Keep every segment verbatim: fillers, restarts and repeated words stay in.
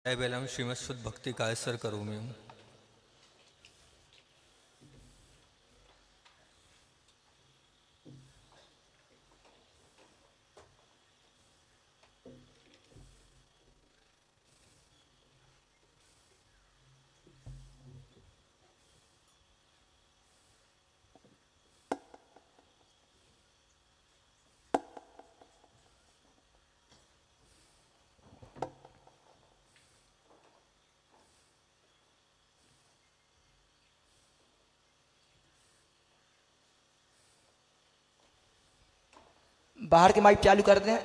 बेलम श्रीमत्सुद भक्ति कायसर करोमि। बाहर के माइक चालू कर दें।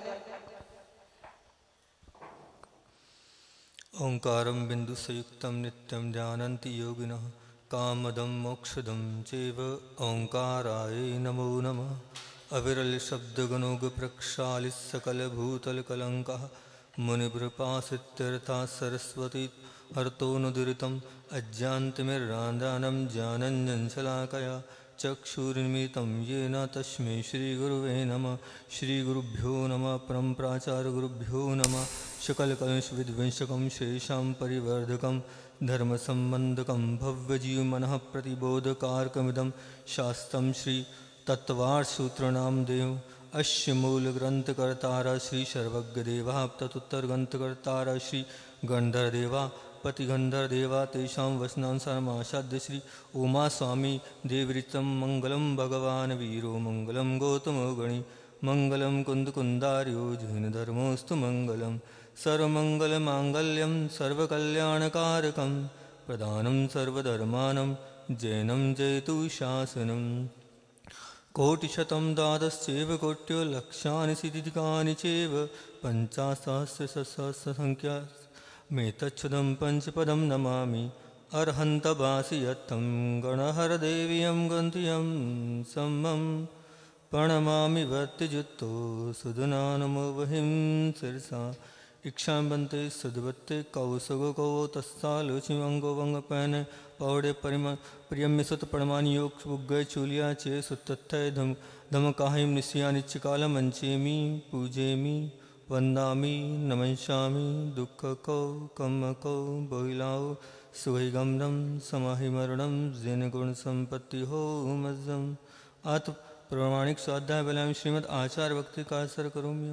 ओंकारं बिंदु संयुक्तं नित्यं ध्यानन्ति योगिनः कामदं मोक्षदं चैव ओंकाराय नमो नमः। अविरल शब्दगणोग प्रक्षालित सकल भूतल कलंकः मुनिप्रपासित्यर्था सरस्वती हर्तोनुदीरितम् अज्ञानतिमिरान्धानं ज्ञानञ्जनशलाकया चक्षुरुन्मिलितं येन तस्मै श्रीगुरुवे नमः। श्रीगुरुभ्यो नमः। परमप्राचार्यगुरुभ्यो नमः। सकलकलुषविध्वंसकं शेषां परिवर्धकं धर्मसम्बन्धकं भव्यजीवमनः प्रतिबोधकारकमिदं शास्त्रं श्री तत्त्वार्थसूत्रनां देव अस्य मूलग्रन्थकर्तारः श्री सर्वज्ञदेवः तदुत्तरग्रन्थकर्तारः श्री गन्धर्वदेवः पतिगन्धर्वदेवः तेषां वचनानुसारमासाद्य श्री उमा स्वामी देवृतं मङ्गलं भगवान् वीरो मङ्गलं गौतमो गणि मङ्गलं कुन्दकुन्दार्यो जैनधर्मोऽस्तु मङ्गलं सर्वमङ्गलमाङ्गल्यं सर्वकल्याणकारकं प्रधानं सर्वधर्मानं जैनं जयतु शासनम्। कोटिशतं द्वादशैव कोट्यो लक्षानि सिद्धिकानि चैव पञ्चाशत्सहस्रसहस्रसङ्ख्या मेतच्छुदं पञ्चपदं नमामि। अर्हन्तवासि यत्तं गणहरदेवीयं गन्तियं सम्मं प्रणमामि भक्तियुक्तो सुधनानमो वहिं शिरसा इक्षां बन्ते सुधवत्ते कौसगो कौ तस्सालोचिमङ्गो वङ्गपैन पौड़े परिमा प्रियम्य सुत परमानि योग बुग्गय चूलिया चे सुतत्थय धम धमकाहिं निश्या नित्यकालमञ्चेमि पूजेमि वन्दामि नमस्यामि दुःखकौ कम्मकौ बोहिलाौ सुहैगमनं समाहिमरणं जैन गुण संपत्ति हो मज्जम। आत्म प्रमाणिक स्वाध्याय बलाम श्रीमद् आचार्य भक्ति कासर करोमि।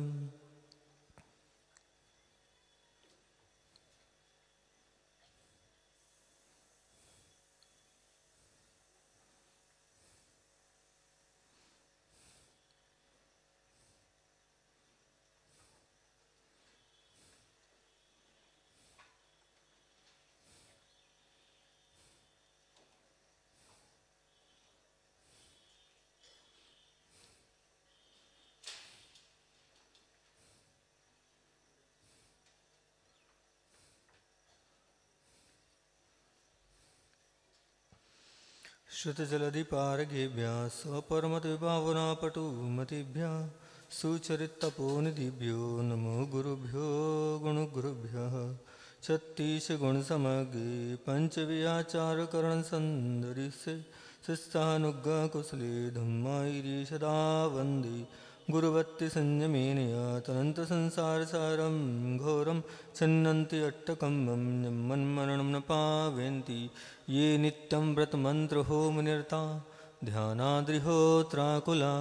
श्रुतजलधिपारगेभ्यः स्वपरमतिभावनापटुमतिभ्यः सुचरितपोनिधिभ्यो नमो गुरुभ्यो गुणगुरुभ्यः। छत्तीसगुणसमग्रे पञ्चविहाचारकरणसन्दरिसे शिस्तानुज्ञकुशले धम्मायिरे सदा वन्दे गुरुवत्ति संयमेन तनन्तसंसारसारं घोरं छिन्नन्ति अट्टकम्बं मन्मरणं न पावयन्ति ये नित्यं व्रतमन्त्रहोमनिरता ध्यानाद्रिहोत्राकुला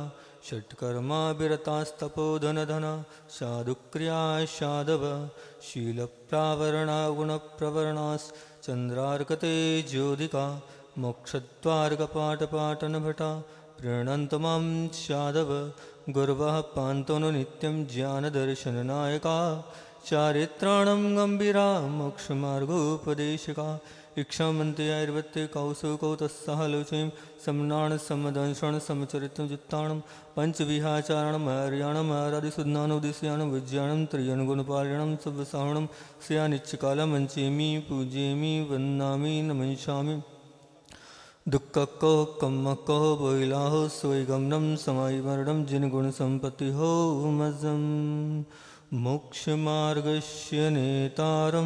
षट्कर्माभिरतास्तपोधनधना साधुक्रिया साधव शीलप्रावरणा गुणप्रवरणाश्चन्द्रार्कते ज्योतिका मोक्षद्वारकपाटपाटनभटा प्रीणन्तु मां साधव गुरवः पान्तो नु नित्यं ज्ञानदर्शननायका चारित्राणां गम्भीरा मोक्षमार्गोपदेशिका इक्षामन्ते आयुर्वत्ते कौसुकौ तस्सालोचयं सम्नाणसम्मदंशण समचरितं जुत्ताणं पञ्चविहाचारणं हर्याणम् आराधिसुज्ञानोदिस्यानं विज्ञानं त्रियनुगुणपारिणं शुभसाहणं स्यानित्यकालमञ्चेमि पूजयमि वन्दामि नमस्यामि। दुःखको कम्मको बोहिलाहो स्वैगमनं समाहिमरणं जिनगुणसम्पत्तिहो मज्जम्। मोक्षमार्गस्य नेतारं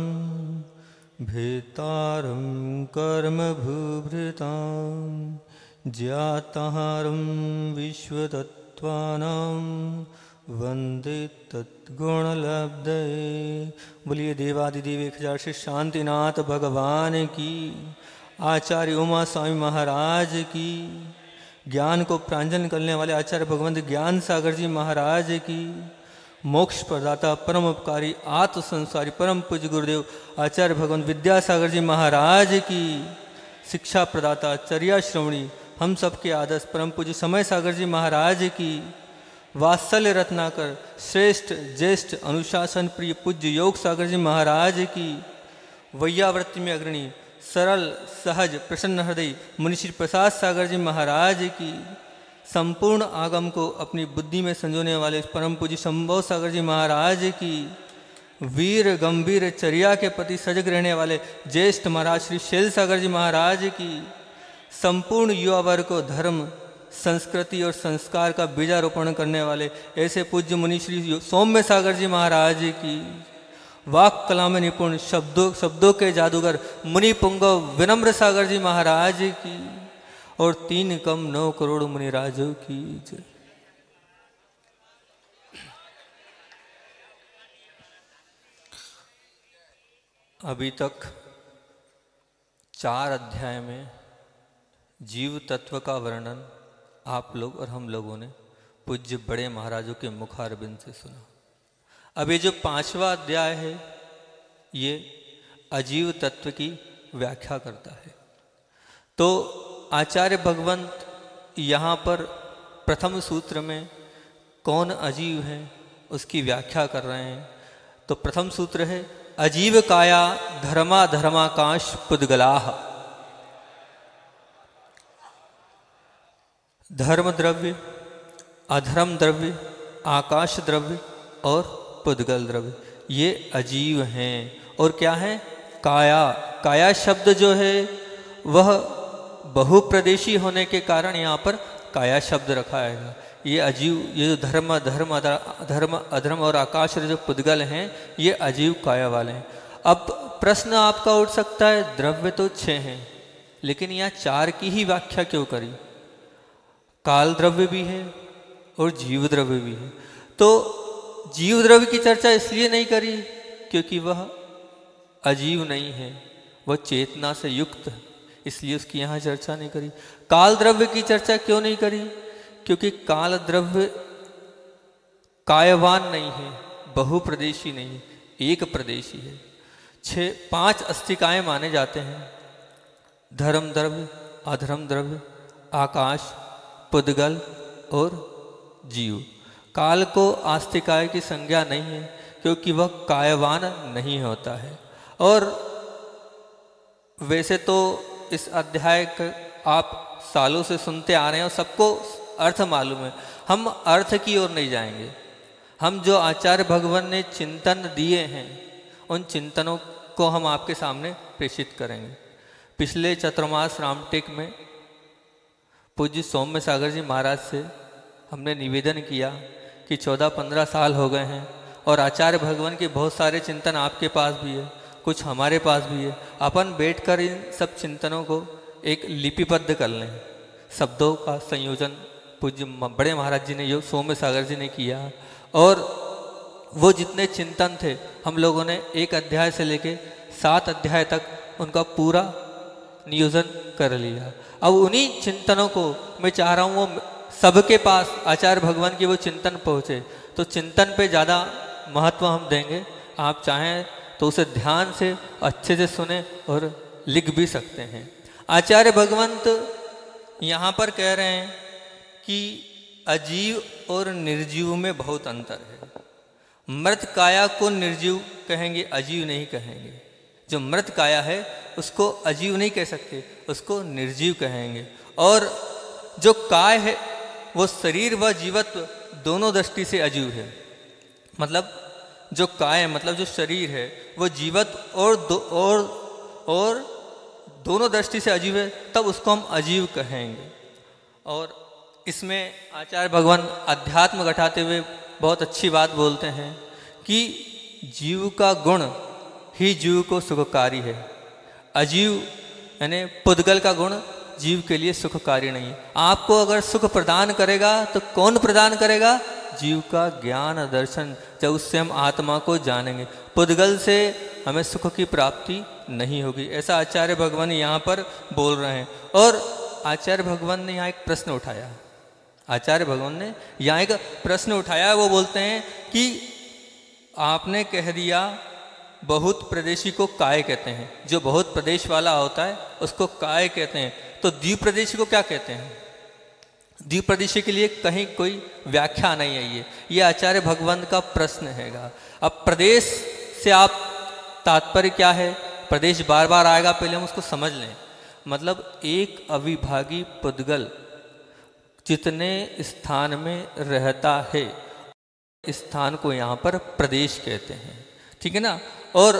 भेतारं कर्मभूभृतां ज्ञातारं विश्वतत्त्वानां वंदे तद्गुणलब्धये। बोलिए देवादिदेव एक हजार से शांतिनाथ भगवान की, आचार्य उमा स्वामी महाराज की, ज्ञान को प्रांजन करने वाले आचार्य भगवंत ज्ञान सागर जी महाराज की, मोक्ष प्रदाता परम उपकारी आत्म संसारी परम पूज्य गुरुदेव आचार्य भगवंत विद्यासागर जी महाराज की, शिक्षा प्रदाता चर्या श्रवणी हम सबके आदर्श परम पूज्य समय सागर जी महाराज की, वात्सल्य रत्नाकर श्रेष्ठ ज्येष्ठ अनुशासन प्रिय पूज्य योग सागर जी महाराज की, वैयावृत्ति में अग्रणी सरल सहज प्रसन्न हृदय मुनिश्री प्रसाद सागर जी महाराज की, संपूर्ण आगम को अपनी बुद्धि में संजोने वाले परम पूज्य संभव सागर जी महाराज की, वीर गंभीर चर्या के प्रति सजग रहने वाले ज्येष्ठ महाराज श्री शैल सागर जी महाराज की, संपूर्ण युवा वर्ग को धर्म संस्कृति और संस्कार का बीजारोपण करने वाले ऐसे पूज्य मुनि श्री सौम्य सागर जी महाराज की, वाक कला में निपुण शब्दों शब्दों के जादूगर मुनि पुंगव विनम्र सागर जी महाराज की, और तीन कम नौ करोड़ मुनिराजों की जय। अभी तक चार अध्याय में जीव तत्व का वर्णन आप लोग और हम लोगों ने पूज्य बड़े महाराजों के मुखारबिंद से सुना। अब ये जो पांचवा अध्याय है ये अजीव तत्व की व्याख्या करता है। तो आचार्य भगवंत यहाँ पर प्रथम सूत्र में कौन अजीव है उसकी व्याख्या कर रहे हैं। तो प्रथम सूत्र है अजीव काया धर्मा धर्माकाश पुद्गलाह। धर्म द्रव्य, अधर्म द्रव्य, आकाश द्रव्य और पुद्गल द्रव्य ये अजीव हैं। और क्या है? काया। काया शब्द जो है वह बहुप्रदेशी होने के कारण यहाँ पर काया शब्द रखा है। ये अजीव, ये जो धर्म धर्म धर्म अधर्म और आकाश जो पुद्गल हैं ये अजीव काया वाले हैं। अब प्रश्न आपका उठ सकता है द्रव्य तो छः हैं लेकिन यहाँ चार की ही व्याख्या क्यों करी? काल द्रव्य भी है और जीव द्रव्य भी है। तो जीव द्रव्य की चर्चा इसलिए नहीं करी क्योंकि वह अजीव नहीं है, वह चेतना से युक्त है, इसलिए उसकी यहाँ चर्चा नहीं करी। काल द्रव्य की चर्चा क्यों नहीं करी? क्योंकि काल द्रव्य कायवान नहीं है, बहुप्रदेशी नहीं है, एक प्रदेशी है। छः पांच अस्तिकाएं माने जाते हैं, धर्म द्रव्य, अधर्म द्रव्य, आकाश, पुद्गल और जीव। काल को आस्तिकाय की संज्ञा नहीं है क्योंकि वह कायवान नहीं होता है। और वैसे तो इस अध्याय का आप सालों से सुनते आ रहे हैं और सबको अर्थ मालूम है, हम अर्थ की ओर नहीं जाएंगे। हम जो आचार्य भगवान ने चिंतन दिए हैं उन चिंतनों को हम आपके सामने प्रेषित करेंगे। पिछले चतुर्मास रामटेक में पूज्य सौम्य सागर जी महाराज से हमने निवेदन किया कि चौदह पंद्रह साल हो गए हैं और आचार्य भगवान के बहुत सारे चिंतन आपके पास भी है, कुछ हमारे पास भी है। अपन बैठकर इन सब चिंतनों को एक लिपिबद्ध कर लें। शब्दों का संयोजन पूज्य बड़े महाराज जी ने, यो सौम्य सागर जी ने किया और वो जितने चिंतन थे हम लोगों ने एक अध्याय से लेके सात अध्याय तक उनका पूरा नियोजन कर लिया। अब उन्हीं चिंतनों को मैं चाह रहा हूँ वो सबके पास आचार्य भगवान के वो चिंतन पहुँचे। तो चिंतन पे ज़्यादा महत्व हम देंगे। आप चाहें तो उसे ध्यान से अच्छे से सुने और लिख भी सकते हैं। आचार्य भगवंत यहाँ पर कह रहे हैं कि अजीव और निर्जीव में बहुत अंतर है। मृत काया को निर्जीव कहेंगे, अजीव नहीं कहेंगे। जो मृत काया है उसको अजीव नहीं कह सकते, उसको निर्जीव कहेंगे। और जो काय है वो शरीर व जीवत्व दोनों दृष्टि से अजीव है। मतलब जो काय मतलब जो शरीर है वो जीवत्व और दो और और दोनों दृष्टि से अजीव है, तब उसको हम अजीव कहेंगे। और इसमें आचार्य भगवान अध्यात्म घटाते हुए बहुत अच्छी बात बोलते हैं कि जीव का गुण ही जीव को सुखकारी है। अजीव यानी पुद्गल का गुण जीव के लिए सुखकारी नहीं है। आपको अगर सुख प्रदान करेगा तो कौन प्रदान करेगा? जीव का ज्ञान दर्शन, जब उससे हम आत्मा को जानेंगे। पुद्गल से हमें सुख की प्राप्ति नहीं होगी, ऐसा आचार्य भगवान यहाँ पर बोल रहे हैं। और आचार्य भगवान ने यहाँ एक प्रश्न उठाया, आचार्य भगवान ने यहाँ एक प्रश्न उठाया। वो बोलते हैं कि आपने कह दिया बहुत प्रदेशी को काय कहते हैं, जो बहुत प्रदेश वाला होता है उसको काय कहते हैं, तो द्वीप प्रदेशी को क्या कहते हैं? द्वीप प्रदेशी के लिए कहीं कोई व्याख्या नहीं है। ये ये आचार्य भगवान का प्रश्न हैगा। अब प्रदेश से आप तात्पर्य क्या है? प्रदेश बार बार आएगा, पहले हम उसको समझ लें। मतलब एक अविभागी पुद्गल जितने स्थान में रहता है, स्थान को यहाँ पर प्रदेश कहते हैं, ठीक है ना। और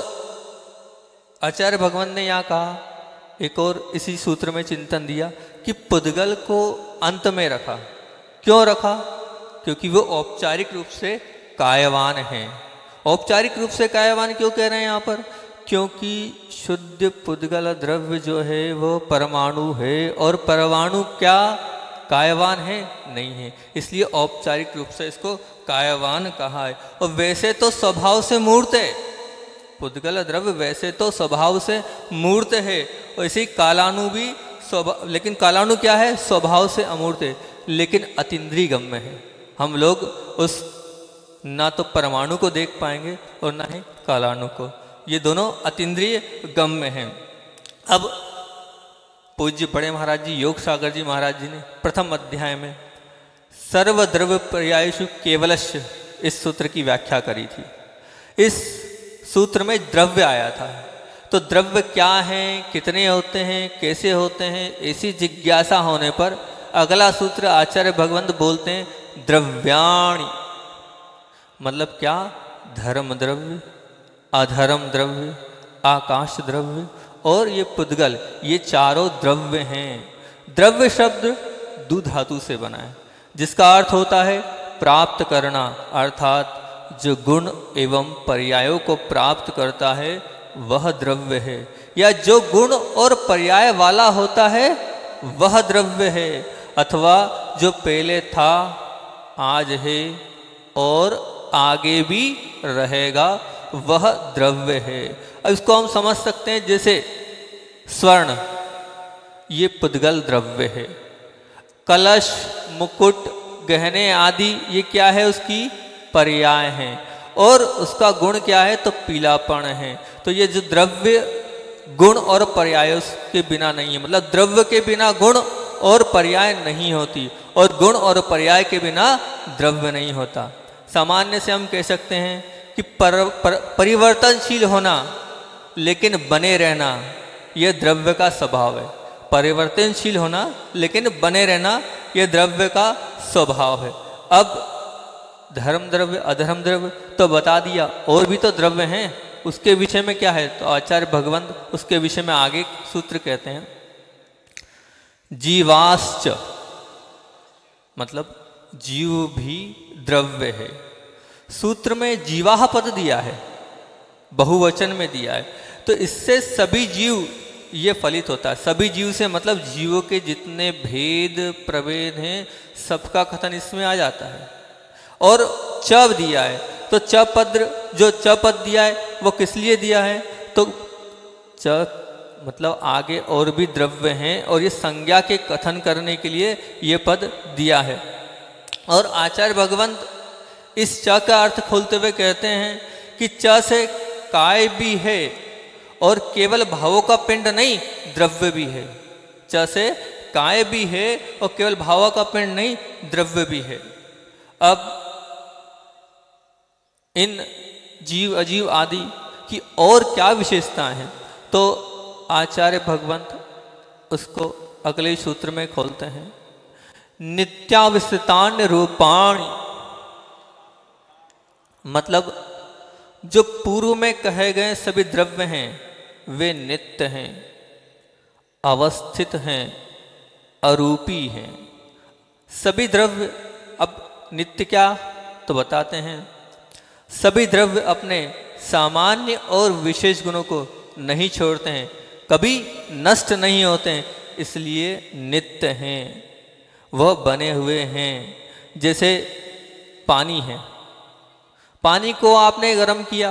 आचार्य भगवान ने यहाँ कहा, एक और इसी सूत्र में चिंतन दिया कि पुद्गल को अंत में रखा। क्यों रखा? क्योंकि वो औपचारिक रूप से कायवान हैं। औपचारिक रूप से कायवान क्यों कह रहे हैं यहाँ पर? क्योंकि शुद्ध पुद्गल द्रव्य जो है वो परमाणु है, और परमाणु क्या कायवान है? नहीं है, इसलिए औपचारिक रूप से इसको कायवान कहा है। और वैसे तो स्वभाव से मूर्त है, पुद्गल द्रव्य वैसे तो स्वभाव से मूर्त है, और इसी कालाणु भी स्वभाव, लेकिन कालाणु क्या है? स्वभाव से अमूर्त है, लेकिन अतीन्द्रिय गम्य है। हम लोग उस ना तो परमाणु को देख पाएंगे और ना ही कालाणु को, ये दोनों अतीन्द्रिय गम्य हैं। अब पूज्य बड़े महाराज जी योग सागर जी महाराज जी ने प्रथम अध्याय में सर्वद्रव्य पर्यायेषु केवलस्य इस सूत्र की व्याख्या करी थी। इस सूत्र में द्रव्य आया था, तो द्रव्य क्या हैं, कितने होते हैं, कैसे होते हैं, ऐसी जिज्ञासा होने पर अगला सूत्र आचार्य भगवंत बोलते हैं द्रव्याणि। मतलब क्या? धर्म द्रव्य, अधर्म द्रव्य, आकाश द्रव्य और ये पुद्गल, ये चारों द्रव्य हैं। द्रव्य शब्द दु धातु से बना है, जिसका अर्थ होता है प्राप्त करना, अर्थात जो गुण एवं पर्यायों को प्राप्त करता है वह द्रव्य है, या जो गुण और पर्याय वाला होता है वह द्रव्य है, अथवा जो पहले था, आज है और आगे भी रहेगा वह द्रव्य है। अब इसको हम समझ सकते हैं जैसे स्वर्ण, ये पुद्गल द्रव्य है। कलश, मुकुट, गहने आदि ये क्या है? उसकी पर्याय हैं। और उसका गुण क्या है? तो पीलापन है। तो ये जो द्रव्य गुण और पर्याय के बिना नहीं है, मतलब द्रव्य के बिना गुण और पर्याय नहीं होती, और गुण और पर्याय के बिना द्रव्य नहीं होता। सामान्य से हम कह सकते हैं कि पर, पर, परिवर्तनशील होना लेकिन बने रहना, यह द्रव्य का स्वभाव है। परिवर्तनशील होना लेकिन बने रहना, यह द्रव्य का स्वभाव है। अब धर्म द्रव्य, अधर्म द्रव्य तो बता दिया, और भी तो द्रव्य हैं, उसके विषय में क्या है? तो आचार्य भगवंत उसके विषय में आगे सूत्र कहते हैं जीवाश्च, मतलब जीव भी द्रव्य है। सूत्र में जीवाह पद दिया है, बहुवचन में दिया है, तो इससे सभी जीव ये फलित होता है। सभी जीव से मतलब जीवों के जितने भेद प्रभेद हैं सबका कथन इसमें आ जाता है। और च दिया है, तो च पद, जो च पद दिया है वो किस लिए दिया है? तो च मतलब आगे और भी द्रव्य हैं, और ये संज्ञा के कथन करने के लिए ये पद दिया है। और आचार्य भगवंत इस च का अर्थ खोलते हुए कहते हैं कि च से काय भी है, और केवल भावों का पिंड नहीं, द्रव्य भी है। च से काय भी है और केवल भावों का पिंड नहीं, द्रव्य भी है। अब इन जीव अजीव आदि की और क्या विशेषताएं हैं? तो आचार्य भगवंत उसको अगले सूत्र में खोलते हैं नित्याविष्टान्य रूपाणि। मतलब जो पूर्व में कहे गए सभी द्रव्य हैं वे नित्य हैं, अवस्थित हैं, अरूपी हैं। सभी द्रव्य, अब नित्य क्या तो बताते हैं, सभी द्रव्य अपने सामान्य और विशेष गुणों को नहीं छोड़ते हैं, कभी नष्ट नहीं होते हैं, इसलिए नित्य हैं, वह बने हुए हैं। जैसे पानी है, पानी को आपने गर्म किया,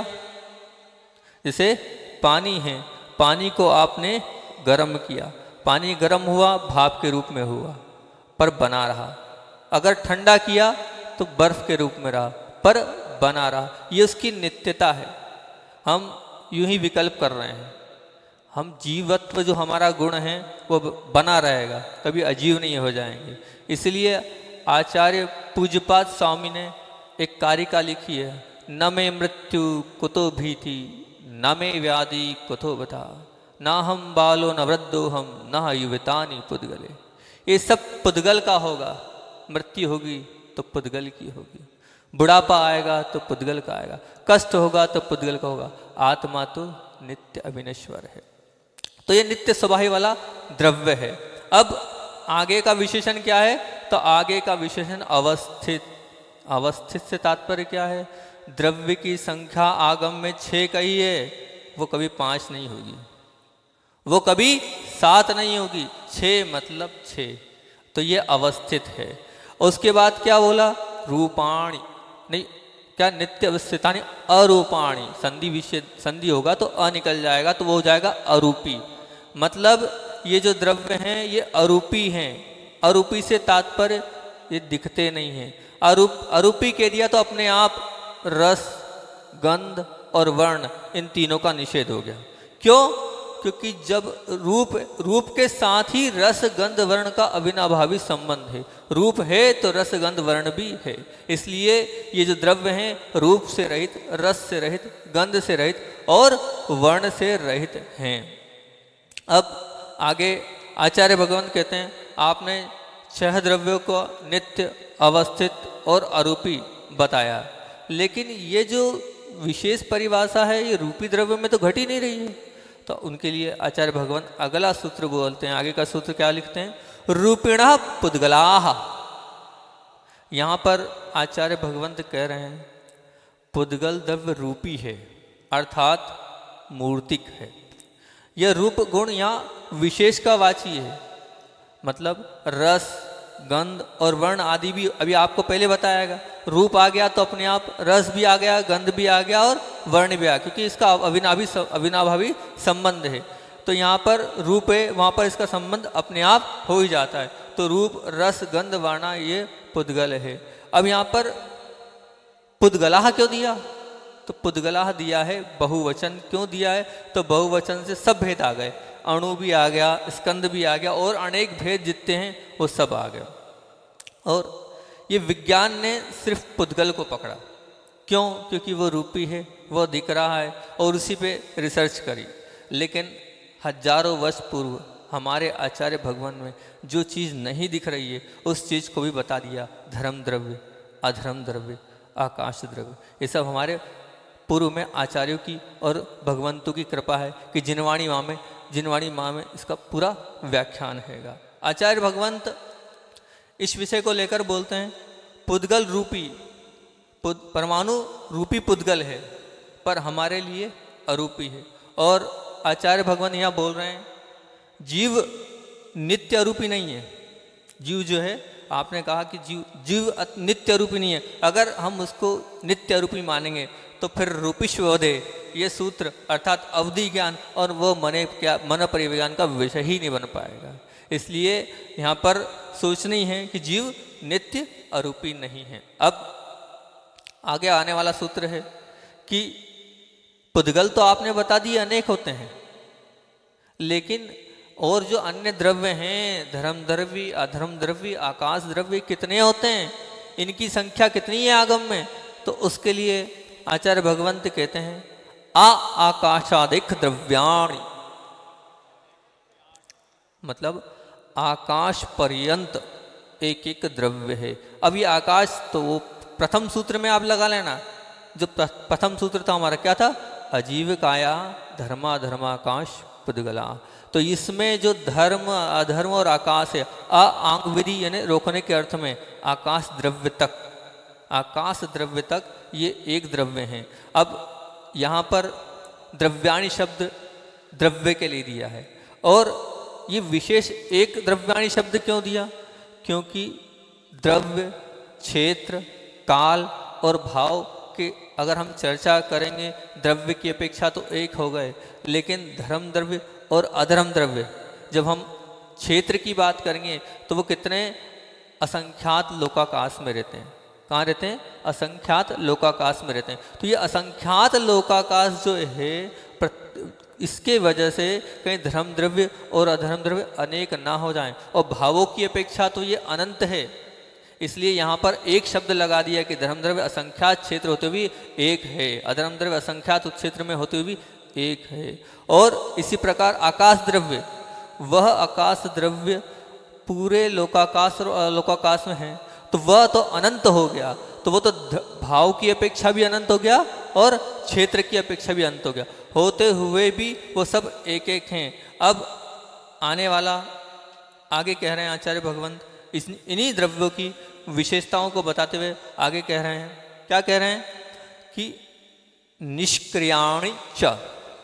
जैसे पानी है, पानी को आपने गर्म किया, पानी गर्म हुआ, भाप के रूप में हुआ पर बना रहा। अगर ठंडा किया तो बर्फ के रूप में रहा पर बना रहा। ये उसकी नित्यता है। हम यूं ही विकल्प कर रहे हैं। हम जीवत्व जो हमारा गुण है वो बना रहेगा, कभी अजीव नहीं हो जाएंगे। इसलिए आचार्य पूज्यपाद स्वामी ने एक कारिका लिखी है, न मे मृत्यु कुतो भीति, न मे व्याधि कुतो बता, ना हम बालो न वृद्धो हम न युवतानी पुद्गले। ये सब पुद्गल का होगा। मृत्यु होगी तो पुद्गल की होगी, बुढ़ापा आएगा तो पुद्गल का आएगा, कष्ट होगा तो पुद्गल का होगा। आत्मा तो नित्य अविनश्वर है। तो ये नित्य स्वभाव वाला द्रव्य है। अब आगे का विशेषण क्या है? तो आगे का विशेषण अवस्थित। अवस्थित से तात्पर्य क्या है? द्रव्य की संख्या आगम में छह कही है, वो कभी पांच नहीं होगी, वो कभी सात नहीं होगी, छह मतलब छह। तो ये अवस्थित है। उसके बाद क्या बोला? रूपाणी नहीं, क्या नित्य अवस्थितानि अरूपाणी। संधि विषय संधि होगा तो अ निकल जाएगा, तो वो हो जाएगा अरूपी। मतलब ये जो द्रव्य हैं ये अरूपी हैं। अरूपी से तात्पर्य ये दिखते नहीं हैं। अरूप अरूपी कह दिया तो अपने आप रस, गंध और वर्ण इन तीनों का निषेध हो गया। क्यों? क्योंकि जब रूप रूप के साथ ही रस गंध वर्ण का अविनाभावी संबंध है। रूप है तो रस गंध वर्ण भी है। इसलिए ये जो द्रव्य हैं रूप से रहित, रस से रहित, गंध से रहित और वर्ण से रहित हैं। अब आगे आचार्य भगवंत कहते हैं, आपने छह द्रव्यों को नित्य, अवस्थित और अरूपी बताया, लेकिन ये जो विशेष परिभाषा है ये रूपी द्रव्य में तो घट ही नहीं रही है। तो उनके लिए आचार्य भगवंत अगला सूत्र बोलते हैं। आगे का सूत्र क्या लिखते हैं? रूपिणः पुद्गलाः। यहाँ पर आचार्य भगवंत कह रहे हैं पुद्गल द्रव्य रूपी है, अर्थात मूर्तिक है। यह रूप गुण यहाँ विशेष का वाची है। मतलब रस, गंध और वर्ण आदि भी अभी आपको पहले बतायागा। रूप आ गया तो अपने आप रस भी आ गया, गंध भी आ गया और वर्ण भी आ गया, क्योंकि इसका अविनाभी अविनाभावी संबंध है। तो यहाँ पर रूप है, वहाँ पर इसका संबंध अपने आप हो ही जाता है। तो रूप, रस, गंध, वर्ण ये पुद्गल है। अब यहाँ पर पुद्गलाः क्यों दिया? तो पुद्गलाः दिया है बहुवचन। क्यों दिया है? तो बहुवचन से सब भेद आ गए। अणु भी आ गया, स्कंद भी आ गया और अनेक भेद जितने हैं वो सब आ गए। और ये विज्ञान ने सिर्फ पुद्गल को पकड़ा। क्यों? क्योंकि वो रूपी है, वो दिख रहा है और उसी पे रिसर्च करी। लेकिन हजारों वर्ष पूर्व हमारे आचार्य भगवान में जो चीज़ नहीं दिख रही है उस चीज़ को भी बता दिया। धर्म द्रव्य, अधर्म द्रव्य, आकाश द्रव्य, ये सब हमारे पूर्व में आचार्यों की और भगवंतों की कृपा है कि जिनवाणी माँ में जिनवाणी माँ में इसका पूरा व्याख्यान हैगा। आचार्य भगवंत इस विषय को लेकर बोलते हैं पुद्गल रूपी पुद, परमाणु रूपी पुद्गल है पर हमारे लिए अरूपी है। और आचार्य भगवान यहाँ बोल रहे हैं जीव नित्य अरूपी नहीं है। जीव जो है, आपने कहा कि जीव जीव नित्य अरूपी नहीं है। अगर हम उसको नित्य अरूपी मानेंगे तो फिर रूपिष्वधे ये सूत्र अर्थात अवधि ज्ञान और वो मने क्या मन परिविज्ञान का विषय ही नहीं बन पाएगा। इसलिए यहाँ पर सोचनी है कि जीव नित्य अरूपी नहीं है। अब आगे आने वाला सूत्र है कि पुद्गल तो आपने बता दिए अनेक होते हैं, लेकिन और जो अन्य द्रव्य हैं, धर्म द्रव्य, अधर्म द्रव्य, आकाश द्रव्य, कितने होते हैं, इनकी संख्या कितनी है आगम में? तो उसके लिए आचार्य भगवंत कहते हैं आ आकाशादिक द्रव्याणि, मतलब आकाश पर्यंत एक एक द्रव्य है। अब ये आकाश तो वो प्रथम सूत्र में आप लगा लेना। जो प्रथम सूत्र था हमारा क्या था? अजीव काया धर्मा धर्माकाश पुद्गला। तो इसमें जो धर्म, अधर्म और आकाश है, अ आंग विधि यानी रोकने के अर्थ में आकाश द्रव्य तक, आकाश द्रव्य तक ये एक द्रव्य हैं। अब यहाँ पर द्रव्याणि शब्द द्रव्य के लिए दिया है। और ये विशेष एक द्रव्याणि शब्द क्यों दिया? क्योंकि द्रव्य, क्षेत्र, काल और भाव के अगर हम चर्चा करेंगे, द्रव्य की अपेक्षा तो एक हो गए, लेकिन धर्म द्रव्य और अधर्म द्रव्य जब हम क्षेत्र की बात करेंगे तो वो कितने असंख्यात लोकाकाश में रहते हैं। कहाँ रहते हैं? असंख्यात लोकाकाश में रहते हैं। तो ये असंख्यात लोकाकाश जो है, इसके वजह से कहीं धर्म द्रव्य और अधर्म द्रव्य अनेक ना हो जाएं, और भावों की अपेक्षा तो ये अनंत है। इसलिए यहाँ पर एक शब्द लगा दिया कि धर्म द्रव्य असंख्यात क्षेत्र होते हुए एक है, अधर्म द्रव्य असंख्यात क्षेत्र में होते हुए एक है। और इसी प्रकार आकाश द्रव्य, वह आकाश द्रव्य पूरे लोकाकाश और अलोकाकाश में है, तो वह तो अनंत हो गया, तो वो तो भाव की अपेक्षा भी अनंत हो गया और क्षेत्र की अपेक्षा भी अनंत हो गया। होते हुए भी वो सब एक एक हैं। अब आने वाला आगे कह रहे हैं आचार्य भगवंत, इस इन्हीं द्रव्यों की विशेषताओं को बताते हुए आगे कह रहे हैं, क्या कह रहे हैं कि निष्क्रियाणि च,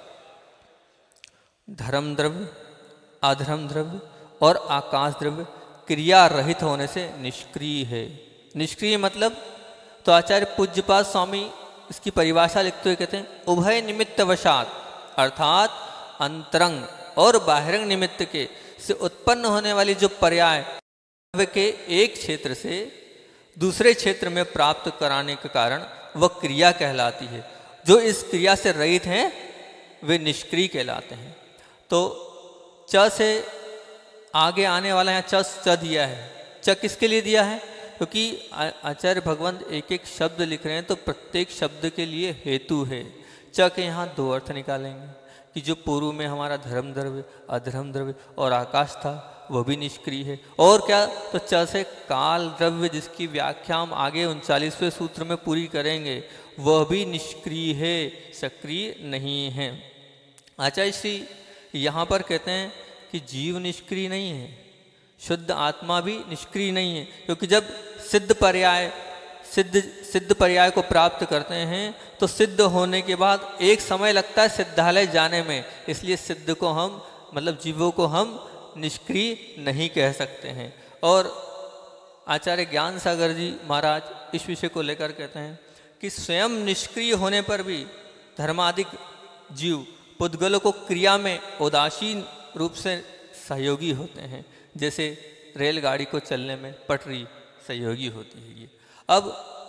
धर्म द्रव्य, अधर्म द्रव्य और आकाश द्रव्य क्रिया रहित होने से निष्क्रिय है। निष्क्रिय मतलब, तो आचार्य पूज्यपाद स्वामी इसकी परिभाषा लिखते हुए कहते हैं उभय निमित्त वशात, अर्थात अंतरंग और बाहिरंग निमित्त के से उत्पन्न होने वाली जो पर्याय द्रव्य के एक क्षेत्र से दूसरे क्षेत्र में प्राप्त कराने के कारण वह क्रिया कहलाती है। जो इस क्रिया से रहित हैं वे निष्क्रिय कहलाते हैं। तो च से आगे आने वाला यहाँ च च दिया है। च किसके लिए दिया है? क्योंकि आचार्य भगवंत एक एक शब्द लिख रहे हैं तो प्रत्येक शब्द के लिए हेतु है। च के यहाँ दो अर्थ निकालेंगे कि जो पूर्व में हमारा धर्म द्रव्य, अधर्म द्रव्य और आकाश था वह भी निष्क्रिय है। और क्या? तो च से काल द्रव्य, जिसकी व्याख्या हम आगे उनचालीसवें सूत्र में पूरी करेंगे, वह भी निष्क्रिय है, सक्रिय नहीं है। आचार्य श्री यहाँ पर कहते हैं कि जीव निष्क्रिय नहीं है, शुद्ध आत्मा भी निष्क्रिय नहीं है, क्योंकि जब सिद्ध पर्याय सिद्ध सिद्ध पर्याय को प्राप्त करते हैं तो सिद्ध होने के बाद एक समय लगता है सिद्धालय जाने में, इसलिए सिद्ध को हम मतलब जीवों को हम निष्क्रिय नहीं कह सकते हैं। और आचार्य ज्ञान सागर जी महाराज इस विषय को लेकर कहते हैं कि स्वयं निष्क्रिय होने पर भी धर्मादिक जीव पुद्गलों को क्रिया में उदासीन रूप से सहयोगी होते हैं। जैसे रेलगाड़ी को चलने में पटरी सहयोगी होती है। ये अब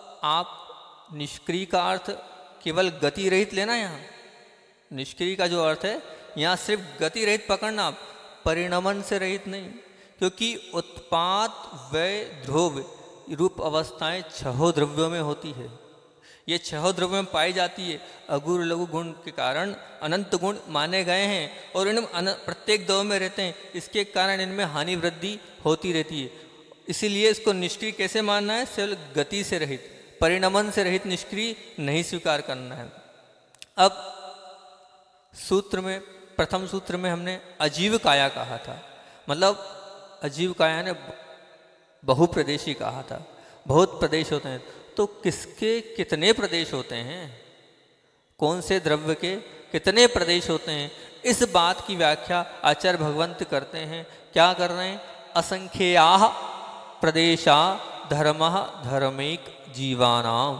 आप निष्क्रिय का अर्थ केवल गति रहित लेना, यहाँ निष्क्रिय का जो अर्थ है यहाँ सिर्फ गति रहित पकड़ना, परिणमन से रहित नहीं, क्योंकि उत्पात व्यय ध्रुव रूप अवस्थाएं छहों द्रव्यों में होती है। ये छहों द्रव्यों में पाई जाती है। अगुर लघु गुण के कारण अनंत गुण माने गए हैं और इनमें प्रत्येक द्रव्य में रहते हैं, इसके कारण इनमें हानि वृद्धि होती रहती है। इसीलिए इसको निष्क्रिय कैसे मानना है? केवल गति से रहित, परिणमन से रहित निष्क्रिय नहीं स्वीकार करना है। अब सूत्र में प्रथम सूत्र में हमने अजीव काया कहा था, मतलब अजीव काया ने बहुप्रदेशी कहा था, बहुत प्रदेश होते हैं। तो किसके कितने प्रदेश होते हैं, कौन से द्रव्य के कितने प्रदेश होते हैं, इस बात की व्याख्या आचार्य भगवंत करते हैं। क्या कर रहे हैं? असंख्याः प्रदेशा धर्मः धर्मेक जीवानाम।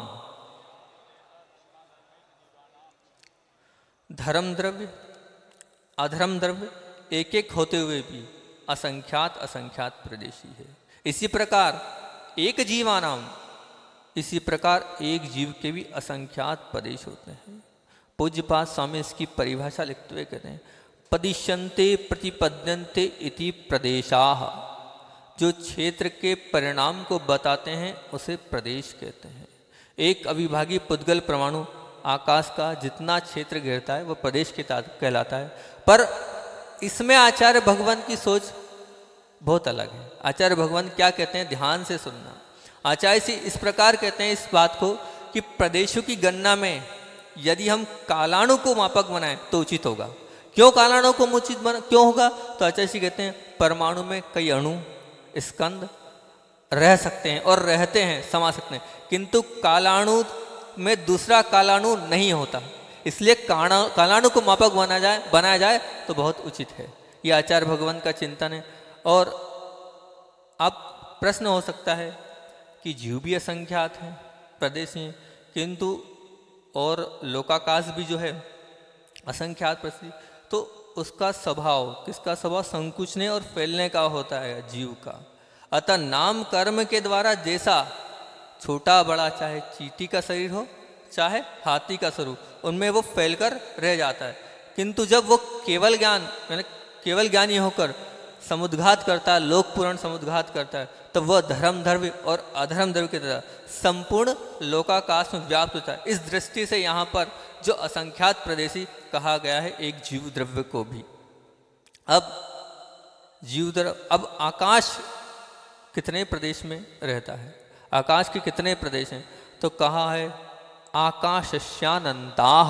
धर्म द्रव्य अधर्म द्रव्य एक एक होते हुए भी असंख्यात असंख्यात प्रदेशी है। इसी प्रकार एक जीवानाम, इसी प्रकार एक जीव के भी असंख्यात प्रदेश होते हैं। पूज्यपाद स्वामी इसकी परिभाषा लिखते हुए कहते हैं पदिश्यन्ते प्रतिपद्यन्ते इति प्रदेशाः, जो क्षेत्र के परिणाम को बताते हैं उसे प्रदेश कहते हैं। एक अविभागी पुद्गल परमाणु आकाश का जितना क्षेत्र घेरता है वह प्रदेश के कहलाता है। पर इसमें आचार्य भगवंत की सोच बहुत अलग है। आचार्य भगवंत क्या कहते हैं, ध्यान से सुनना। आचार्य से इस प्रकार कहते हैं इस बात को कि प्रदेशों की गणना में यदि हम कालाणु को मापक बनाएं तो उचित होगा। क्यों कालाणु को उचित बना क्यों होगा? तो आचार्य जी कहते हैं परमाणु में कई अणु स्कंद रह सकते हैं और रहते हैं, समा सकते हैं, किंतु कालाणु में दूसरा कालाणु नहीं होता, इसलिए कालाणु को मापक बना जाए बनाया जाए तो बहुत उचित है। ये आचार्य भगवंत का चिंतन है। और अब प्रश्न हो सकता है कि जीव भी असंख्यात हैं, प्रदेश हैं, किंतु और लोकाकाश भी जो है असंख्यात प्रदेश, तो उसका स्वभाव, किसका स्वभाव? संकुचने और फैलने का होता है, जीव का। अतः नाम कर्म के द्वारा जैसा छोटा बड़ा, चाहे चींटी का शरीर हो चाहे हाथी का स्वरूप, उनमें वो फैलकर रह जाता है। किंतु जब वो केवल ज्ञान यानी केवल ज्ञानी होकर समुद्घात करता है, लोक पूर्ण समुद्घात करता है, तो वह धर्म द्रव्य और अधर्म द्रव्य की तरह संपूर्ण लोकाकाश में व्याप्त होता है। इस दृष्टि से यहाँ पर जो असंख्यात प्रदेशी कहा गया है एक जीव द्रव्य को भी। अब जीव द्रव्य, अब आकाश कितने प्रदेश में रहता है? आकाश के कितने प्रदेश हैं? तो कहा है आकाशस्यानंताः,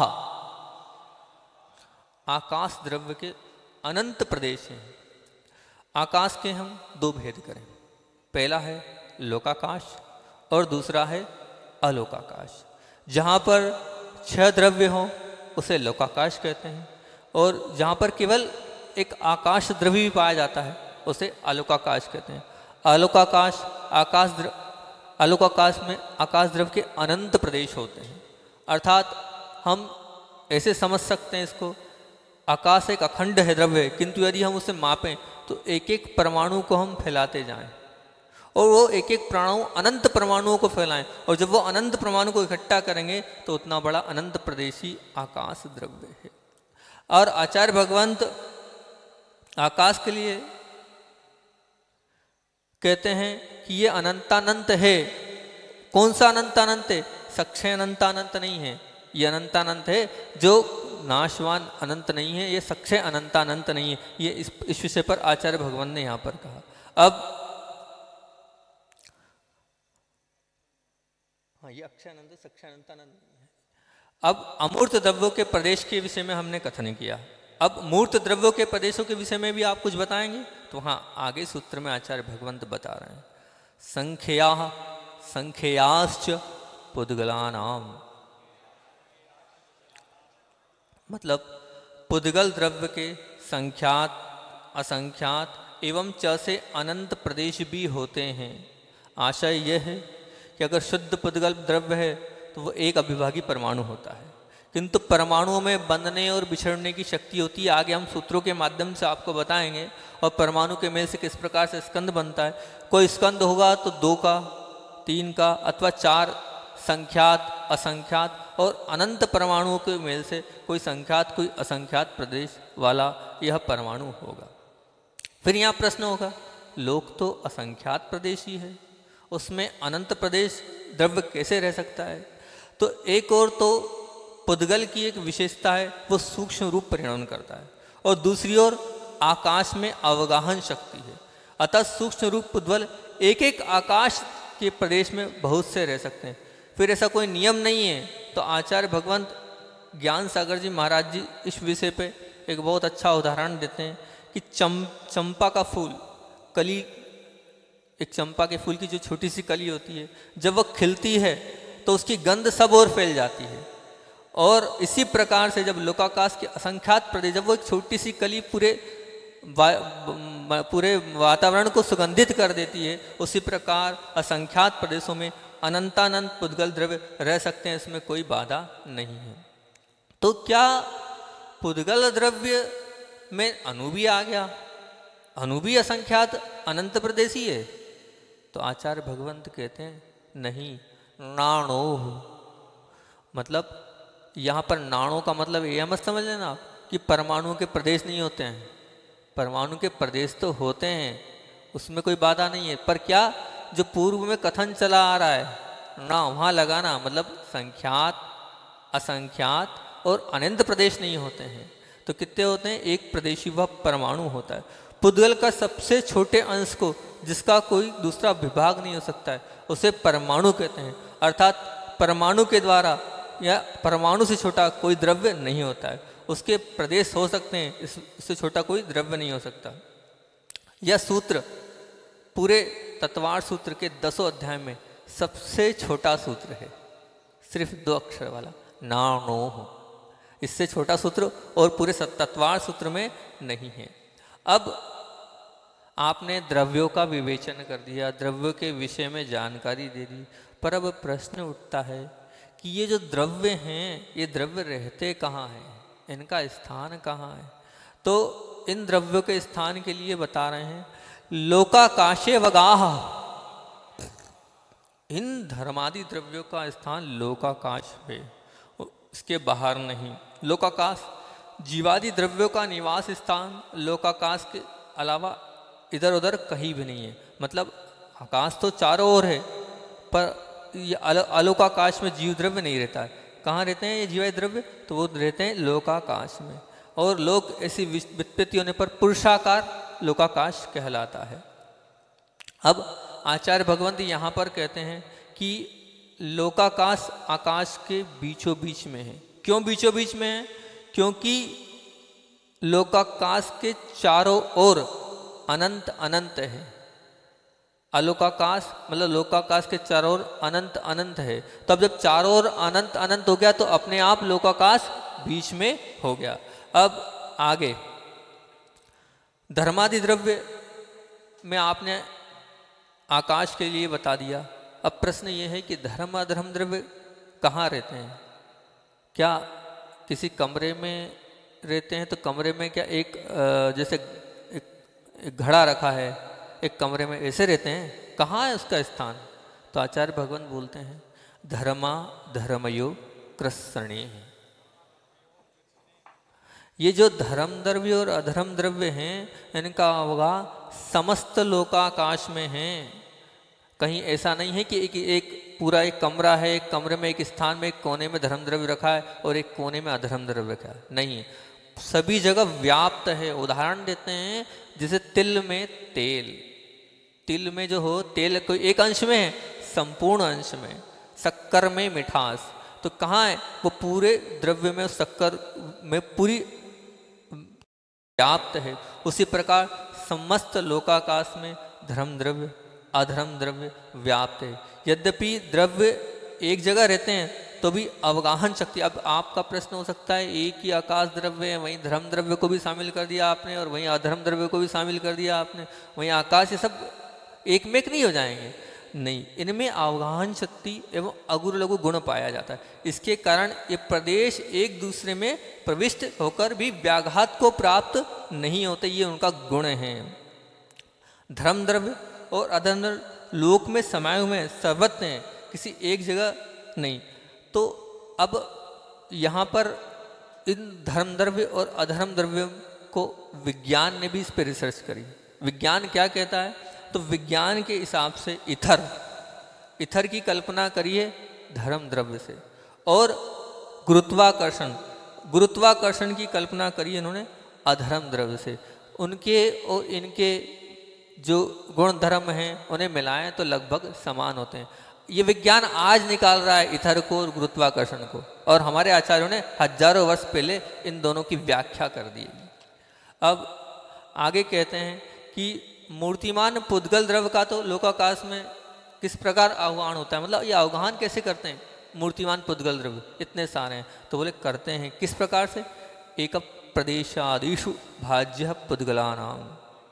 आकाश द्रव्य के अनंत प्रदेश हैं। आकाश के हम दो भेद करें, पहला है लोकाकाश और दूसरा है अलोकाकाश। जहाँ पर छह द्रव्य हों उसे लोकाकाश कहते हैं, और जहाँ पर केवल एक आकाश द्रव्य भी पाया जाता है उसे अलोकाकाश कहते हैं। अलोकाकाश आकाश द्रव्य अलोकाकाश में आकाश द्रव्य के अनंत प्रदेश होते हैं। अर्थात हम ऐसे समझ सकते हैं इसको, आकाश एक अखंड है द्रव्य, किंतु यदि हम उसे मापें तो एक एक परमाणु को हम फैलाते जाएं और वो एक एक परमाणु अनंत परमाणुओं को फैलाएं, और जब वो अनंत परमाणु को इकट्ठा करेंगे तो उतना बड़ा अनंत प्रदेशी आकाश द्रव्य है। और आचार्य भगवंत आकाश के लिए कहते हैं कि ये अनंतानंत है। कौन सा अनंतानंत है? सक्षय अनंतानंत नहीं है, ये अनंतानंत है जो नाशवान अनंत नहीं है, ये सक्षय अनंतानंत नहीं है। ये इस, इस विषय पर आचार्य भगवान ने यहाँ पर कहा। अब हाँ, ये अक्षय अनंत सक्षय अनंतानंत नहीं है। अब अमूर्त द्रव्यों के प्रदेश के विषय में हमने कथन किया, अब मूर्त द्रव्यों के प्रदेशों के विषय में भी आप कुछ बताएंगे? तो हाँ, आगे सूत्र में आचार्य भगवंत बता रहे हैं, संख्या संख्याश्च पुद्गलानाम, मतलब पुद्गल द्रव्य के संख्यात असंख्यात एवं च से अनंत प्रदेश भी होते हैं। आशय यह है कि अगर शुद्ध पुद्गल द्रव्य है तो वो एक अविभागी परमाणु होता है, किंतु परमाणुओं में बंधने और बिछड़ने की शक्ति होती है। आगे हम सूत्रों के माध्यम से आपको बताएंगे। और परमाणु के मेल से किस प्रकार से स्कंद बनता है। कोई स्कंद होगा तो दो का, तीन का अथवा चार संख्यात असंख्यात और अनंत परमाणुओं के मेल से कोई संख्यात कोई असंख्यात प्रदेश वाला यह परमाणु होगा। फिर यहाँ प्रश्न होगा, लोक तो असंख्यात प्रदेश ही है, उसमें अनंत प्रदेश द्रव्य कैसे रह सकता है? तो एक और तो पुद्गल की एक विशेषता है, वो सूक्ष्म रूप परिणमन करता है, और दूसरी ओर आकाश में अवगाहन शक्ति है। अतः सूक्ष्म रूप पुद्गल एक एक आकाश के प्रदेश में बहुत से रह सकते हैं। फिर ऐसा कोई नियम नहीं है। तो आचार्य भगवंत ज्ञान सागर जी महाराज जी इस विषय पे एक बहुत अच्छा उदाहरण देते हैं कि चम चंपा का फूल कली, एक चंपा के फूल की जो छोटी सी कली होती है, जब वह खिलती है तो उसकी गंध सब ओर फैल जाती है। और इसी प्रकार से जब लोकाकाश के असंख्यात प्रदेश, जब वो एक छोटी सी कली पूरे वा, पूरे वातावरण को सुगंधित कर देती है, उसी प्रकार असंख्यात प्रदेशों में अनंतानंत पुद्गल द्रव्य रह सकते हैं, इसमें कोई बाधा नहीं है। तो क्या पुद्गल द्रव्य में अणु भी आ गया? अणु भी असंख्यात अनंत प्रदेशी है? तो आचार्य भगवंत कहते हैं नहीं, नाणो, मतलब यहाँ पर नाणों का मतलब यह मत समझ लेना आप कि परमाणुओं के प्रदेश नहीं होते हैं। परमाणु के प्रदेश तो होते हैं, उसमें कोई बाधा नहीं है, पर क्या जो पूर्व में कथन चला आ रहा है ना, वहाँ लगाना, मतलब संख्यात असंख्यात और अनंत प्रदेश नहीं होते हैं। तो कितने होते हैं? एक प्रदेशी वह परमाणु होता है। पुद्गल का सबसे छोटे अंश को, जिसका कोई दूसरा विभाग नहीं हो सकता है, उसे परमाणु कहते हैं। अर्थात परमाणु के द्वारा या परमाणु से छोटा कोई द्रव्य नहीं होता है। उसके प्रदेश हो सकते हैं, इससे छोटा कोई द्रव्य नहीं हो सकता। यह सूत्र पूरे तत्वार सूत्र के दसों अध्याय में सबसे छोटा सूत्र है, सिर्फ दो अक्षर वाला, नाणो। इससे छोटा सूत्र और पूरे तत्वार सूत्र में नहीं है। अब आपने द्रव्यों का विवेचन कर दिया, द्रव्यों के विषय में जानकारी दे दी, पर अब प्रश्न उठता है कि ये जो द्रव्य हैं ये द्रव्य रहते कहाँ हैं, इनका स्थान कहाँ है। तो इन द्रव्यों के स्थान के लिए बता रहे हैं लोकाकाशे वगाह, इन धर्मादि द्रव्यों का स्थान लोकाकाश है, इसके बाहर नहीं। लोकाकाश जीवादि द्रव्यों का निवास स्थान लोकाकाश के अलावा इधर उधर कहीं भी नहीं है। मतलब आकाश तो चारों ओर है, पर ये अलोकाकाश में जीव द्रव्य नहीं रहता है। कहाँ रहते हैं ये जीवादि द्रव्य? तो वो रहते हैं लोकाकाश में। और लोक ऐसी व्युत्पत्ति होने पर पुरुषाकार लोकाकाश कहलाता है। अब आचार्य भगवंत यहाँ पर कहते हैं कि लोकाकाश आकाश के बीचों बीच में है। क्यों बीचों बीच में है? क्योंकि लोकाकाश के चारों ओर अनंत अनंत है। अलोकाकाश मतलब लोकाकाश के चारों ओर अनंत अनंत है। तब जब चारों ओर अनंत अनंत हो गया तो अपने आप लोकाकाश बीच में हो गया। अब आगे धर्मादि द्रव्य में आपने आकाश के लिए बता दिया। अब प्रश्न ये है कि धर्म अधर्म द्रव्य कहाँ रहते हैं? क्या किसी कमरे में रहते हैं? तो कमरे में क्या एक जैसे एक, एक घड़ा रखा है, एक कमरे में ऐसे रहते हैं? कहाँ है उसका स्थान? तो आचार्य भगवान बोलते हैं धर्मा धर्मयो क्रसणे। ये जो धर्म द्रव्य और अधर्म द्रव्य हैं इनका अवगाह समस्त लोकाकाश में है। कहीं ऐसा नहीं है कि एक, एक पूरा एक कमरा है, एक कमरे में एक स्थान में एक कोने में धर्म द्रव्य रखा है और एक कोने में अधर्म द्रव्य रखा है, नहीं, सभी जगह व्याप्त है। उदाहरण देते हैं जैसे तिल में तेल, तिल में जो हो तेल कोई एक अंश में है, संपूर्ण अंश में। शक्कर में मिठास, तो कहाँ है? वो पूरे द्रव्य में, शक्कर में पूरी व्याप्त है। उसी प्रकार समस्त लोकाकाश में धर्म द्रव्य अधर्म द्रव्य व्याप्त है। यद्यपि द्रव्य एक जगह रहते हैं तो भी अवगाहन शक्ति। अब आपका प्रश्न हो सकता है एक ही आकाश द्रव्य है, वहीं धर्म द्रव्य को भी शामिल कर दिया आपने और वहीं अधर्म द्रव्य को भी शामिल कर दिया आपने, वहीं आकाश, ये सब एक में एक नहीं हो जाएंगे। नहीं, इनमें अवगाहन शक्ति एवं अगुर लघु गुण पाया जाता है। इसके कारण ये प्रदेश एक दूसरे में प्रविष्ट होकर भी व्याघात को प्राप्त नहीं होते, ये उनका गुण है। धर्म द्रव्य और अधर्म द्रव्य लोक में समाये हुए हैं, सर्वत्र हैं, किसी एक जगह नहीं। तो अब यहाँ पर इन धर्म द्रव्य और अधर्म द्रव्यों को विज्ञान ने भी इस पर रिसर्च करी। विज्ञान क्या कहता है? तो विज्ञान के हिसाब से इथर इथर की कल्पना करिए धर्म द्रव्य से, और गुरुत्वाकर्षण गुरुत्वाकर्षण की कल्पना करिए इन्होंने अधर्म द्रव्य से। उनके और इनके जो गुण धर्म हैं उन्हें मिलाएं तो लगभग समान होते हैं। ये विज्ञान आज निकाल रहा है इथर को और गुरुत्वाकर्षण को, और हमारे आचार्यों ने हजारों वर्ष पहले इन दोनों की व्याख्या कर दी। अब आगे कहते हैं कि मूर्तिमान पुद्गल द्रव्य का तो लोकाकाश में किस प्रकार आह्वान होता है, मतलब ये अवगाहन कैसे करते हैं? मूर्तिमान पुद्गल द्रव्य इतने सारे हैं, तो बोले करते हैं किस प्रकार से? एक प्रदेशादिषु भाज्य पुद्गलानाम।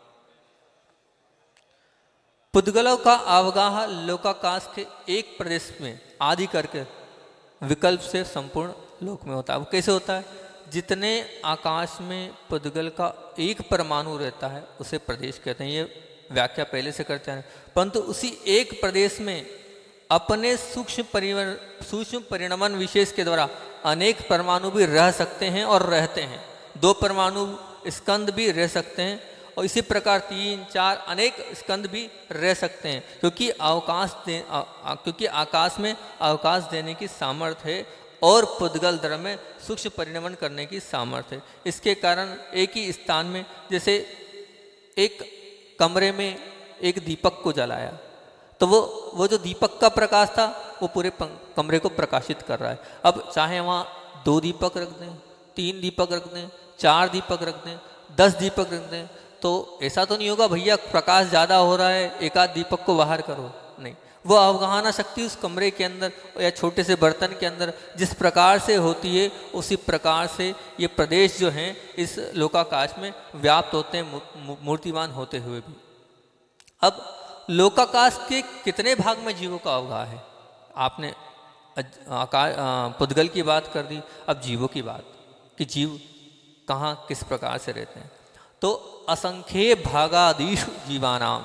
पुद्गलों का अवगाह लोकाकाश के एक प्रदेश में आदि करके विकल्प से संपूर्ण लोक में होता है। वो कैसे होता है? जितने आकाश में पुद्गल का एक परमाणु रहता है उसे प्रदेश कहते हैं। ये व्याख्या पहले से करते हैं, परंतु उसी एक प्रदेश में अपने सूक्ष्म परिवर सूक्ष्म परिणमन विशेष के द्वारा अनेक परमाणु भी रह सकते हैं और रहते हैं। दो परमाणु स्कंद भी रह सकते हैं, और इसी प्रकार तीन चार अनेक स्कंद भी रह सकते हैं, क्योंकि अवकाश दे आ, आ, क्योंकि आकाश में अवकाश देने की सामर्थ्य है और पुद्गल द्रव्य में सूक्ष्म परिणमन करने की सामर्थ्य है। इसके कारण एक ही स्थान में, जैसे एक कमरे में एक दीपक को जलाया तो वो वो जो दीपक का प्रकाश था वो पूरे कमरे को प्रकाशित कर रहा है। अब चाहे वहाँ दो दीपक रख दें, तीन दीपक रख दें, चार दीपक रख दें, दस दीपक रख दें, तो ऐसा तो नहीं होगा भैया प्रकाश ज़्यादा हो रहा है एक आध दीपक को बाहर करो, नहीं। वो अवगाहना शक्ति उस कमरे के अंदर या छोटे से बर्तन के अंदर जिस प्रकार से होती है उसी प्रकार से ये प्रदेश जो हैं इस लोकाकाश में व्याप्त होते हैं, मूर्तिमान होते हुए भी। अब लोकाकाश के कितने भाग में जीवों का अवगाह है? आपने आकाश पुद्गल की बात कर दी, अब जीवों की बात कि जीव कहाँ किस प्रकार से रहते हैं। तो असंख्य भागादीशु जीवानाम,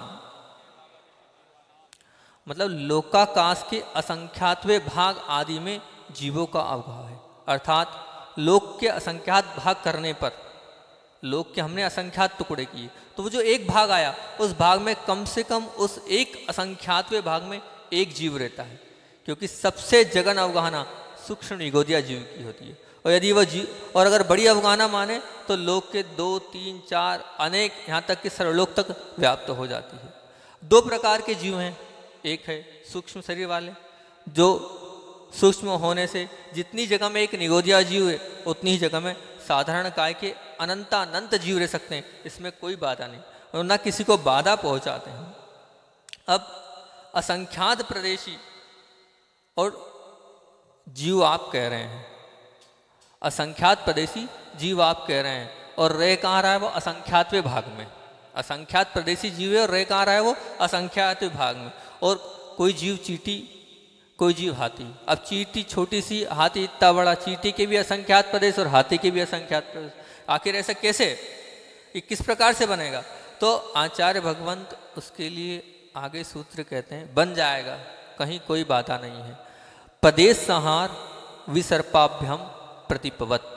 मतलब लोकाकाश के असंख्यातवे भाग आदि में जीवों का अभाव है। अर्थात लोक के असंख्यात भाग करने पर, लोक के हमने असंख्यात टुकड़े किए, तो वो जो एक भाग आया उस भाग में कम से कम उस एक असंख्यातवे भाग में एक जीव रहता है, क्योंकि सबसे जगन अवगाहना सूक्ष्म निगोदिया जीव की होती है। और यदि वह जीव, और अगर बड़ी अवगाहना माने तो लोक के दो तीन चार अनेक, यहाँ तक कि सर्वलोक तक व्याप्त हो जाती है। दो प्रकार के जीव हैं, एक है सूक्ष्म शरीर वाले, जो सूक्ष्म होने से जितनी जगह में एक निगोदिया जीव है उतनी ही जगह में साधारण काय के अनंतानंत जीव रह सकते हैं, इसमें कोई बाधा नहीं और ना किसी को बाधा पहुंचाते हैं। अब असंख्यात प्रदेशी और जीव आप कह रहे हैं, असंख्यात प्रदेशी जीव आप कह रहे हैं, और रह कहाँ रहा है वो असंख्यातवे भाग में। असंख्यात प्रदेशी जीव है और रह कहाँ रहा है वो असंख्यातवे भाग में। और कोई जीव चींटी, कोई जीव हाथी। अब चींटी छोटी सी, हाथी इतना बड़ा, चींटी के भी असंख्यात प्रदेश और हाथी के भी असंख्यात प्रदेश। आखिर ऐसा कैसे, ये किस प्रकार से बनेगा? तो आचार्य भगवंत उसके लिए आगे सूत्र कहते हैं, बन जाएगा, कहीं कोई बाधा नहीं है। पदेश संहार विसर्पाभ्यम प्रतिपवत।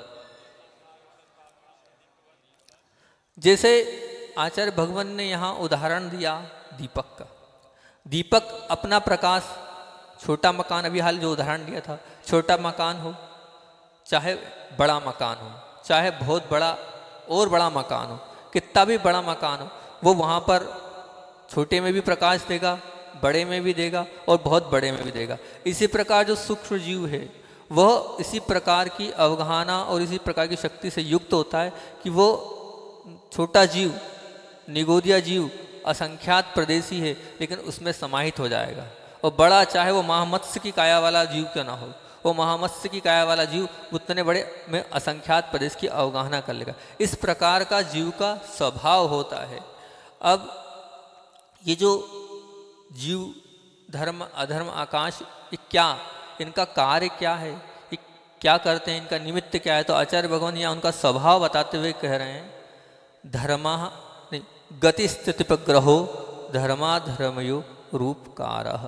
जैसे आचार्य भगवान ने यहाँ उदाहरण दिया दीपक का। दीपक अपना प्रकाश, छोटा मकान, अभी हाल जो उदाहरण दिया था, छोटा मकान हो चाहे बड़ा मकान हो, चाहे बहुत बड़ा और बड़ा मकान हो, कितना भी बड़ा मकान हो, वो वहाँ पर छोटे में भी प्रकाश देगा, बड़े में भी देगा और बहुत बड़े में भी देगा। इसी प्रकार जो सूक्ष्म जीव है वह इसी प्रकार की अवगाहना और इसी प्रकार की शक्ति से युक्त होता है कि वो छोटा जीव, निगोदिया जीव असंख्यात प्रदेशी है लेकिन उसमें समाहित हो जाएगा। और बड़ा, चाहे वो महामत्स्य की काया वाला जीव क्यों ना हो, वो महामत्स्य की काया वाला जीव उतने बड़े में असंख्यात प्रदेश की अवगाहना कर लेगा। इस प्रकार का जीव का स्वभाव होता है। अब ये जो जीव, धर्म अधर्म आकाश, ये क्या, इनका कार्य क्या है, ये क्या करते हैं, इनका निमित्त क्या है? तो आचार्य भगवान यहाँ उनका स्वभाव बताते हुए कह रहे हैं, धर्मा नहीं गति स्थितिपग्रहो धर्माधर्मयो रूपकारः।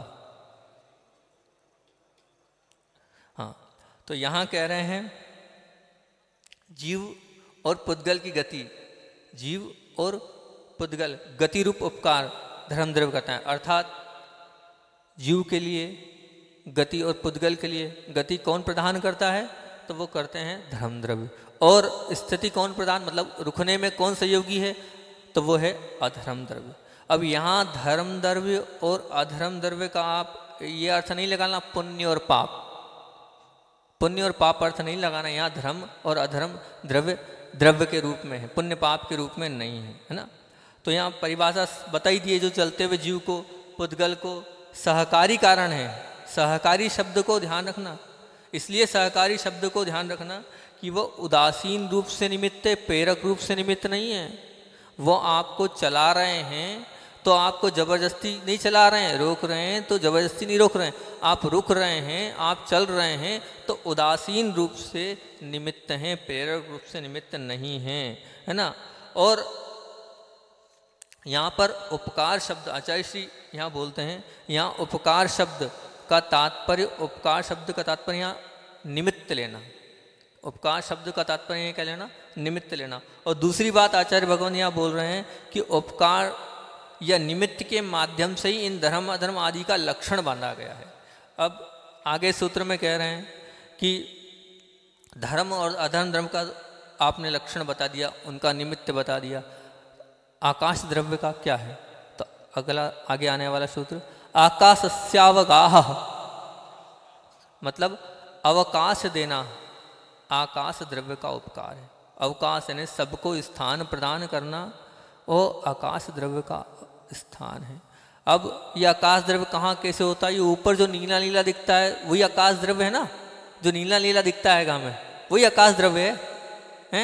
हाँ, तो यहाँ कह रहे हैं जीव और पुद्गल की गति, जीव और पुद्गल गति रूप उपकार धर्म द्रव्य करता है। अर्थात जीव के लिए गति और पुद्गल के लिए गति कौन प्रदान करता है? तो वो करते हैं धर्म द्रव्य। और स्थिति कौन प्रदान, मतलब रुकने में कौन सहयोगी है? तो वो है अधर्म द्रव्य। अब यहाँ धर्म द्रव्य और अधर्म द्रव्य का आप ये अर्थ नहीं लगाना पुण्य और पाप, पुण्य और पाप अर्थ नहीं लगाना। यहाँ धर्म और अधर्म द्रव्य द्रव्य के रूप में है, पुण्य पाप के रूप में नहीं है, है ना। तो यहाँ परिभाषा बताई दी है, जो चलते हुए जीव को, पुद्गल को सहकारी कारण है। सहकारी शब्द को ध्यान रखना, इसलिए सहकारी शब्द को ध्यान रखना कि वो उदासीन रूप से निमित्त है, प्रेरक रूप से निमित्त नहीं है। वो आपको चला रहे हैं तो आपको जबरदस्ती नहीं चला रहे हैं, रोक रहे हैं तो जबरदस्ती नहीं रोक रहे हैं, आप रुक रहे हैं, आप चल रहे हैं तो उदासीन रूप से निमित्त हैं, प्रेरक रूप से निमित्त नहीं हैं, है ना। और यहाँ पर उपकार शब्द आचार्य श्री यहाँ बोलते हैं, यहाँ उपकार शब्द का तात्पर्य, उपकार शब्द का तात्पर्य यहाँ निमित्त लेना, उपकार शब्द का तात्पर्य क्या लेना? निमित्त लेना। और दूसरी बात आचार्य भगवान यहाँ बोल रहे हैं कि उपकार या निमित्त के माध्यम से ही इन धर्म अधर्म आदि का लक्षण बांधा गया है। अब आगे सूत्र में कह रहे हैं कि धर्म और अधर्म धर्म का आपने लक्षण बता दिया, उनका निमित्त बता दिया। आकाश द्रव्य का क्या है? तो अगला आगे आने वाला सूत्र आकाशस्यावगाह, मतलब अवकाश देना, आकाश द्रव्य का उपकार है। अवकाश यानी सबको स्थान प्रदान करना, वो आकाश द्रव्य का स्थान है। अब ये आकाश द्रव्य कहाँ कैसे होता है? ये ऊपर जो नीला नीला दिखता है वही आकाश द्रव्य है ना, जो नीला नीला दिखता है हमें वही आकाश द्रव्य है, हैं?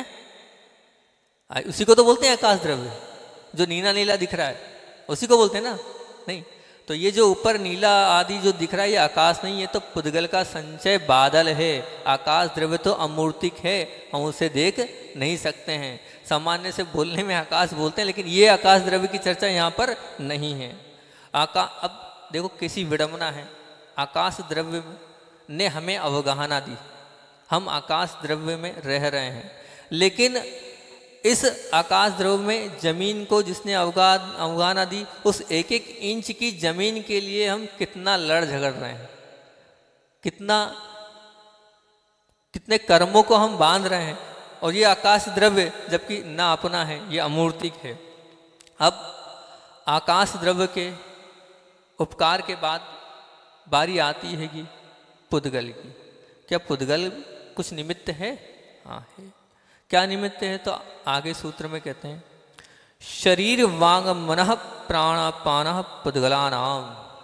उसी को तो बोलते हैं आकाश द्रव्य, जो नीला नीला दिख रहा है उसी को बोलते हैं ना। नहीं, तो ये जो ऊपर नीला आदि जो दिख रहा है ये आकाश नहीं, ये तो पुद्गल का संचय बादल है। आकाश द्रव्य तो अमूर्तिक है, हम उसे देख नहीं सकते हैं। सामान्य से बोलने में आकाश बोलते हैं, लेकिन ये आकाश द्रव्य की चर्चा यहाँ पर नहीं है। आका अब देखो कैसी विडंबना है, आकाश द्रव्य ने हमें अवगाहना दी, हम आकाश द्रव्य में रह रहे हैं, लेकिन इस आकाश द्रव्य में जमीन को जिसने अवगा अवगाहना दी, उस एक एक इंच की जमीन के लिए हम कितना लड़ झगड़ रहे हैं, कितना कितने कर्मों को हम बांध रहे हैं। और ये आकाश द्रव्य जबकि ना अपना है, ये अमूर्तिक है। अब आकाश द्रव्य के उपकार के बाद बारी आती है कि पुद्गल की। क्या पुद्गल कुछ निमित्त है? हाँ है। क्या निमित्त है? तो आगे सूत्र में कहते हैं शरीर वांग मनः प्राणापान पुद्गलानाम।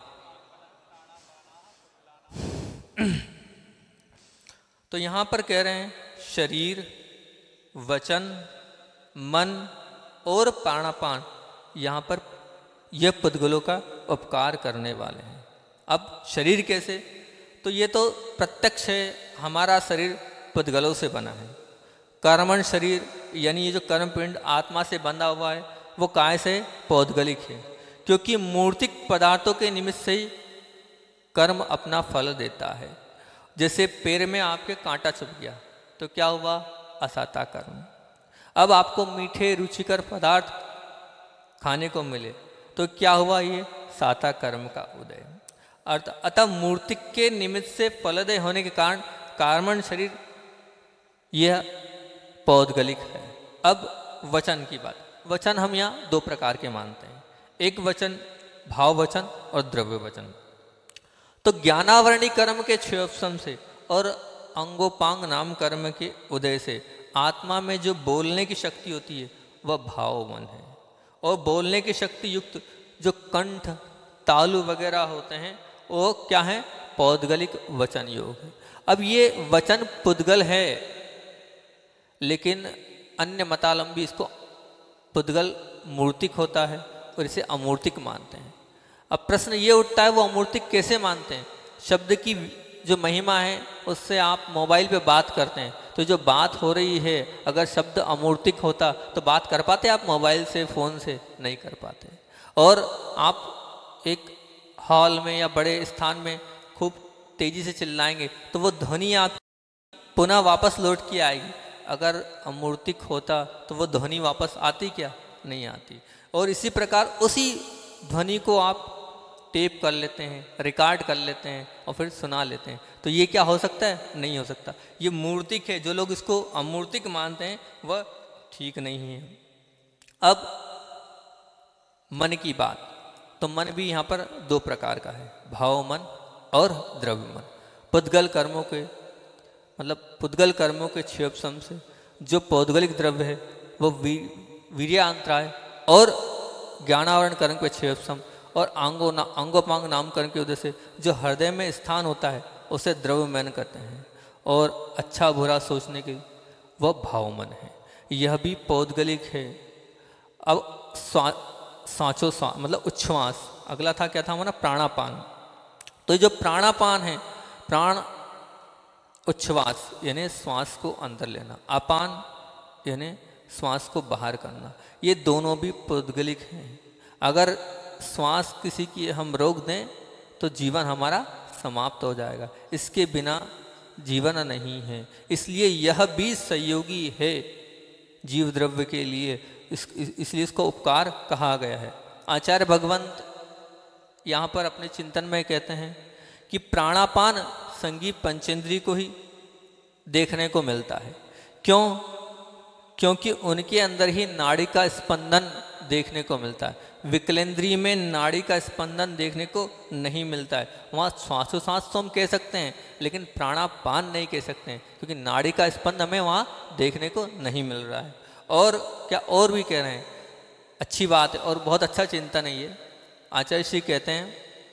तो यहां पर कह रहे हैं शरीर, वचन, मन और प्राणापान, यहां पर यह पुद्गलों का उपकार करने वाले हैं। अब शरीर कैसे? तो ये तो प्रत्यक्ष है, हमारा शरीर पुद्गलों से बना है। कर्मण शरीर यानी ये जो कर्म पिंड आत्मा से बंधा हुआ है वो काय से? पौद्गलिक है, क्योंकि मूर्तिक पदार्थों के निमित्त से ही कर्म अपना फल देता है। जैसे पैर में आपके कांटा चुभ गया तो क्या हुआ? असाता कर्म। अब आपको मीठे रुचिकर पदार्थ खाने को मिले तो क्या हुआ? ये साता कर्म का उदय। अर्थ अतः मूर्तिक के निमित्त से फलदय होने के कारण कर्मण शरीर यह पौद्गलिक है। अब वचन की बात, वचन हम यहाँ दो प्रकार के मानते हैं, एक वचन भाव वचन और द्रव्य वचन। तो ज्ञानावरणी कर्म के क्षयोपम से और अंगोपांग नाम कर्म के उदय से आत्मा में जो बोलने की शक्ति होती है वह भाववन है, और बोलने की शक्ति युक्त जो कंठ तालु वगैरह होते हैं वो क्या है? पौद्गलिक वचन योग है। अब ये वचन पुद्गल है, लेकिन अन्य मतालंबी इसको पुद्गल मूर्तिक होता है और इसे अमूर्तिक मानते हैं। अब प्रश्न ये उठता है वो अमूर्तिक कैसे मानते हैं? शब्द की जो महिमा है उससे आप मोबाइल पे बात करते हैं, तो जो बात हो रही है अगर शब्द अमूर्तिक होता तो बात कर पाते आप मोबाइल से, फ़ोन से? नहीं कर पाते। और आप एक हॉल में या बड़े स्थान में खूब तेज़ी से चिल्लाएंगे तो वो ध्वनि आप पुनः वापस लौट के आएगी। अगर अमूर्तिक होता तो वो ध्वनि वापस आती क्या? नहीं आती। और इसी प्रकार उसी ध्वनि को आप टेप कर लेते हैं, रिकॉर्ड कर लेते हैं और फिर सुना लेते हैं, तो ये क्या हो सकता है? नहीं हो सकता। ये मूर्तिक है। जो लोग इसको अमूर्तिक मानते हैं वह ठीक नहीं है। अब मन की बात, तो मन भी यहाँ पर दो प्रकार का है, भाव मन और द्रव्य मन। पुद्गल कर्मों के मतलब पुद्गल कर्मों के क्षयोपम से जो पौद्गलिक द्रव्य है वो वी, वीर्यांतराय और ज्ञानावरण कर्म के क्षयोपम और आंगो ना अंगोपांग नामकरण की वजह से जो हृदय में स्थान होता है उसे द्रव्यमन कहते हैं। और अच्छा बुरा सोचने की वह भावमन है, यह भी पौद्गलिक है। अब सांचो स्वा मतलब उच्छ्वास, अगला था क्या था हमारा? प्राणापान। तो जो प्राणापान है, प्राण उच्छ्वास यानी श्वास को अंदर लेना, अपान यानी श्वास को बाहर करना, ये दोनों भी पौद्गलिक हैं। अगर श्वास किसी की हम रोक दें तो जीवन हमारा समाप्त हो जाएगा, इसके बिना जीवन नहीं है। इसलिए यह भी संयोगी है जीव द्रव्य के लिए, इस इसलिए इसको उपकार कहा गया है। आचार्य भगवंत यहाँ पर अपने चिंतन में कहते हैं कि प्राणापान संगीत पंचेंद्री को ही देखने को मिलता है। क्यों? क्योंकि उनके अंदर ही नाड़ी का स्पंदन देखने को मिलता है। विकलेंद्री में नाड़ी का स्पंदन देखने को नहीं मिलता है। वहाँ श्वासोश्वास तो हम कह सकते हैं लेकिन प्राणापान नहीं कह सकते हैं, क्योंकि नाड़ी का स्पंद हमें वहाँ देखने को नहीं मिल रहा है। और क्या और भी कह रहे हैं, अच्छी बात है और बहुत अच्छा चिंतन है ये। आचार्य श्री कहते हैं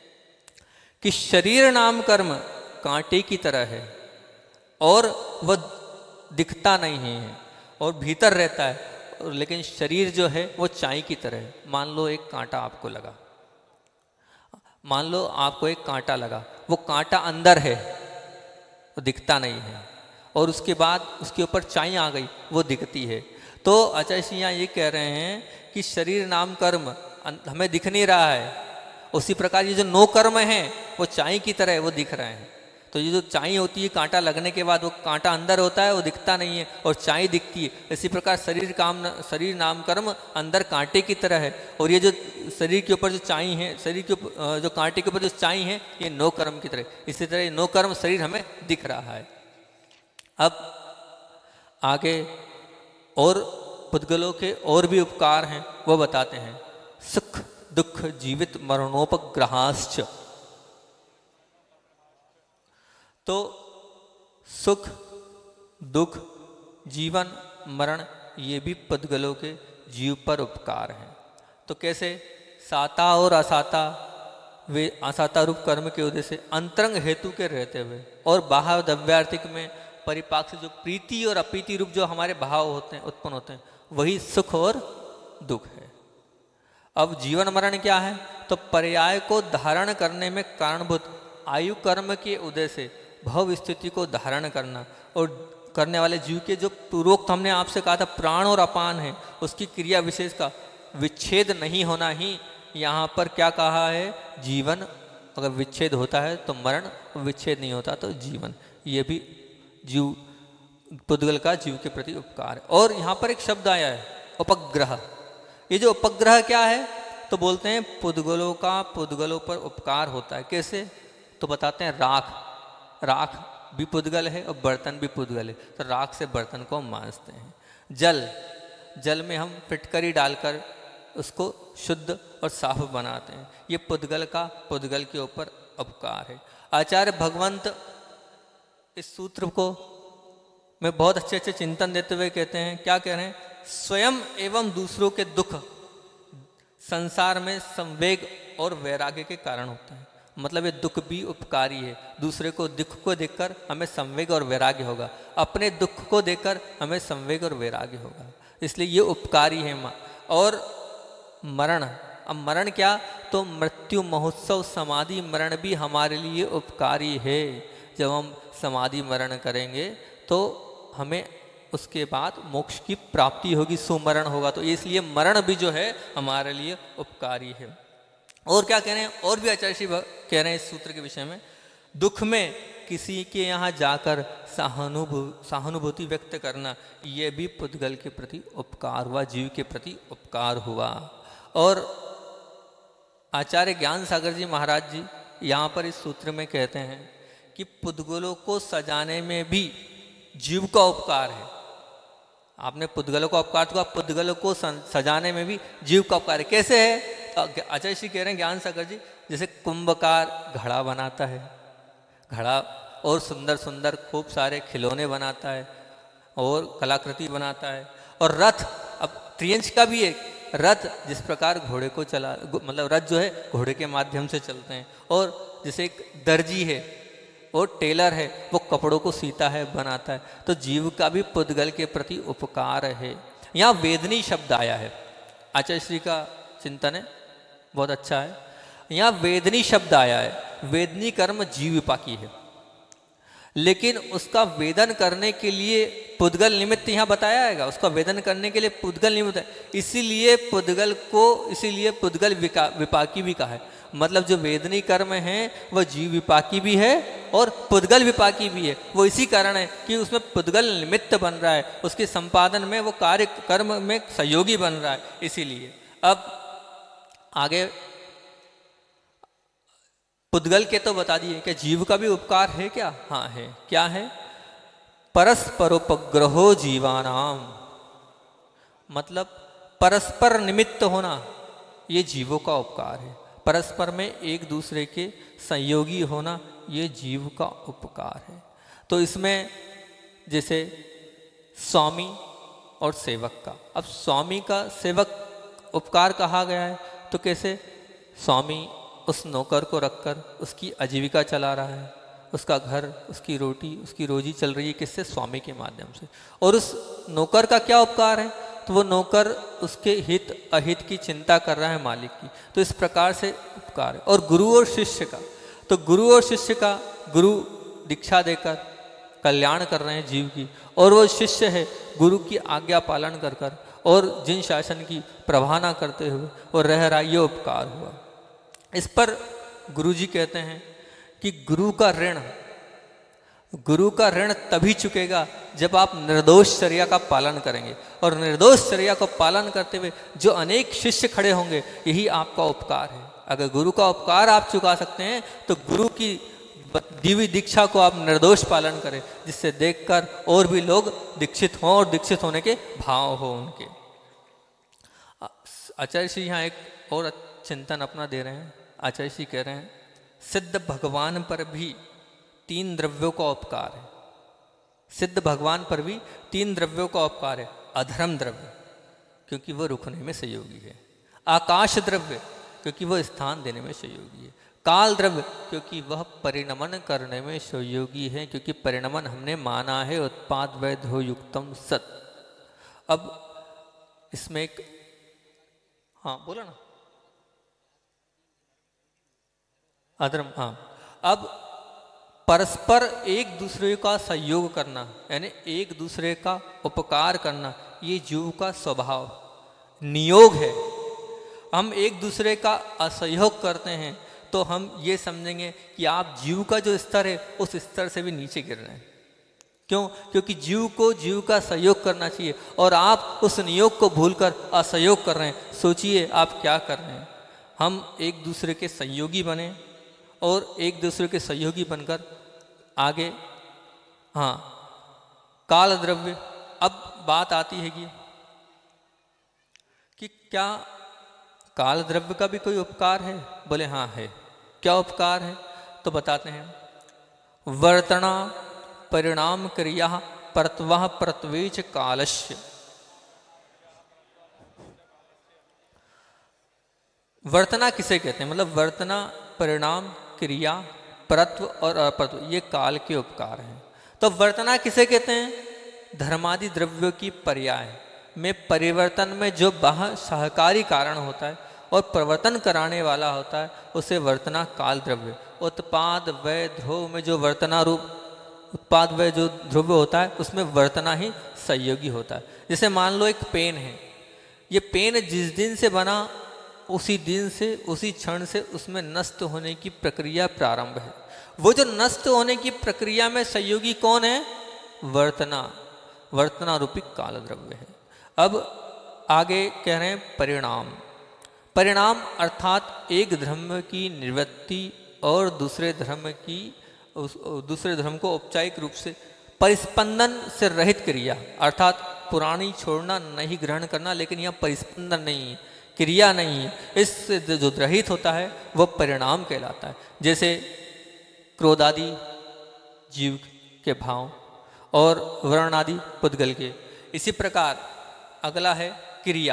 कि शरीर नाम कर्म कांटे की तरह है और वह दिखता नहीं है और भीतर रहता है, लेकिन शरीर जो है वो चाय की तरह है। मान लो एक कांटा आपको लगा, मान लो आपको एक कांटा लगा, वो कांटा अंदर है, वो दिखता नहीं है, और उसके बाद उसके ऊपर चाई आ गई, वो दिखती है। तो आचार्य श्री यहाँ ये कह रहे हैं कि शरीर नाम कर्म हमें दिख नहीं रहा है, उसी प्रकार ये जो नो कर्म है वो चाई की तरह है, वो दिख रहे हैं। तो ये जो चाई होती है, कांटा लगने के बाद वो कांटा अंदर होता है, वो दिखता नहीं है, और चाई दिखती है। इसी प्रकार शरीर काम शरीर नाम कर्म अंदर कांटे की तरह है, और ये जो शरीर के ऊपर जो चाई है, शरीर के ऊपर जो कांटे के ऊपर जो चाई है, ये नो कर्म की तरह। इसी तरह ये नो कर्म शरीर हमें दिख रहा है। अब आगे और पुद्गलों के और भी उपकार हैं, वो बताते हैं। सुख दुख जीवित मरणोपग्रहाश्च। तो सुख दुख जीवन मरण ये भी पुद्गलों के जीव पर उपकार हैं। तो कैसे? साता और असाता, वे असाता रूप कर्म के उदय से अंतरंग हेतु के रहते हुए और बाह्य द्रव्यार्थिक में परिपाक से जो प्रीति और अप्रीति रूप जो हमारे भाव होते हैं उत्पन्न होते हैं, वही सुख और दुख है। अब जीवन मरण क्या है? तो पर्याय को धारण करने में कारणभूत आयु कर्म के उदय से भव स्थिति को धारण करना और करने वाले जीव के जो पूर्वोक्त हमने आपसे कहा था प्राण और अपान है, उसकी क्रिया विशेष का विच्छेद नहीं होना ही यहाँ पर क्या कहा है? जीवन। अगर विच्छेद होता है तो मरण, विच्छेद नहीं होता तो जीवन। ये भी जीव पुद्गल का जीव के प्रति उपकार है। और यहाँ पर एक शब्द आया है उपग्रह। ये जो उपग्रह क्या है? तो बोलते हैं पुद्गलों का पुद्गलों पर उपकार होता है। कैसे? तो बताते हैं राख। राख भी पुद्गल है और बर्तन भी पुद्गल है, तो राख से बर्तन को हम मांजते हैं। जल, जल में हम फिटकरी डालकर उसको शुद्ध और साफ बनाते हैं। ये पुद्गल का पुद्गल के ऊपर उपकार है। आचार्य भगवंत इस सूत्र को में बहुत अच्छे अच्छे चिंतन देते हुए कहते हैं, क्या कह रहे हैं? स्वयं एवं दूसरों के दुख संसार में संवेग और वैराग्य के कारण होते हैं। मतलब ये दुख भी उपकारी है। दूसरे को दुख को देखकर हमें संवेग और वैराग्य होगा, अपने दुख को देखकर हमें संवेग और वैराग्य होगा, इसलिए ये उपकारी है। और मरण, अब मरण क्या? तो मृत्यु महोत्सव समाधि मरण भी हमारे लिए उपकारी है। जब हम समाधि मरण करेंगे तो हमें उसके बाद मोक्ष की प्राप्ति होगी, सुमरण होगा। तो इसलिए मरण भी जो है हमारे लिए उपकारी है। और क्या कह रहे हैं? और भी आचार्य श्री कह रहे हैं इस सूत्र के विषय में, दुख में किसी के यहाँ जाकर सहानुभू सहानुभूति व्यक्त करना, ये भी पुद्गल के प्रति उपकार हुआ, जीव के प्रति उपकार हुआ। और आचार्य ज्ञान सागर जी महाराज जी यहाँ पर इस सूत्र में कहते हैं कि पुद्गलों को सजाने में भी जीव का उपकार है। आपने पुद्गलों का उपकार तो पुद्गलों को सजाने में भी जीव का उपकार है। कैसे है? आचार्य श्री कह रहे हैं ज्ञान सागर जी, जैसे कुंभकार घड़ा बनाता है, घड़ा और सुंदर सुंदर खूब सारे खिलौने बनाता है और कलाकृति बनाता है। और रथ, अब त्रियंश का भी एक रथ जिस प्रकार घोड़े को चला, मतलब रथ जो है घोड़े के माध्यम से चलते हैं। और जैसे एक दर्जी है और टेलर है, वो कपड़ों को सीता है, बनाता है। तो जीव का भी पुद्गल के प्रति उपकार है। यहाँ वेदनी शब्द आया है, आचार्य श्री का चिंतन है, बहुत अच्छा है। यहाँ वेदनी शब्द आया है। वेदनी कर्म जीव विपाकी है, लेकिन उसका वेदन करने के लिए पुद्गल निमित्त यहाँ बताया है। उसका वेदन करने के लिए पुद्गल निमित्त है, इसीलिए पुद्गल को इसीलिए पुद्गल विपाकी भी कहा है। मतलब जो वेदनी कर्म है वह जीव विपाकी भी है और पुद्गल विपाकी भी है। वो इसी कारण है कि उसमें पुद्गल निमित्त बन रहा है, उसके संपादन में वो कार्य कर्म में सहयोगी बन रहा है, इसीलिए। अब आगे पुद्गल के तो बता दिए कि जीव का भी उपकार है क्या? हाँ है। क्या है? परस्परोपग्रहो जीवानाम, मतलब परस्पर निमित्त होना, ये जीवों का उपकार है। परस्पर में एक दूसरे के संयोगी होना, ये जीव का उपकार है। तो इसमें जैसे स्वामी और सेवक का, अब स्वामी का सेवक उपकार कहा गया है, तो कैसे? स्वामी उस नौकर को रखकर उसकी आजीविका चला रहा है, उसका घर, उसकी रोटी, उसकी रोजी चल रही है, किससे? स्वामी के माध्यम से। और उस नौकर का क्या उपकार है? तो वो नौकर उसके हित अहित की चिंता कर रहा है, मालिक की। तो इस प्रकार से उपकार है। और गुरु और शिष्य का, तो गुरु और शिष्य का, गुरु दीक्षा देकर कल्याण कर रहे हैं जीव की, और वो शिष्य है गुरु की आज्ञा पालन कर कर और जिन शासन की प्रवाह ना करते हुए वो रह रहा, ये उपकार हुआ। इस पर गुरु जी कहते हैं कि गुरु का ऋण, गुरु का ऋण तभी चुकेगा जब आप निर्दोष चर्या का पालन करेंगे, और निर्दोष चर्या को पालन करते हुए जो अनेक शिष्य खड़े होंगे, यही आपका उपकार है। अगर गुरु का उपकार आप चुका सकते हैं तो गुरु की दिव्य दीक्षा को आप निर्दोष पालन करें, जिससे देखकर और भी लोग दीक्षित हों और दीक्षित होने के भाव हो उनके। आचार्य श्री यहाँ एक और चिंतन अपना दे रहे हैं। आचार्य श्री कह रहे हैं, सिद्ध भगवान पर भी तीन द्रव्यों का उपकार है। सिद्ध भगवान पर भी तीन द्रव्यों का उपकार है। अधर्म द्रव्य, क्योंकि वह रुकने में सहयोगी है। आकाश द्रव्य, क्योंकि वह स्थान देने में सहयोगी है। काल द्रव्य, क्योंकि वह परिणमन करने में सहयोगी है, क्योंकि परिणमन हमने माना है उत्पाद वैध हो युक्तम सत। अब इसमें एक, हाँ बोला ना, अधर्म, हाँ। अब परस्पर एक दूसरे का सहयोग करना, यानी एक दूसरे का उपकार करना, ये जीव का स्वभाव नियोग है। हम एक दूसरे का असहयोग करते हैं तो हम ये समझेंगे कि आप जीव का जो स्तर है उस स्तर से भी नीचे गिर रहे हैं। क्यों? क्योंकि जीव को जीव का सहयोग करना चाहिए और आप उस नियोग को भूलकर असहयोग कर रहे हैं। सोचिए आप क्या कर रहे हैं। हम एक दूसरे के सहयोगी बने और एक दूसरे के सहयोगी बनकर आगे, हाँ, काल द्रव्य। अब बात आती है कि, कि क्या काल द्रव्य का भी कोई उपकार है? बोले हाँ है। क्या उपकार है? तो बताते हैं, वर्तना परिणाम क्रिया परत्वः परत्वेच कालस्य। वर्तना किसे कहते हैं? मतलब वर्तना, परिणाम, क्रिया, परत्व और अपरत्व, ये काल के उपकार हैं। तो वर्तना किसे कहते हैं? धर्मादि द्रव्यों की पर्याय में परिवर्तन में जो बाह्य सहकारी कारण होता है और प्रवर्तन कराने वाला होता है, उसे वर्तना काल द्रव्य। उत्पाद वय ध्रुव में जो वर्तना रूप उत्पाद वय जो ध्रुव होता है, उसमें वर्तना ही सहयोगी होता है। जैसे मान लो एक पेन है, ये पेन जिस दिन से बना उसी दिन से, उसी क्षण से उसमें नष्ट होने की प्रक्रिया प्रारंभ है। वो जो नष्ट होने की प्रक्रिया में सहयोगी कौन है? वर्तना, वर्तना रूपी काल द्रव्य है। अब आगे कह रहे हैं परिणाम। परिणाम अर्थात एक धर्म की निवृत्ति और दूसरे धर्म की उस दूसरे धर्म को औपचारिक रूप से परिस्पंदन से रहित क्रिया, अर्थात पुरानी छोड़ना, नहीं ग्रहण करना, लेकिन यह परिस्पंदन नहीं है, क्रिया नहीं है। इससे जो रहित होता है वह परिणाम कहलाता है। जैसे क्रोधादि जीव के भाव और वर्णादि पुद्गल के। इसी प्रकार अगला है क्रिया।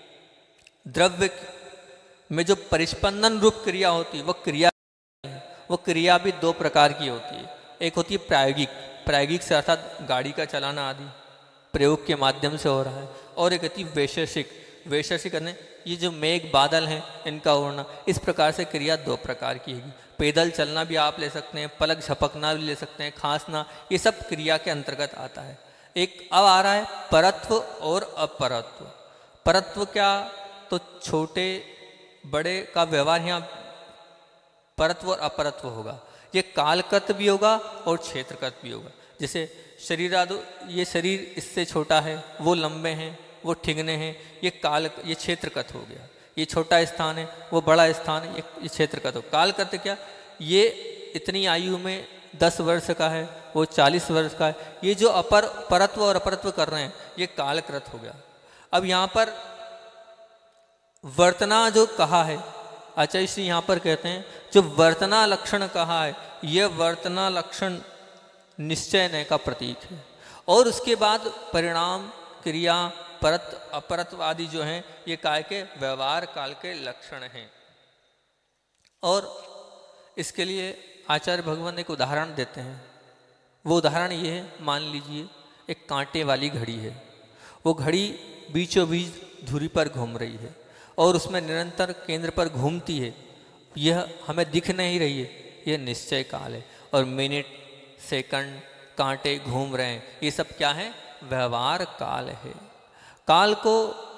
द्रव्य में जो परिस्पंदन रूप क्रिया होती है वह क्रिया है। वो क्रिया भी दो प्रकार की होती है। एक होती है प्रायोगिक, प्रायोगिक से अर्थात गाड़ी का चलाना आदि प्रयोग के माध्यम से हो रहा है, और एक होती है वैशेषिक। वैशेषिक ने ये जो मेघ बादल हैं इनका उड़ना, इस प्रकार से क्रिया दो प्रकार की है। पैदल चलना भी आप ले सकते हैं, पलक झपकना भी ले सकते हैं, खांसना, ये सब क्रिया के अंतर्गत आता है। एक अब आ रहा है परत्व और अपरत्व। परत्व क्या? तो छोटे बड़े का व्यवहार यहाँ परत्व और अपरत्व होगा। ये कालकृत भी होगा और क्षेत्रकृत भी होगा। जैसे शरीर आदि, ये शरीर इससे छोटा है, वो लंबे हैं, वो ठिगने हैं, ये काल, ये क्षेत्रकृत हो गया। ये छोटा स्थान है, वो बड़ा स्थान है, ये क्षेत्रकृत हो। कालकृत क्या? ये इतनी आयु में दस वर्ष का है, वो चालीस वर्ष का है। ये जो अपर परत्व और अपरत्व कर रहे हैं ये कालकृत हो गया। अब यहाँ पर वर्तना जो कहा है, आचार्य श्री यहाँ पर कहते हैं जो वर्तना लक्षण कहा है, यह वर्तना लक्षण निश्चय का प्रतीक है। और उसके बाद परिणाम, क्रिया, परत, अपरत्व आदि जो हैं ये काय के व्यवहार काल के लक्षण हैं। और इसके लिए आचार्य भगवान एक उदाहरण देते हैं। वो उदाहरण ये है, मान लीजिए एक कांटे वाली घड़ी है। वो घड़ी बीचों बीच धुरी पर घूम रही है और उसमें निरंतर केंद्र पर घूमती है यह हमें दिख नहीं रही है, यह निश्चय काल है। और मिनट, सेकंड, कांटे घूम रहे हैं, ये सब क्या है? व्यवहार काल है। काल को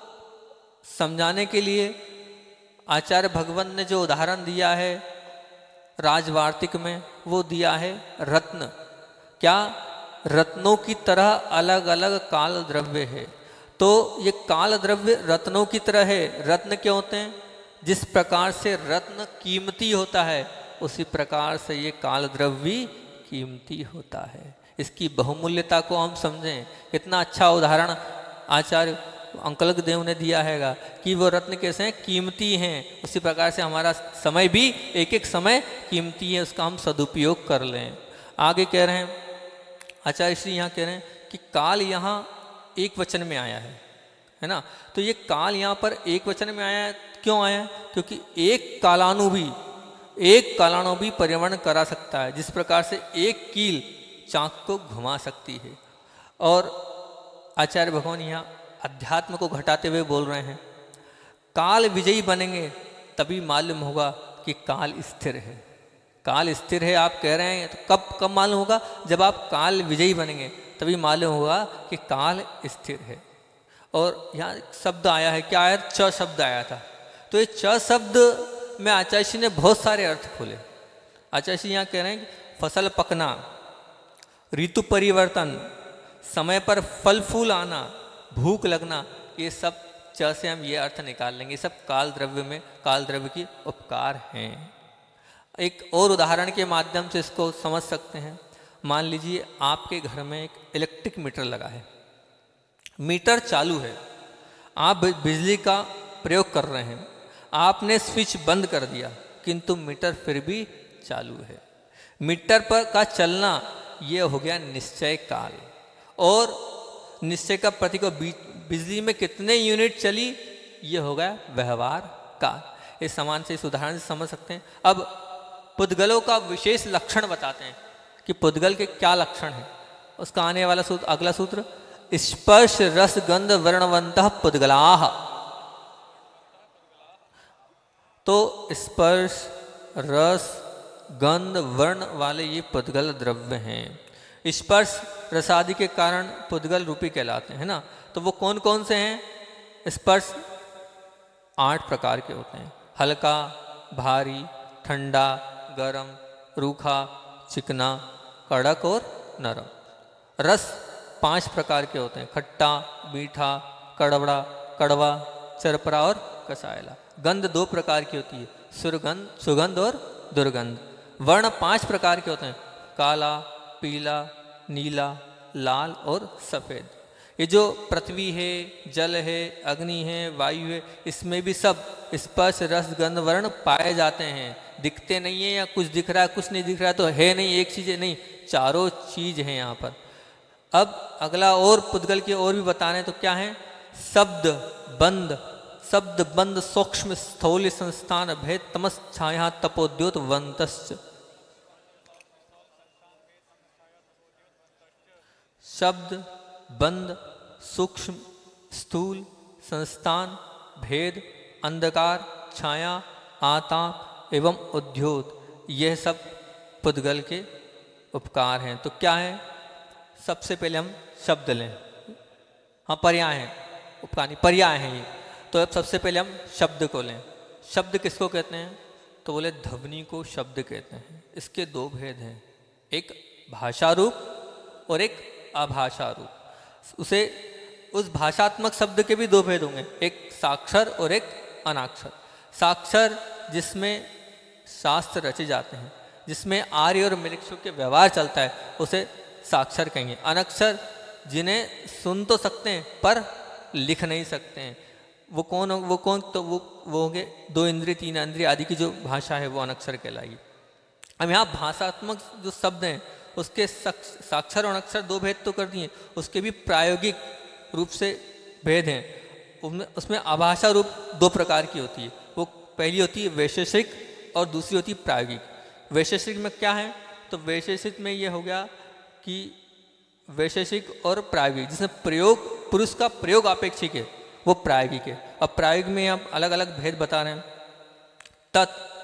समझाने के लिए आचार्य भगवान ने जो उदाहरण दिया है राजवार्तिक में, वो दिया है रत्न। क्या? रत्नों की तरह अलग अलग काल द्रव्य है। तो ये काल द्रव्य रत्नों की तरह है। रत्न क्या होते हैं? जिस प्रकार से रत्न कीमती होता है, उसी प्रकार से ये काल द्रव्य कीमती होता है। इसकी बहुमूल्यता को हम समझें। कितना अच्छा उदाहरण आचार्य अंकलक देव ने दिया हैगा कि वो रत्न कैसे हैं? कीमती हैं। उसी प्रकार से हमारा समय भी एक एक समय कीमती है, उसका हम सदुपयोग कर लें। आगे कह रहे हैं आचार्य श्री, यहाँ कह रहे हैं कि काल यहाँ एक वचन में आया है, है ना। तो ये काल यहाँ पर एक वचन में आया है, क्यों आया है? क्योंकि एक कालानु भी एक कालानु भी परिवहन करा सकता है, जिस प्रकार से एक कील चाक को घुमा सकती है। और आचार्य भगवान यहाँ अध्यात्म को घटाते हुए बोल रहे हैं, काल विजयी बनेंगे तभी मालूम होगा कि काल स्थिर है। काल स्थिर है आप कह रहे हैं, तो कब कब मालूम होगा? जब आप काल विजयी बनेंगे तभी मालूम होगा कि काल स्थिर है। और यहाँ शब्द आया है, क्या आया? च शब्द आया था। तो ये च शब्द में आचार्य जी ने बहुत सारे अर्थ खोले। आचार्य जी यहाँ कह रहे हैं कि फसल पकना, ऋतु परिवर्तन, समय पर फल फूल आना, भूख लगना, ये सब च से हम ये अर्थ निकाल लेंगे। सब काल द्रव्य में काल द्रव्य की उपकार हैं। एक और उदाहरण के माध्यम से इसको समझ सकते हैं। मान लीजिए आपके घर में एक इलेक्ट्रिक मीटर लगा है, मीटर चालू है, आप बिजली का प्रयोग कर रहे हैं, आपने स्विच बंद कर दिया किंतु मीटर फिर भी चालू है। मीटर पर का चलना ये हो गया निश्चय काल। और निश्चय का प्रतीक बिजली में कितने यूनिट चली, ये हो गया व्यवहार काल। इस समान से इस उदाहरण से समझ सकते हैं। अब पुद्गलों का विशेष लक्षण बताते हैं कि पुद्गल के क्या लक्षण है। उसका आने वाला सूत्र, अगला सूत्र, स्पर्श रस गंध वर्णवंतः पुद्गलाः। तो स्पर्श रस गंध वर्ण वाले ये पुद्गल द्रव्य हैं। स्पर्श रसादि के कारण पुद्गल रूपी कहलाते हैं ना। तो वो कौन कौन से हैं? स्पर्श आठ प्रकार के होते हैं, हल्का, भारी, ठंडा, गरम, रूखा, चिकना, कड़क और नरम। रस पांच प्रकार के होते हैं, खट्टा, मीठा, कड़वड़ा, कड़वा, चरपरा और कसायला। गंध दो प्रकार की होती है, सुरगंध सुगंध और दुर्गंध। वर्ण पांच प्रकार के होते हैं, काला, पीला, नीला, लाल और सफ़ेद। ये जो पृथ्वी है, जल है, अग्नि है, वायु है, इसमें भी सब स्पर्श रस गंध वर्ण पाए जाते हैं। दिखते नहीं है या कुछ दिख रहा है कुछ नहीं दिख रहा है तो है नहीं, एक चीज़ नहीं, चारों चीज हैं यहाँ पर। अब अगला और पुद्गल की और भी बता रहे हैं, तो क्या है? शब्द बंद, शब्द बंद सूक्ष्म स्थौल्य संस्थान भेद तमस छाया तपोद्योत वंतश्च। शब्द बंद सूक्ष्म स्थूल संस्थान भेद अंधकार छाया आताप एवं उद्योत, यह सब पुद्गल के उपकार हैं। तो क्या है? सबसे पहले हम शब्द लें। हाँ, पर्याय हैं, उपकार नहीं, पर्याय हैं ये। तो अब सबसे पहले हम शब्द को लें। शब्द किसको कहते हैं? तो बोले ध्वनि को शब्द कहते हैं। इसके दो भेद हैं, एक भाषा रूप और एक अभाषा रूप। उसे उस भाषात्मक शब्द के भी दो भेद होंगे, एक साक्षर और एक अनाक्षर। साक्षर जिसमें शास्त्र रचे जाते हैं, जिसमें आर्य और मृक्षु के व्यवहार चलता है, उसे साक्षर कहेंगे। अनक्षर जिन्हें सुन तो सकते हैं पर लिख नहीं सकते हैं, वो कौन हो? वो कौन तो वो वो होंगे दो इंद्रिय तीन इंद्रिय आदि की जो भाषा है वो अनक्षर कहलाएगी। अब यहाँ भाषात्मक जो शब्द हैं उसके साक्षर और अनक्षर दो भेद तो कर दिए, उसके भी प्रायोगिक रूप से भेद हैं। उसमें उसमें आभाषा रूप दो प्रकार की होती है। वो पहली होती है वैशेषिक और दूसरी होती है प्रायोगिक। वैशेषिक में क्या है? तो वैशेषिक में ये हो गया कि वैशेषिक और प्रायोगिक, जिसमें प्रयोग पुरुष का प्रयोग अपेक्षिक है, वो प्रायोगिक है। अब प्रायोगिक में हम अलग अलग भेद बता रहे हैं। तत्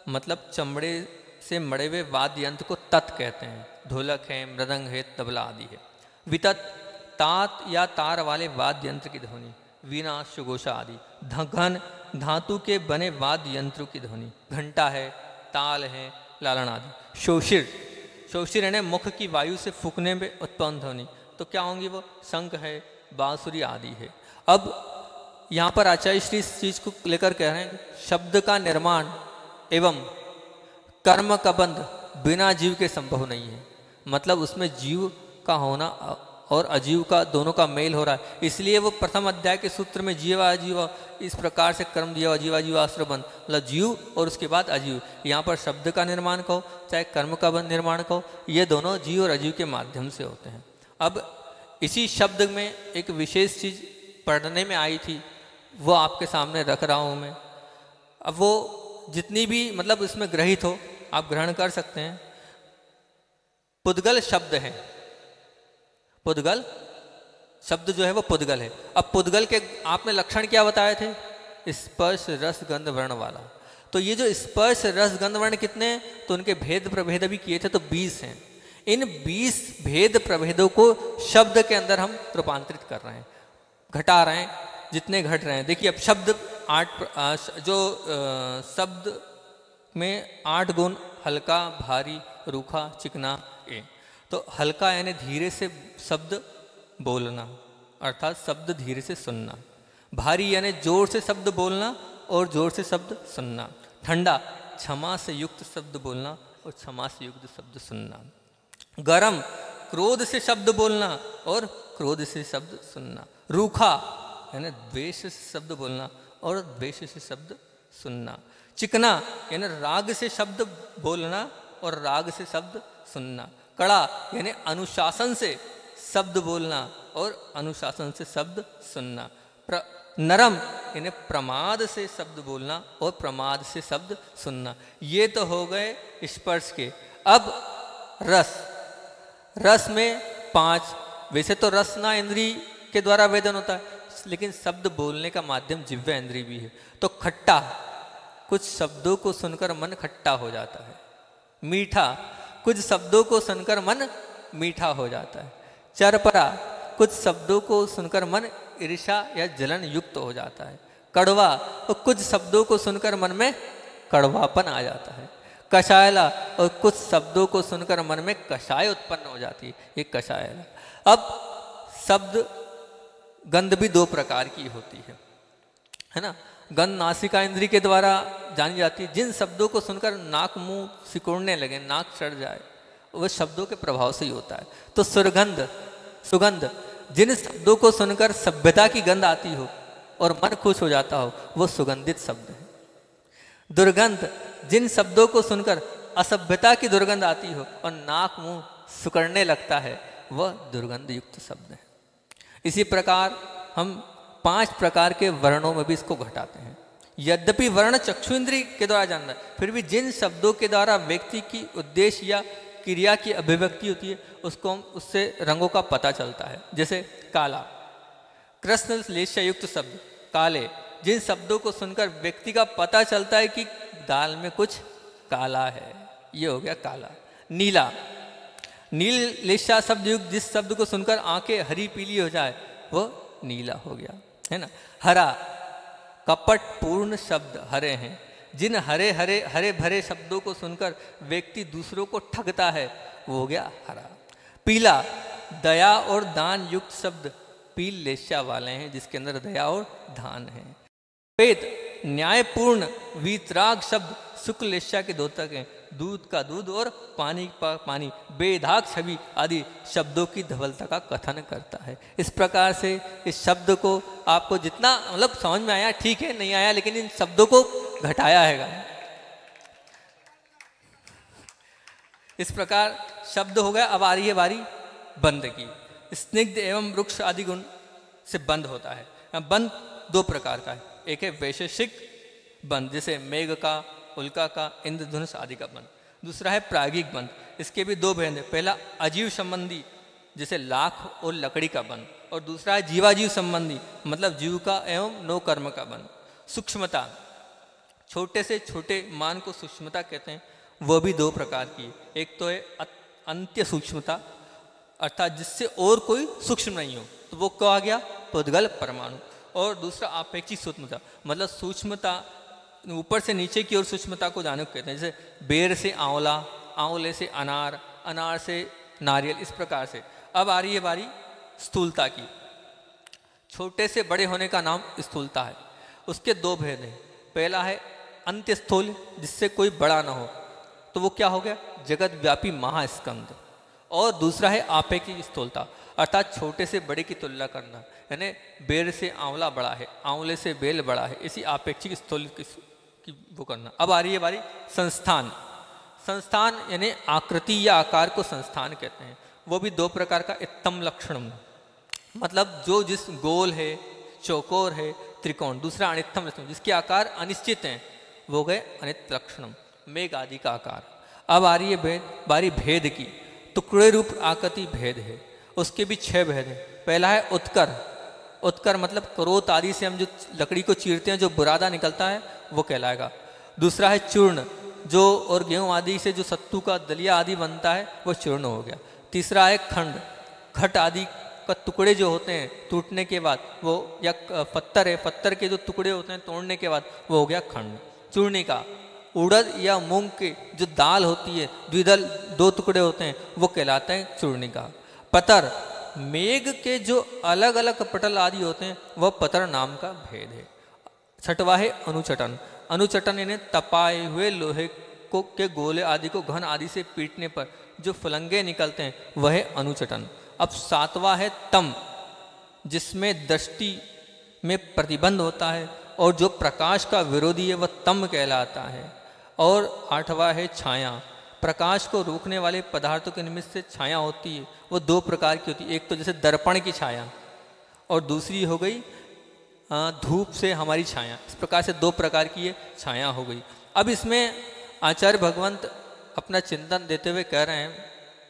मतलब चमड़े से मड़े हुए वाद्य यंत्र को तत् कहते हैं। ढोलक है, मृदंग है, तबला आदि है। वितत तात या तार वाले वाद्य यंत्र की ध्वनि। वीणा, सुघोषा आदि। घन धातु के बने वाद्य यंत्रों की ध्वनि। घंटा है, ताल है, लालन आदि। शोषिर, शोषिर यानी मुख की वायु से फूकने में उत्पन्न ध्वनि। तो क्या होंगी वो? शंख है, बांसुरी आदि है। अब यहाँ पर आचार्य श्री इस चीज को लेकर कह रहे हैं, शब्द का निर्माण एवं कर्म का बंध बिना जीव के संभव नहीं है। मतलब उसमें जीव का होना और अजीव का दोनों का मेल हो रहा है। इसलिए वो प्रथम अध्याय के सूत्र में जीव अजीव इस प्रकार से कर्म दिया हुआ, जीवा जीवाश्र बंध, मतलब जीव और उसके बाद अजीव। यहाँ पर शब्द का निर्माण कहो चाहे कर्म का बंध निर्माण कहो, ये दोनों जीव और अजीव के माध्यम से होते हैं। अब इसी शब्द में एक विशेष चीज पढ़ने में आई थी, वो आपके सामने रख रहा हूँ मैं। अब वो जितनी भी मतलब इसमें ग्रहित हो आप ग्रहण कर सकते हैं। पुद्गल शब्द है, पुद्गल शब्द जो है वो पुद्गल है। अब पुद्गल के आपने लक्षण क्या बताए थे? स्पर्श रस गंध वर्ण वाला। तो ये जो स्पर्श रस गंध वर्ण कितने हैं? तो उनके भेद प्रभेद भी किए थे तो बीस हैं। इन बीस भेद प्रभेदों को शब्द के अंदर हम रूपांतरित कर रहे हैं, घटा रहे हैं जितने घट रहे हैं। देखिए अब शब्द आठ, जो शब्द में आठ गुण, हल्का, भारी, रूखा, चिकना, ए। तो हल्का यानी धीरे से शब्द बोलना, अर्थात शब्द धीरे से सुनना। भारी यानी जोर से शब्द बोलना और जोर से शब्द सुनना। ठंडा, क्षमा से युक्त शब्द बोलना और क्षमा से युक्त शब्द सुनना। गरम, क्रोध से शब्द बोलना और क्रोध से शब्द सुनना। रूखा यानी द्वेष से शब्द बोलना और द्वेष से शब्द सुनना। चिकना यानी राग से शब्द बोलना और राग से शब्द सुनना। कड़ा यानी अनुशासन से शब्द बोलना और अनुशासन से शब्द सुनना। प्र, नरम यानी प्रमाद से शब्द बोलना और प्रमाद से शब्द सुनना। ये तो हो गए स्पर्श के। अब रस, रस में पांच। वैसे तो रसना इंद्री के द्वारा वेदन होता है, लेकिन शब्द बोलने का माध्यम जिह्वा इंद्री भी है। तो खट्टा, कुछ शब्दों को सुनकर मन खट्टा हो जाता है। मीठा, कुछ शब्दों को सुनकर मन मीठा हो जाता है। चरपरा, कुछ शब्दों को सुनकर मन ईर्ष्या या जलन युक्त हो जाता है। कड़वा, और कुछ शब्दों को सुनकर मन में कड़वापन आ जाता है। कषायला, और कुछ शब्दों को सुनकर मन में कषाय उत्पन्न हो जाती है, ये कषायला। अब शब्द गंध भी दो प्रकार की होती है, है ना। गंध नासिका इंद्री के द्वारा जानी जाती है। जिन शब्दों को सुनकर नाक मुंह सिकुड़ने लगे, नाक चढ़ जाए, वह शब्दों के प्रभाव से ही होता है। तो सुरगंध, सुगंध, जिन शब्दों को सुनकर सभ्यता की गंध आती हो और मन खुश हो जाता हो, वो सुगंधित शब्द है। दुर्गंध, जिन शब्दों को सुनकर असभ्यता की दुर्गंध आती हो और नाक मुंह सिकुड़ने लगता है, वह दुर्गंध युक्त शब्द है। इसी प्रकार हम पांच प्रकार के वर्णों में भी इसको घटाते हैं। यद्यपि वर्ण चक्षु इंद्री के द्वारा जानना है, फिर भी जिन शब्दों के द्वारा व्यक्ति की उद्देश्य या क्रिया की अभिव्यक्ति होती है, उसको हम उससे रंगों का पता चलता है। जैसे काला, कृष्ण लेशा युक्त शब्द काले, जिन शब्दों को सुनकर व्यक्ति का पता चलता है कि दाल में कुछ काला है, ये हो गया काला। नीला, नील लेशा शब्द युक्त जिस शब्द को सुनकर आंखें हरी पीली हो जाए, वो नीला हो गया, है ना। हरा, कपट पूर्ण शब्द हरे हैं, जिन हरे हरे हरे भरे शब्दों को सुनकर व्यक्ति दूसरों को ठगता है, वो हो गया हरा। पीला, दया और दान युक्त शब्द पील लेशा वाले हैं, जिसके अंदर दया और दान है। श्वेत, न्यायपूर्ण वीतराग शब्द शुक्ल लेशा के द्योतक हैं, दूध का दूध और पानी का पानी, बेधाक छवि आदि शब्दों की धवलता का कथन करता है। इस प्रकार से इस शब्द को आपको जितना मतलब समझ में आया ठीक है, नहीं आया लेकिन इन शब्दों को घटाया है। इस प्रकार शब्द हो गया। अब आ रही है बारी बंध की। स्निग्ध एवं वृक्ष आदि गुण से बंध होता है। बंध दो प्रकार का है, एक है वैशेषिक बंध, जैसे मेघ का, उल्का का, इंद्रधनुष आदि का बंध। दूसरा है प्रागिक बंध, इसके भी दो भेद है। पहला अजीव संबंधी, जैसे लाख और लकड़ी का बंध, और दूसरा है जीवाजीव संबंधी, मतलब जीव का एवं नो कर्म का बंध। सूक्ष्मता, छोटे से छोटे मान को सूक्ष्मता कहते हैं, वह भी दो प्रकार की है। एक तो है अंत्य सूक्ष्मता, अर्थात जिससे और कोई सूक्ष्म नहीं हो, तो वो क्या आ गया, पुद्गल परमाणु। और दूसरा आपेक्षिक सूक्ष्मता, मतलब सूक्ष्मता ऊपर से नीचे की ओर सूक्ष्मता को जाने को कहते हैं। जैसे बेर से आंवला, आंवले से अनार, अनार से नारियल, इस प्रकार से। अब आ रही है बारी स्थूलता की। छोटे से बड़े होने का नाम स्थूलता है। उसके दो भेद हैं। पहला है अंत्य स्थूल, जिससे कोई बड़ा ना हो, तो वो क्या हो गया, जगत व्यापी महास्कंद। और दूसरा है आपेक्षिक स्थूलता, अर्थात छोटे से बड़े की तुलना करना, यानी बेर से आंवला बड़ा है, आंवले से बेल बड़ा है, इसी आपेक्षिक स्थूल की वो करना। अब आ रही है बारी संस्थान। संस्थान यानी आकृति या आकार को संस्थान कहते हैं। वो भी दो प्रकार का, इत्तम लक्षणम, मतलब जो जिस गोल है, चौकोर है, त्रिकोण। दूसरा अनित्यम लक्षणम, जिसके आकार अनिश्चित हैं, वो गए अनित्य लक्षणम, मेघ आदि का आकार। अब आ रही है भेद बारी भेद की। टुकड़े रूप आकृति भेद है, उसके भी छह भेद हैं। पहला है उत्कर। उत्कर मतलब करोत आदि से हम जो लकड़ी को चीरते हैं, जो बुरादा निकलता है, वो कहलाएगा। दूसरा है चूर्ण, जो और गेहूं आदि से जो सत्तू का दलिया आदि बनता है, वो चूर्ण हो गया। तीसरा है खंड, घट आदि का टुकड़े जो होते हैं टूटने के बाद, वो या पत्थर है, पत्थर के जो टुकड़े होते हैं तोड़ने के बाद, वो हो गया खंड। चूर्णिका, उड़द या मूंग के जो दाल होती है, द्विदल दो टुकड़े होते हैं, वो कहलाते हैं चूर्णिका। पतर, मेघ के जो अलग अलग पटल आदि होते हैं, वह पतर नाम का भेद है। छठवा है अनुचटन। अनुचटन यानी तपाए हुए लोहे को के गोले आदि को घन आदि से पीटने पर जो फलंगे निकलते हैं, वह है अनुचटन। अब सातवां है तम, जिसमें दृष्टि में प्रतिबंध होता है और जो प्रकाश का विरोधी है, वह तम कहलाता है। और आठवां है छाया। प्रकाश को रोकने वाले पदार्थों के निमित्त से छाया होती है, वो दो प्रकार की होती है। एक तो जैसे दर्पण की छाया, और दूसरी हो गई धूप से हमारी छाया। इस प्रकार से दो प्रकार की ये छाया हो गई। अब इसमें आचार्य भगवंत अपना चिंतन देते हुए कह रहे हैं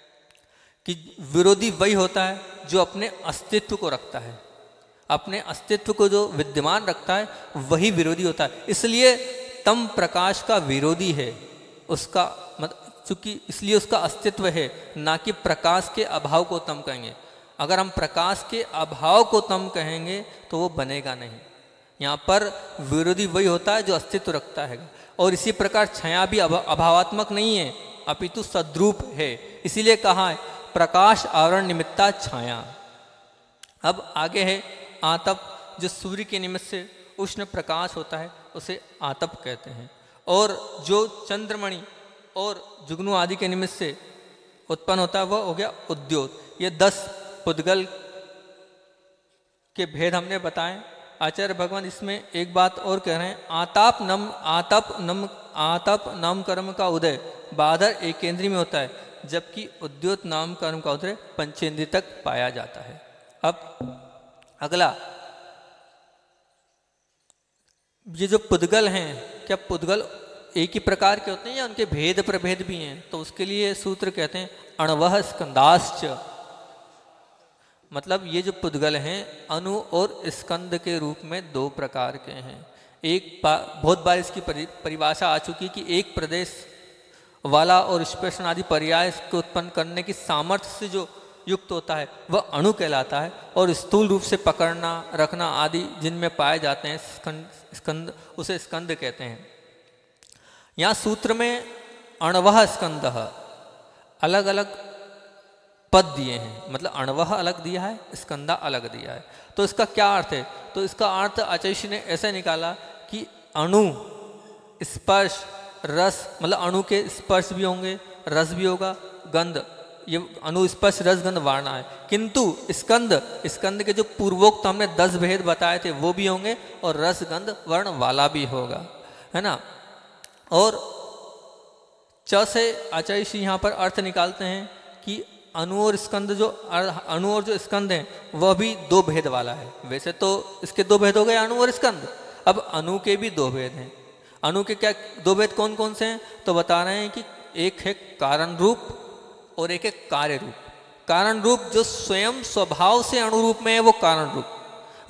कि विरोधी वही होता है जो अपने अस्तित्व को रखता है, अपने अस्तित्व को जो विद्यमान रखता है, वही विरोधी होता है। इसलिए तम प्रकाश का विरोधी है, उसका मतलब चूंकि इसलिए उसका अस्तित्व है, ना कि प्रकाश के अभाव को तम कहेंगे। अगर हम प्रकाश के अभाव को तम कहेंगे तो वो बनेगा नहीं। यहाँ पर विरोधी वही होता है जो अस्तित्व रखता है। और इसी प्रकार छाया भी अभावात्मक नहीं है, अपितु सद्रूप है। इसीलिए कहा है प्रकाश आवरण निमित्ता छाया। अब आगे है आतप, जो सूर्य के निमित्त से उष्ण प्रकाश होता है, उसे आतप कहते हैं। और जो चंद्रमणि और जुगनू आदि के निमित्त से उत्पन्न होता है, वह हो गया उद्योत। ये दस पुद्गल के भेद हमने बताए। आचार्य भगवान इसमें एक बात और कह रहे हैं, आताप नम आतप नम आतप नाम कर्म का उदय बादर एकेंद्रीय में होता है, जबकि उद्योत नाम कर्म का उदय पंचेंद्रिय तक पाया जाता है। अब अगला, ये जो पुद्गल हैं, क्या पुद्गल एक ही प्रकार के होते हैं या उनके भेद प्रभेद भी हैं? तो उसके लिए सूत्र कहते हैं अणवह स्कंदाश्च, मतलब ये जो पुद्गल हैं अणु और स्कंद के रूप में दो प्रकार के हैं। एक बहुत बार इसकी परिभाषा आ चुकी कि एक प्रदेश वाला और स्पेशन आदि पर्याय को उत्पन्न करने की सामर्थ्य से जो युक्त होता है, वह अणु कहलाता है। और स्थूल रूप से पकड़ना रखना आदि जिनमें पाए जाते हैं स्कंद, स्कंद उसे स्कंद कहते हैं। यहाँ सूत्र में अणवह स्कंद अलग अलग पद दिए हैं, मतलब अणवह अलग दिया है, स्कंदा अलग दिया है। तो इसका क्या अर्थ है? तो इसका अर्थ आचार्य ने ऐसे निकाला कि अणु, स्पर्श, रस, मतलब अणु के स्पर्श भी होंगे, रस भी होगा, गंध, ये अणु स्पर्श रस गंध वारणा है। किंतु स्कंद, स्कंद के जो पूर्वोक्त हमने दस भेद बताए थे वो भी होंगे, और रस गंध वर्ण वाला भी होगा, है ना। और च से आचार्य श्री यहाँ पर अर्थ निकालते हैं कि अणु और स्कंद, जो अणु और जो स्कंद हैं वह भी दो भेद वाला है। वैसे तो इसके दो भेद हो गए अणु और स्कंद, अब अणु के भी दो भेद हैं। अणु के क्या दो भेद कौन कौन से हैं? तो बता रहे हैं कि एक है कारण रूप और एक है कार्य रूप। कारण रूप जो स्वयं स्वभाव से अणुरूप में है, वो कारण रूप।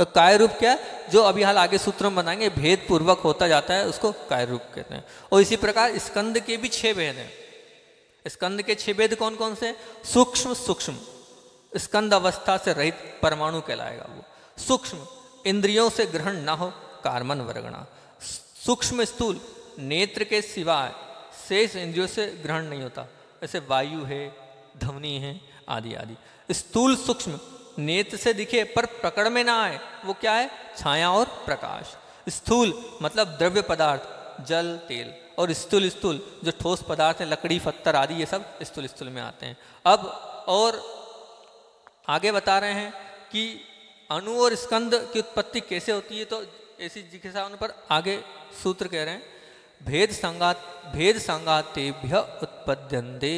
तो काय रूप क्या है, जो अभी हाल आगे सूत्र में बनाएंगे भेद पूर्वक होता जाता है, उसको काय रूप कहते हैं। और इसी प्रकार स्कंद के भी छह भेद हैं। स्कंद के छह भेद कौन कौन से? सूक्ष्म सूक्ष्म स्कंद अवस्था से रहित परमाणु कहलाएगा वो। सूक्ष्म इंद्रियों से ग्रहण ना हो, कार्मन वर्गणा। सूक्ष्म स्थूल नेत्र के सिवाय शेष इंद्रियों से ग्रहण नहीं होता, जैसे वायु है, ध्वनि है आदि आदि। स्थूल सूक्ष्म नेत्र से दिखे पर पकड़ में ना आए, वो क्या है? छाया और प्रकाश। स्थूल मतलब द्रव्य पदार्थ, जल तेल, और स्थूल स्थूल जो ठोस पदार्थ है, लकड़ी पत्थर आदि, ये सब स्थूल स्थूल में आते हैं। अब और आगे बता रहे हैं कि अणु और स्कंद की उत्पत्ति कैसे होती है, तो ऐसी जिज्ञासा होने पर आगे सूत्र कह रहे हैं, भेद संगात भेद संगातेभ्य उत्पद्यन्ते,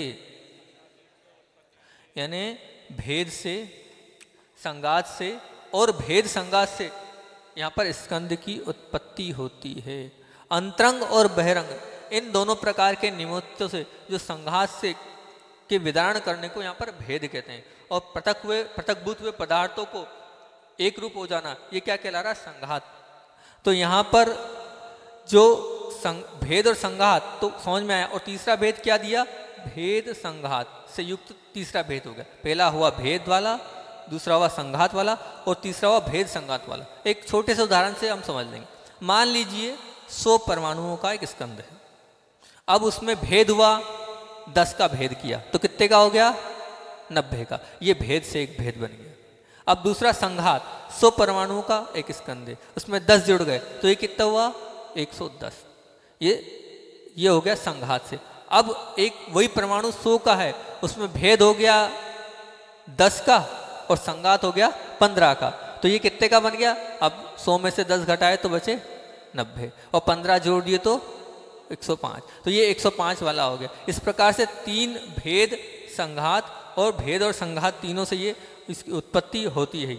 यानी भेद से, संगात से और भेद संगात से यहाँ पर स्कंद की उत्पत्ति होती है। अंतरंग और बहिरंग इन दोनों प्रकार के निमित्तों से जो संघात से के विदारण करने को यहाँ पर भेद कहते हैं। और पृथक हुए पृथकभूत हुए पदार्थों को एक रूप हो जाना, ये क्या कहला रहा? संघात। तो यहाँ पर जो संग, भेद और संघात तो समझ में आया। और तीसरा भेद क्या दिया? भेद संघात से युक्त तीसरा भेद हो गया। पहला हुआ भेद वाला, दूसरा हुआ संघात वाला, और तीसरा हुआ भेद संघात वाला। एक छोटे से उदाहरण से हम समझ लेंगे। मान लीजिए सौ परमाणुओं का एक स्कंद है। अब उसमें भेद हुआ, दस का भेद किया तो कितने का हो गया? नब्बे का। ये भेद से एक भेद बन गया। अब दूसरा संघात, सौ परमाणुओं का एक स्कंद है, उसमें दस जुड़ गए तो ये कितना हुआ? एक सौ दस। ये ये हो गया संघात से। अब एक वही परमाणु सौ का है, उसमें भेद हो गया दस का और संघात हो गया पंद्रह का, तो ये कितने का बन गया? अब सौ में से दस घटाए तो बचे नब्बे, और पंद्रह जोड़ दिए तो एक सौ पाँच, तो ये एक सौ पाँच वाला हो गया। इस प्रकार से तीन भेद संघात और भेद और संघात तीनों से ये इसकी उत्पत्ति होती है।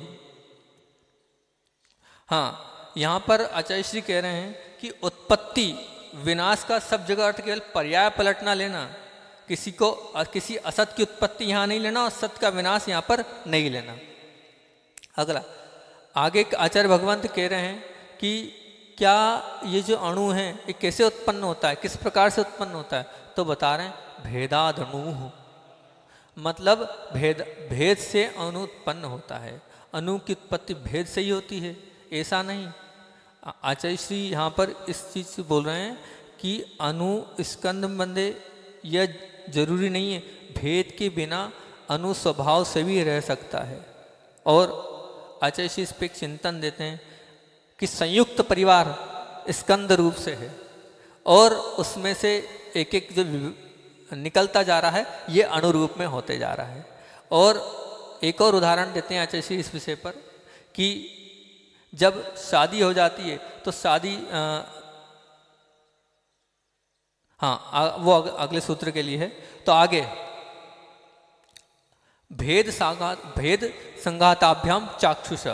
हाँ, यहाँ पर आचार्य श्री कह रहे हैं कि उत्पत्ति विनाश का सब जगह अर्थ केवल पर्याय पलटना लेना, किसी को किसी असत की उत्पत्ति यहाँ नहीं लेना और सत का विनाश यहाँ पर नहीं लेना। अगला आगे आचार्य भगवंत कह रहे हैं कि क्या ये जो अणु है ये कैसे उत्पन्न होता है, किस प्रकार से उत्पन्न होता है, तो बता रहे हैं भेदादणु, मतलब भेद भेद से अणु उत्पन्न होता है। अणु की उत्पत्ति भेद से ही होती है, ऐसा नहीं। आचार्य श्री यहाँ पर इस चीज़ से बोल रहे हैं कि अणु स्कंद बंधे, यह जरूरी नहीं है, भेद के बिना अणु स्वभाव से भी रह सकता है। और आचार्य श्री इस पर एक चिंतन देते हैं कि संयुक्त परिवार स्कंद रूप से है और उसमें से एक एक जो निकलता जा रहा है ये अणु रूप में होते जा रहा है। और एक और उदाहरण देते हैं आचार्य श्री इस विषय पर कि जब शादी हो जाती है तो शादी आ, हाँ आ, वो अगले सूत्र के लिए है। तो आगे भेद संघात भेद संघाताभ्याम चाक्षुष,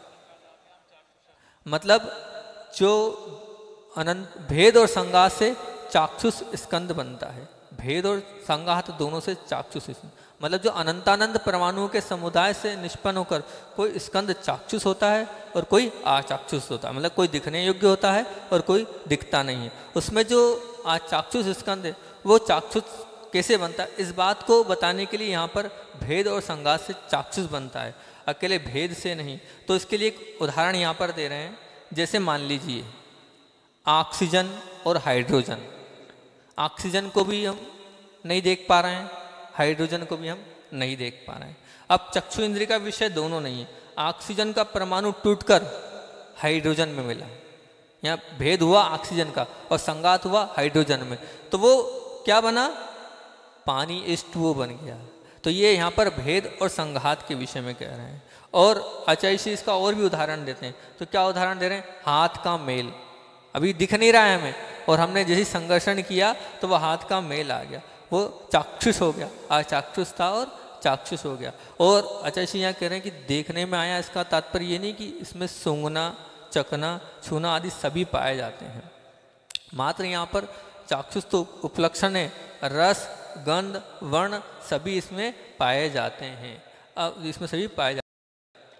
मतलब जो अनंत भेद और संघात से चाक्षुष स्कंद बनता है। भेद और संघात दोनों से चाक्षुष, मतलब जो अनंतानंद परमाणुओं के समुदाय से निष्पन्न होकर कोई स्कंद चाक्षुष होता है और कोई अचाक्षुष होता है, मतलब कोई दिखने योग्य होता है और कोई दिखता नहीं है। उसमें जो अचाक्षुष स्कंद है वो चाक्षुष कैसे बनता है, इस बात को बताने के लिए यहाँ पर भेद और संघात से चाक्षुष बनता है, अकेले भेद से नहीं। तो इसके लिए एक उदाहरण यहाँ पर दे रहे हैं। जैसे मान लीजिए ऑक्सीजन और हाइड्रोजन, ऑक्सीजन को भी हम नहीं देख पा रहे हैं, हाइड्रोजन को भी हम नहीं देख पा रहे हैं। अब चक्षु इंद्रिय का विषय दोनों नहीं है। ऑक्सीजन का परमाणु टूटकर हाइड्रोजन में मिला, यहाँ भेद हुआ ऑक्सीजन का और संघात हुआ हाइड्रोजन में, तो वो क्या बना? पानी एच टू ओ बन गया। तो ये यहाँ पर भेद और संघात के विषय में कह रहे हैं। और आचार्य श्री इसका और भी उदाहरण देते हैं। तो क्या उदाहरण दे रहे हैं? हाथ का मेल, अभी दिख नहीं रहा है हमें और हमने जैसे संघर्षण किया तो वह हाथ का मेल आ गया, वो चाक्षुष हो गया, अचाक्षुष था और चाक्षुष हो गया। और आचार्य श्री यहाँ कह रहे हैं कि देखने में आया, इसका तात्पर्य ये नहीं कि इसमें सूंघना, चखना, छूना आदि सभी पाए जाते हैं, मात्र यहाँ पर चाक्षुष तो उपलक्षण है, रस गंध वर्ण सभी इसमें पाए जाते हैं। अब इसमें सभी पाए जाते हैं।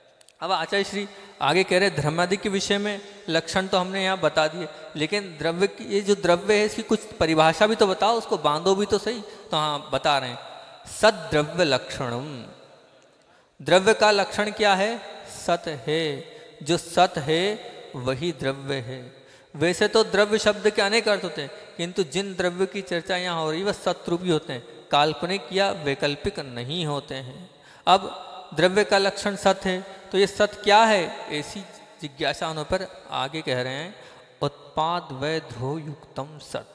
अब आचार्य श्री आगे कह रहे धर्मादि के विषय में लक्षण तो हमने यहाँ बता दिए, लेकिन द्रव्य की ये जो द्रव्य है इसकी कुछ परिभाषा भी तो बताओ, उसको बांधो भी तो सही। तो हाँ बता रहे हैं, सद्द्रव्य लक्षणम। द्रव्य का लक्षण क्या है? सत है। जो सत है वही द्रव्य है। वैसे तो द्रव्य शब्द के अनेक अर्थ होते हैं, किंतु जिन द्रव्य की चर्चा यहाँ हो रही है वह सतरूपी होते हैं, काल्पनिक या वैकल्पिक नहीं होते हैं। अब द्रव्य का लक्षण सत है, तो ये सत क्या है? ऐसी जिज्ञासा होने पर आगे कह रहे हैं उत्पाद वै ध्रुव युक्तम सत।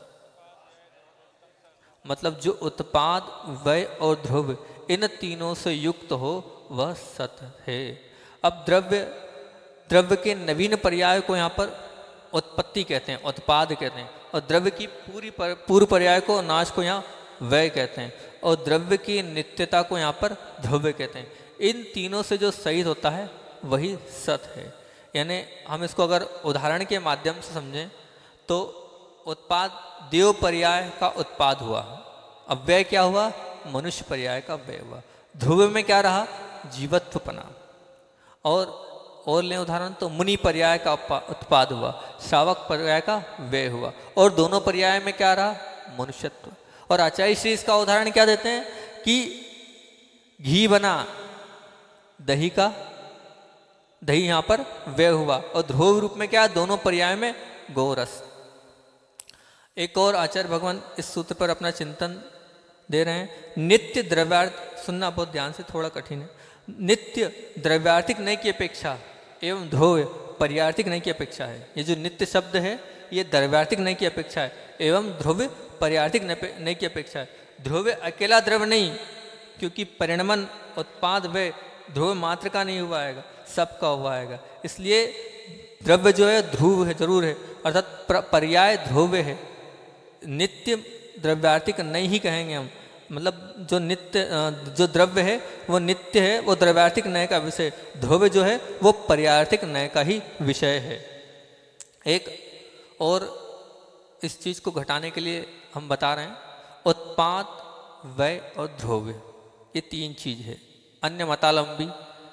मतलब जो उत्पाद वय और ध्रुव इन तीनों से युक्त हो वह सत है। अब द्रव्य द्रव्य के नवीन पर्याय को यहाँ पर उत्पत्ति कहते हैं, उत्पाद कहते हैं, और द्रव्य की पूरी पर, पूर्व पर्याय को नाश को यहाँ वय कहते हैं, और द्रव्य की नित्यता को यहाँ पर ध्रुव कहते हैं। इन तीनों से जो सहित होता है वही सत है। यानी हम इसको अगर उदाहरण के माध्यम से समझें तो उत्पाद देव पर्याय का उत्पाद हुआ, अव्यय क्या हुआ? मनुष्य पर्याय का व्यय हुआ। ध्रुव में क्या रहा? जीवत्वपना। और और लें उदाहरण तो मुनि पर्याय का उत्पाद हुआ, श्रावक पर्याय का व्यय हुआ, और दोनों पर्याय में क्या रहा? मनुष्यत्व। और आचार्य श्री इसका उदाहरण क्या देते हैं कि घी बना, दही का दही यहाँ पर व्यय हुआ, और ध्रुव रूप में क्या? दोनों पर्याय में गोरस। एक और आचार्य भगवान इस सूत्र पर अपना चिंतन दे रहे हैं, नित्य द्रव्यार्थ। सुनना बहुत ध्यान से, थोड़ा कठिन है। नित्य द्रव्यार्थिक नय की अपेक्षा एवं ध्रुव पर्यार्थिक नय की अपेक्षा है। ये जो नित्य शब्द है ये द्रव्यार्थिक नय की अपेक्षा है, एवं ध्रुव पर्यार्थिक नय की अपेक्षा है। ध्रुव अकेला द्रव्य नहीं, क्योंकि परिणमन उत्पाद व ध्रुव मात्र का नहीं हुआ आएगा, सबका हुआ आएगा। इसलिए द्रव्य जो है ध्रुव है, जरूर है, अर्थात पर्याय ध्रुव है। नित्य द्रव्यार्थिक नहीं ही कहेंगे हम, मतलब जो नित्य जो द्रव्य है वो नित्य है, वो द्रव्यार्थिक नय का विषय। ध्रुव जो है वो पर्यार्थिक नय का ही विषय है। एक और इस चीज को घटाने के लिए हम बता रहे हैं, उत्पाद वय और ध्रुव ये तीन चीज है। अन्य मतालंबी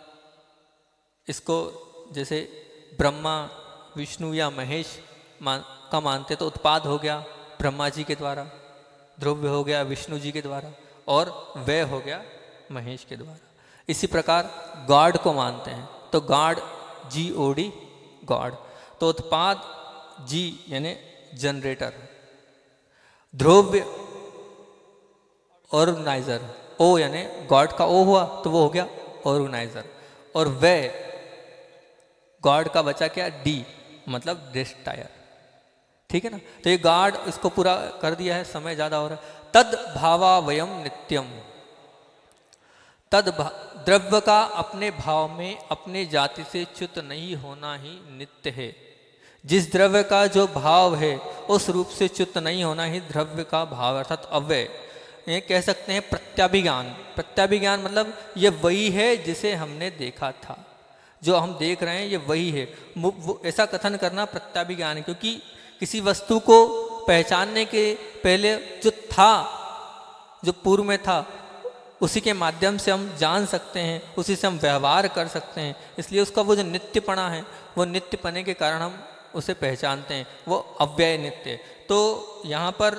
इसको जैसे ब्रह्मा विष्णु या महेश मान, का मानते तो उत्पाद हो गया ब्रह्मा जी के द्वारा, ध्रुव हो गया विष्णु जी के द्वारा, और वय हो गया महेश के द्वारा। इसी प्रकार गॉड को मानते हैं तो God G O D God, तो उत्पाद जी यानी जनरेटर, ध्रुव ऑर्गेनाइजर, ओ यानी गॉड का ओ हुआ तो वो हो गया ऑर्गेनाइजर, और वय गॉड का बचा क्या? डी मतलब डिस्ट्रॉयर। ठीक है ना? तो ये गॉड इसको पूरा कर दिया है, समय ज्यादा हो रहा है। तद भावा वयम नित्यम। तद द्रव्य का अपने भाव में अपने जाति से च्युत नहीं होना ही नित्य है। जिस द्रव्य का जो भाव है उस रूप से च्युत नहीं होना ही द्रव्य का भाव अर्थात अव्यय। ये कह सकते हैं प्रत्याभिज्ञान। प्रत्याभिज्ञान मतलब ये वही है जिसे हमने देखा था, जो हम देख रहे हैं ये वही है। ऐसा कथन करना प्रत्याभिज्ञान है, क्योंकि किसी वस्तु को पहचानने के पहले जो था, जो पूर्व में था, उसी के माध्यम से हम जान सकते हैं, उसी से हम व्यवहार कर सकते हैं। इसलिए उसका वो जो नित्यपना है, वो नित्यपने के कारण हम उसे पहचानते हैं, वो अव्यय नित्य। तो यहाँ पर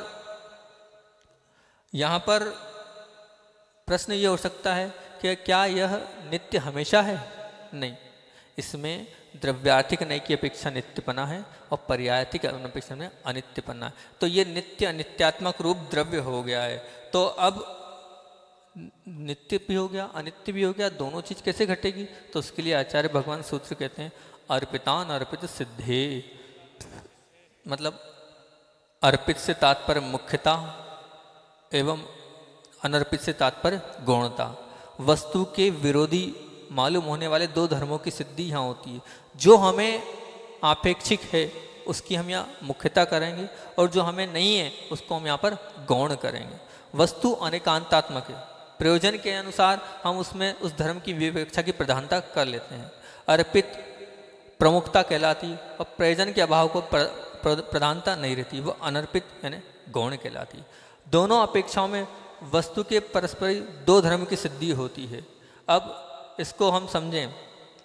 यहाँ पर प्रश्न ये हो सकता है कि क्या यह नित्य हमेशा है? नहीं, इसमें द्रव्यार्थिक नय की अपेक्षा नित्यपना है और पर्यायथिक अपेक्षा में अनित्यपना है। तो ये नित्य अनित्यात्मक रूप द्रव्य हो गया है। तो अब नित्य भी हो गया अनित्य भी हो गया, दोनों चीज कैसे घटेगी? तो उसके लिए आचार्य भगवान सूत्र कहते हैं अर्पितान अर्पित सिद्धे। मतलब अर्पित से तात्पर्य मुख्यता एवं अनर्पित से तात्पर्य गौणता। वस्तु के विरोधी मालूम होने वाले दो धर्मों की सिद्धि यहाँ होती है। जो हमें आपेक्षिक है उसकी हम यहाँ मुख्यता करेंगे, और जो हमें नहीं है उसको हम यहाँ पर गौण करेंगे। वस्तु अनेकांतात्मक है, प्रयोजन के अनुसार हम उसमें उस धर्म की विवेक्षा की प्रधानता कर लेते हैं। अर्पित प्रमुखता कहलाती है और प्रयोजन के अभाव को प्र, प्र, प्रधानता नहीं रहती, वो अनर्पित यानी गौण कहलाती है। दोनों अपेक्षाओं में वस्तु के परस्पर दो धर्म की सिद्धि होती है। अब इसको हम समझें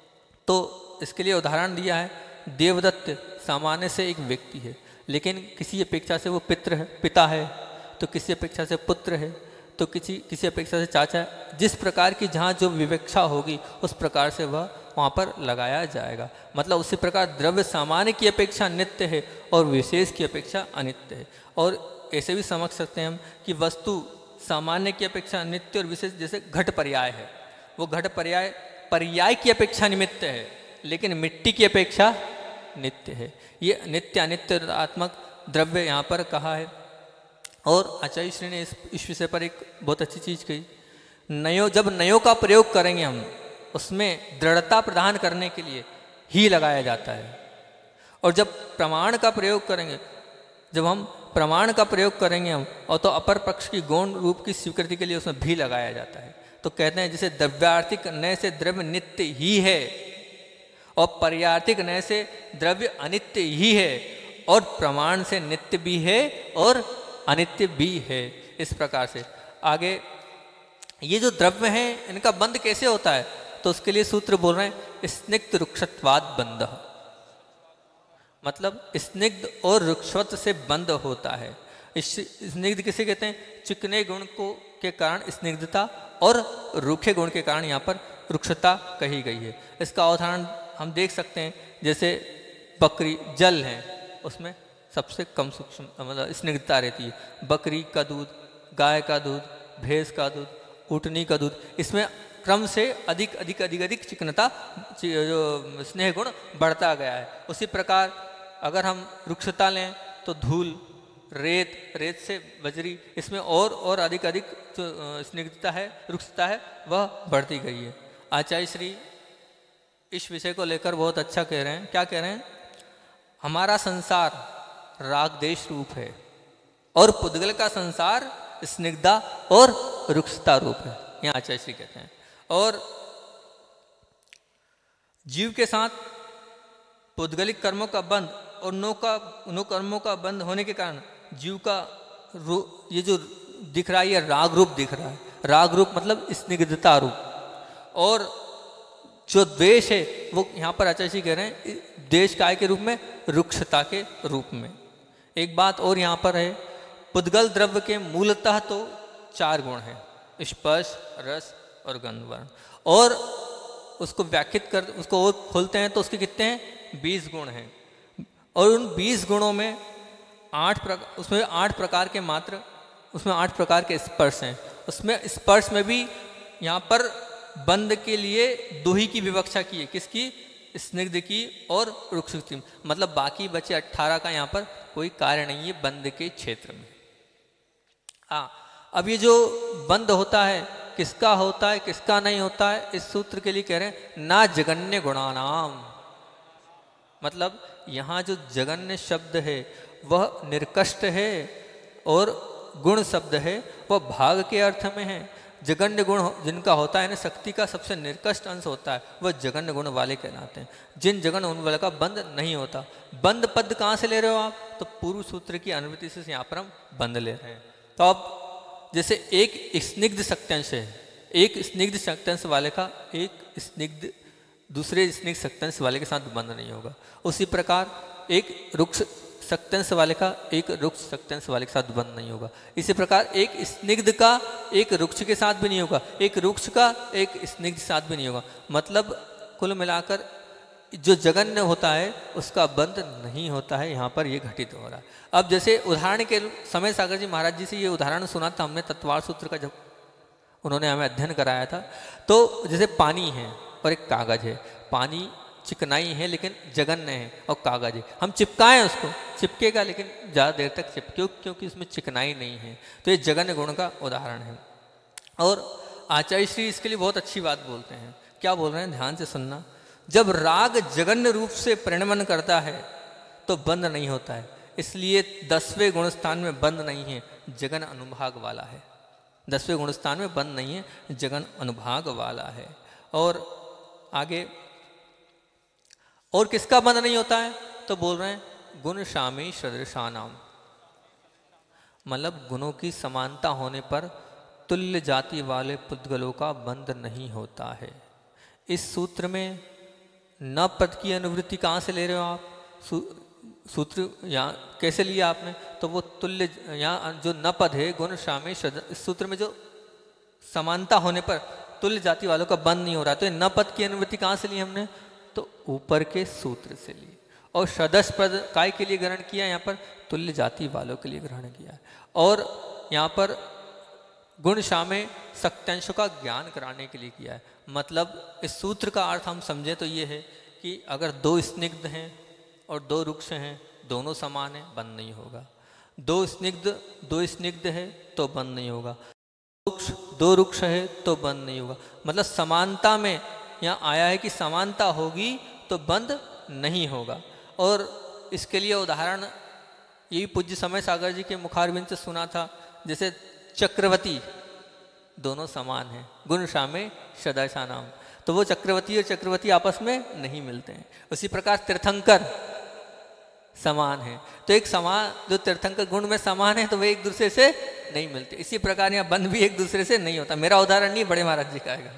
तो इसके लिए उदाहरण दिया है, देवदत्त सामान्य से एक व्यक्ति है, लेकिन किसी अपेक्षा से वो पित्र है, पिता है, तो किसी अपेक्षा से पुत्र है, तो किसी किसी अपेक्षा से चाचा है। जिस प्रकार की जहाँ जो विवक्षा होगी उस प्रकार से वह वहाँ पर लगाया जाएगा। मतलब उसी प्रकार द्रव्य सामान्य की अपेक्षा नित्य है और विशेष की अपेक्षा अनित्य है। और ऐसे भी समझ सकते हैं हम कि वस्तु सामान्य की अपेक्षा नित्य और विशेष, जैसे घट पर्याय है, वो घट पर्याय पर्याय की अपेक्षा निमित्त है, लेकिन मिट्टी की अपेक्षा नित्य है। ये नित्य अनित्यात्मक द्रव्य यहाँ पर कहा है। और आचार्य श्री ने इस इस विषय पर एक बहुत अच्छी चीज़ कही, नयो जब नयो का प्रयोग करेंगे हम, उसमें दृढ़ता प्रदान करने के लिए ही लगाया जाता है। और जब प्रमाण का प्रयोग करेंगे, जब हम प्रमाण का प्रयोग करेंगे हम, और तो अपर पक्ष की गौण रूप की स्वीकृति के लिए उसमें भी लगाया जाता है। तो कहते हैं जैसे द्रव्यार्थिक नय से द्रव्य नित्य ही है और पर्यार्थिक नय से द्रव्य अनित्य ही है, और प्रमाण से नित्य भी है और अनित्य भी है। इस प्रकार से आगे ये जो द्रव्य हैं इनका बंध कैसे होता है, तो उसके लिए सूत्र बोल रहे हैं स्निग्ध रुक्षत्वाद बंध। मतलब स्निग्ध और रुक्षत्व से बंध होता है। स्निग्ध किसे कहते हैं? चिकने गुण को के कारण स्निग्धता और रूखे गुण के कारण यहाँ पर रुक्षता कही गई है। इसका उदाहरण हम देख सकते हैं, जैसे बकरी जल है, उसमें सबसे कम सूक्ष्म मतलब स्निग्धता रहती है। बकरी का दूध, गाय का दूध, भैंस का दूध, ऊँटनी का दूध, इसमें क्रम से अधिक अधिक अधिक अधिक चिकनता जो स्नेह गुण बढ़ता गया है। उसी प्रकार अगर हम रुक्षता लें तो धूल, रेत, रेत से बजरी, इसमें और और अधिक अधिक जो स्निग्धता है, रुक्षता है, वह बढ़ती गई है। आचार्य श्री इस विषय को लेकर बहुत अच्छा कह रहे हैं। क्या कह रहे हैं? हमारा संसार राग देश रूप है और पुद्गल का संसार स्निग्धता और रुक्षता रूप है, यहाँ आचार्य श्री कहते हैं। और जीव के साथ पुद्गलिक कर्मों का बंध और नो का नो कर्मों का बंध होने के कारण जीव का ये जो दिख रहा है ये राग रूप दिख रहा है। राग रूप मतलब स्निग्धता रूप। और जो द्वेष है वो यहाँ पर आचार्य जी कह रहे हैं द्वेष काय के रूप में, रुक्षता के रूप में। एक बात और यहाँ पर है, पुद्गल द्रव्य के मूलतः तो चार गुण हैं, स्पर्श, रस और गंध, वर्ण। और उसको व्याख्यात कर उसको और खोलते हैं तो उसके कितने हैं? बीस गुण हैं। और उन बीस गुणों में आठ प्रकार उसमें आठ प्रकार के मात्र उसमें आठ प्रकार के स्पर्श हैं। उसमें स्पर्श में भी यहाँ पर बंध के लिए दो ही की विवक्षा की है, किसकी? स्निग्ध की और रुक्ष की। मतलब बाकी बचे अट्ठारह का यहाँ पर कोई कार्य नहीं है बंध के क्षेत्र में। हाँ, अब ये जो बंध होता है किसका होता है किसका नहीं होता है, इस सूत्र के लिए कह रहे हैं ना जगन्य गुणानाम। मतलब यहाँ जो जगन्य शब्द है वह निर्कष्ट है और गुण शब्द है वह भाग के अर्थ में है। जगन्य गुण जिनका होता है ना, शक्ति का सबसे निर्कष्ट अंश होता है, वह जगन्य गुण वाले कहलाते हैं। जिन जगन्य गुण वाले का बंध नहीं होता। बंध पद कहाँ से ले रहे हो आप? तो पूर्व सूत्र की अनुवृत्ति से यहाँ पर हम बंध ले रहे हैं। तो अब जैसे एक स्निग्ध शक्त्यंश है, एक स्निग्ध शक्त्यंश वाले का एक स्निग्ध दूसरे स्निग्ध शक्त्यंश वाले के साथ बंध नहीं होगा। उसी प्रकार एक रुक्ष शक्त्यंश वाले का एक रुक्ष शक्त्यंश वाले के साथ बंध नहीं होगा। इसी प्रकार एक स्निग्ध का एक रुक्ष के साथ भी नहीं होगा, एक रुक्ष का एक स्निग्ध के साथ भी नहीं होगा। मतलब कुल मिलाकर जो जगन्य होता है उसका बंध नहीं होता है, यहाँ पर ये घटित हो रहा है। अब जैसे उदाहरण के समय सागर जी महाराज जी से ये उदाहरण सुना था हमने तत्वार सूत्र का, जब उन्होंने हमें अध्ययन कराया था। तो जैसे पानी है और एक कागज है, पानी चिकनाई है लेकिन जगन्य है, और कागज है, हम चिपकाएं उसको, चिपकेगा लेकिन ज़्यादा देर तक चिपके क्योंकि उसमें चिकनाई नहीं है। तो ये जगन्य गुण का उदाहरण है। और आचार्य श्री इसके लिए बहुत अच्छी बात बोलते हैं। क्या बोल रहे हैं? ध्यान से सुनना। जब राग जगन्य रूप से परिणमन करता है तो बंध नहीं होता है, इसलिए दसवें गुण स्थान में बंध नहीं है, जगन अनुभाग वाला है। दसवें गुण स्थान में बंध नहीं है, जगन अनुभाग वाला है। और आगे और किसका बंध नहीं होता है? तो बोल रहे हैं गुण शामी सदृशानाम। मतलब गुणों की समानता होने पर तुल्य जाति वाले पुद्गलों का बंध नहीं होता है। इस सूत्र में न पद की अनुवृत्ति कहाँ से ले रहे हो आप? सू, सूत्र यहाँ कैसे लिया आपने? तो वो तुल्य, यहाँ जो न पद है गुण शामे शद, इस सूत्र में जो समानता होने पर तुल्य जाति वालों का बंध नहीं हो रहा, तो ये न पद की अनुवृत्ति कहाँ से ली हमने? तो ऊपर के सूत्र से ली। और सदस्य पद काय के लिए ग्रहण किया? यहाँ पर तुल्य जाति वालों के लिए ग्रहण किया है। और यहाँ पर गुण शामे सक्तंशों का ज्ञान कराने के लिए किया है। मतलब इस सूत्र का अर्थ हम समझें तो ये है कि अगर दो स्निग्ध हैं और दो रुक्ष हैं, दोनों समान हैं, बंध नहीं होगा। दो स्निग्ध दो स्निग्ध है तो बंध नहीं होगा। रुक्ष दो रुक्ष है तो बंध नहीं होगा। मतलब समानता में यहाँ आया है कि समानता होगी तो बंध नहीं होगा। और इसके लिए उदाहरण यही पूज्य समय सागर जी के मुखारबिंद से सुना था। जैसे चक्रवती दोनों समान हैं, गुण शामे सदशा नाम, तो वो चक्रवती और चक्रवती आपस में नहीं मिलते हैं। उसी प्रकार तीर्थंकर समान है, तो एक समान जो तीर्थंकर गुण में समान है तो वे एक दूसरे से नहीं मिलते। इसी प्रकार यहाँ बंध भी एक दूसरे से नहीं होता। मेरा उदाहरण नहीं, बड़े महाराज जी का आएगा।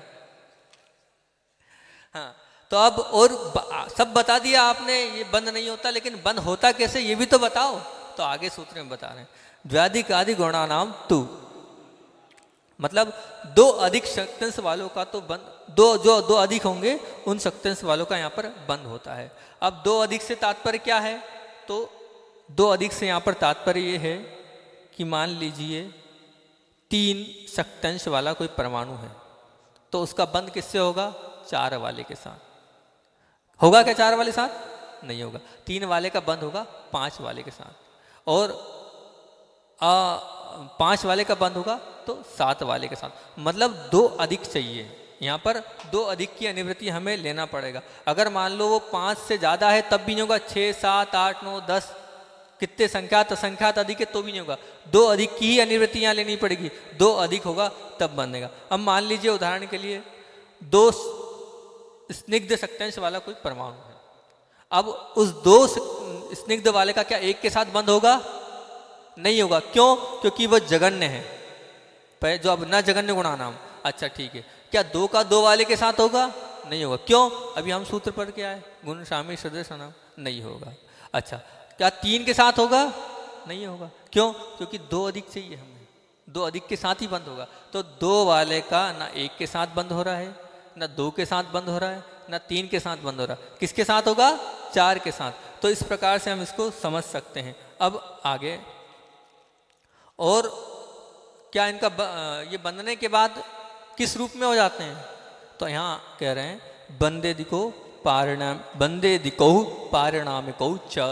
हाँ, तो अब और सब बता दिया आपने, ये बंध नहीं होता, लेकिन बंध होता कैसे ये भी तो बताओ। तो आगे सूत्र में बता रहे हैं, द्व्याधिक आदि गुणा नाम तू, मतलब दो अधिक शक्तंश वालों का तो बंध, दो जो दो अधिक होंगे उन शक्तंश वालों का यहाँ पर बंध होता है। अब दो अधिक से तात्पर्य क्या है? तो दो अधिक से यहाँ पर तात्पर्य ये है कि मान लीजिए तीन शक्तंश वाला कोई परमाणु है, तो उसका बंध किससे होगा? चार वाले के साथ होगा क्या? चार वाले साथ नहीं होगा। तीन वाले का बंध होगा पांच वाले के साथ, और आ, पांच वाले का बंध होगा तो सात वाले के साथ। मतलब दो अधिक चाहिए, यहाँ पर दो अधिक की अनुवृत्ति हमें लेना पड़ेगा। अगर मान लो वो पाँच से ज़्यादा है तब भी नहीं होगा, छः सात आठ नौ दस कितने संख्यात असंख्यात अधिक है तो भी नहीं होगा। दो अधिक की ही अनुवृत्ति यहाँ लेनी पड़ेगी, दो अधिक होगा तब बनेगा। अब मान लीजिए उदाहरण के लिए दो स्निग्ध शक्तंश वाला कोई परमाणु है, अब उस दो स्निग्ध वाले का क्या एक के साथ बंध होगा? नहीं होगा। क्यों? क्योंकि वह जगन्य है, जो अब न जगन्य गुणा नाम। अच्छा ठीक है, क्या दो का दो वाले के साथ होगा? नहीं होगा। क्यों? अभी हम सूत्र पर क्या है, गुण शामी सदस्य नाम, नहीं होगा। अच्छा, क्या तीन के साथ होगा? नहीं होगा। क्यों? क्योंकि दो अधिक चाहिए हमें, दो अधिक के साथ ही बंद होगा। तो दो वाले का ना एक के साथ बंद हो रहा है, ना दो के साथ बंद हो रहा है, ना तीन के साथ बंद हो रहा है। किसके साथ होगा? चार के साथ। तो इस प्रकार से हम इसको समझ सकते हैं। अब आगे, और क्या इनका ब, ये बंधने के बाद किस रूप में हो जाते हैं? तो यहाँ कह रहे हैं बंदे दिको पारिणाम, बंदे दिको पारिणामिको च,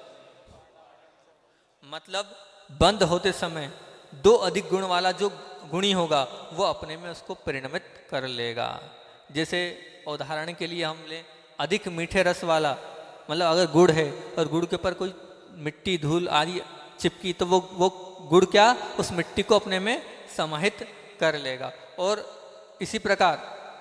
मतलब बंद होते समय दो अधिक गुण वाला जो गुणी होगा वो अपने में उसको परिणमित कर लेगा। जैसे उदाहरण के लिए हम लें अधिक मीठे रस वाला, मतलब अगर गुड़ है और गुड़ के ऊपर कोई मिट्टी धूल आदि चिपकी तो वो वो गुड़ क्या उस मिट्टी को अपने में समाहित कर लेगा। और इसी प्रकार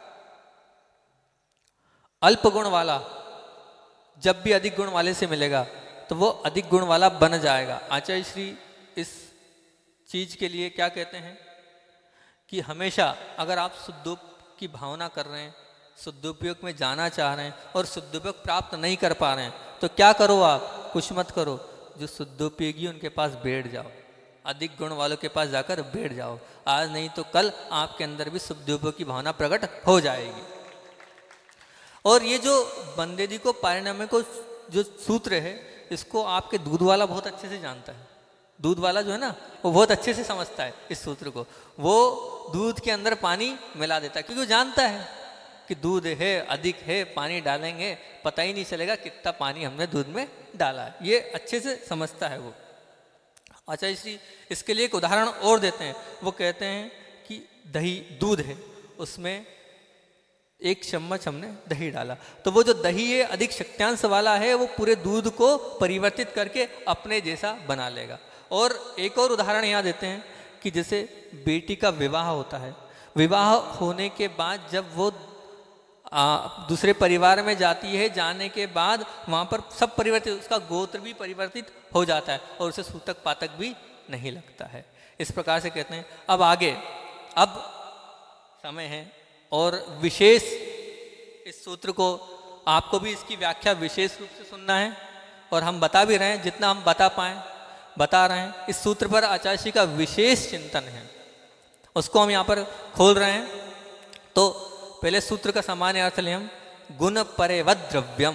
अल्प गुण वाला जब भी अधिक गुण वाले से मिलेगा तो वो अधिक गुण वाला बन जाएगा। आचार्य श्री इस चीज के लिए क्या कहते हैं कि हमेशा अगर आप शुद्धोप की भावना कर रहे हैं, शुद्धोपयोग में जाना चाह रहे हैं और शुद्धोपयोग प्राप्त नहीं कर पा रहे हैं, तो क्या करो, आप कुछ मत करो, जो शुद्धोपयोगी उनके पास बैठ जाओ, अधिक गुण वालों के पास जाकर बैठ जाओ। आज नहीं तो कल आपके अंदर भी शुद्धोपयोग की भावना प्रकट हो जाएगी। और ये जो बंदेदी को पारिणाम को जो सूत्र है, इसको आपके दूध वाला बहुत अच्छे से जानता है। दूध वाला जो है ना वो बहुत अच्छे से समझता है इस सूत्र को। वो दूध के अंदर पानी मिला देता है क्योंकि वो जानता है कि दूध है, अधिक है, पानी डालेंगे पता ही नहीं चलेगा कितना पानी हमने दूध में डाला है। ये अच्छे से समझता है वो। अच्छा, इसलिए इसके लिए एक उदाहरण और देते हैं। वो कहते हैं कि दही दूध है, उसमें एक चम्मच हमने दही डाला तो वो जो दही है अधिक शक्त्यांश वाला है, वो पूरे दूध को परिवर्तित करके अपने जैसा बना लेगा। और एक और उदाहरण यहाँ देते हैं कि जैसे बेटी का विवाह होता है, विवाह होने के बाद जब वो आ, दूसरे परिवार में जाती है, जाने के बाद वहाँ पर सब परिवर्तित, उसका गोत्र भी परिवर्तित हो जाता है और उसे सूतक पातक भी नहीं लगता है। इस प्रकार से कहते हैं। अब आगे, अब समय है और विशेष इस सूत्र को आपको भी इसकी व्याख्या विशेष रूप से सुनना है और हम बता भी रहे हैं, जितना हम बता पाएँ बता रहे हैं। इस सूत्र पर आचार्य श्री का विशेष चिंतन है, उसको हम यहाँ पर खोल रहे हैं। तो पहले सूत्र का सामान्य अर्थ लें हम, गुण परेवद द्रव्यम,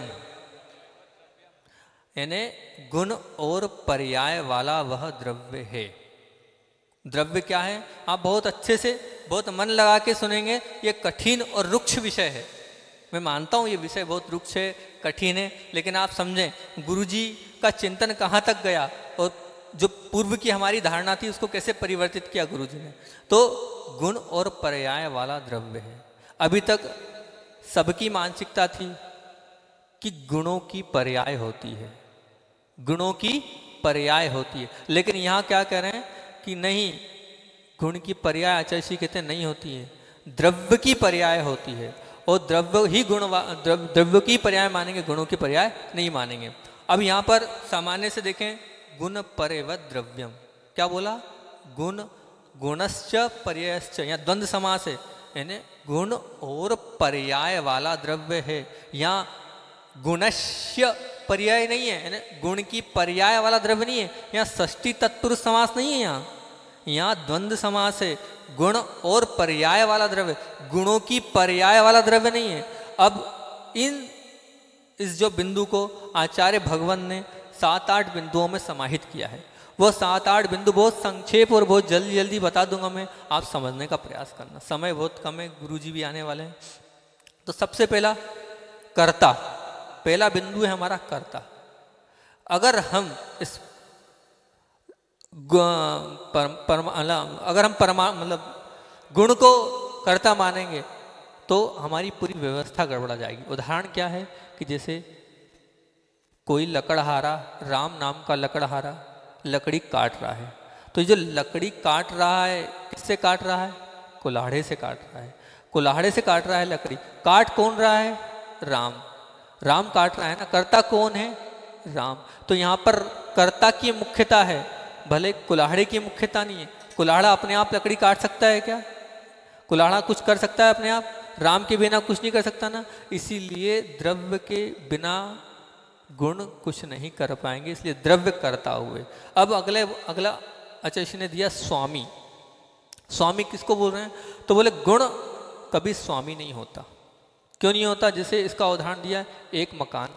यानी गुण और पर्याय वाला वह द्रव्य है। द्रव्य क्या है, आप बहुत अच्छे से बहुत मन लगा के सुनेंगे। ये कठिन और रुक्ष विषय है, मैं मानता हूँ ये विषय बहुत रुक्ष है, कठिन है, लेकिन आप समझें गुरुजी का चिंतन कहाँ तक गया और जो पूर्व की हमारी धारणा थी उसको कैसे परिवर्तित किया गुरुजी ने। तो गुण और पर्याय वाला द्रव्य है। अभी तक सबकी मानसिकता थी कि गुणों की पर्याय होती है, गुणों की पर्याय होती है, लेकिन यहाँ क्या कह रहे हैं कि नहीं, गुण की पर्याय आचार्य श्री कहते हैं नहीं होती है, द्रव्य की पर्याय होती है। और द्रव्य ही गुण द्रव्य, द्रव्य की पर्याय मानेंगे, गुणों की पर्याय नहीं मानेंगे। अब यहाँ पर सामान्य से देखें, गुण परेवद द्रव्यम, क्या बोला, गुण गुणश्च पर्यायश्च, यहाँ द्वंद्व समास है, यानी गुण और पर्याय वाला द्रव्य है। यहाँ गुणस्य पर्याय नहीं है, यानी गुण की पर्याय वाला द्रव्य नहीं है। यहाँ षष्ठी तत्पुरुष समास नहीं है, यहाँ यहाँ द्वंद्व समास है, गुण और पर्याय वाला द्रव्य, गुणों की पर्याय वाला द्रव्य नहीं है। अब इन इस जो बिंदु को आचार्य भगवान ने सात आठ बिंदुओं में समाहित किया है, वो सात आठ बिंदु बहुत संक्षेप और बहुत जल्दी जल्दी बता दूंगा मैं, आप समझने का प्रयास करना, समय बहुत कम है, गुरुजी भी आने वाले हैं। तो सबसे पहला कर्ता, पहला बिंदु है हमारा कर्ता। अगर हम इस पर, पर, अगर हम परमा मतलब गुण को कर्ता मानेंगे तो हमारी पूरी व्यवस्था गड़बड़ा जाएगी। उदाहरण क्या है कि जैसे कोई लकड़हारा, राम नाम का लकड़हारा लकड़ी काट रहा है, तो ये जो लकड़ी काट रहा है किससे काट रहा है, कुल्हाड़े से काट रहा है, कुल्हाड़े से काट रहा है लकड़ी। काट कौन रहा है, राम, राम काट रहा है ना, कर्ता कौन है, राम। तो यहाँ पर कर्ता की मुख्यता है, भले कुल्हाड़े की मुख्यता नहीं है। कुल्हाड़ा अपने आप लकड़ी काट सकता है क्या, कुल्हाड़ा कुछ कर सकता है अपने आप, राम के बिना कुछ नहीं कर सकता ना। इसीलिए द्रव्य के बिना गुण कुछ नहीं कर पाएंगे, इसलिए द्रव्य करता हुए। अब अगले अगला आचार्य ने दिया स्वामी। स्वामी किसको बोल रहे हैं, तो बोले गुण कभी स्वामी नहीं होता। क्यों नहीं होता, जैसे इसका उदाहरण दिया, एक मकान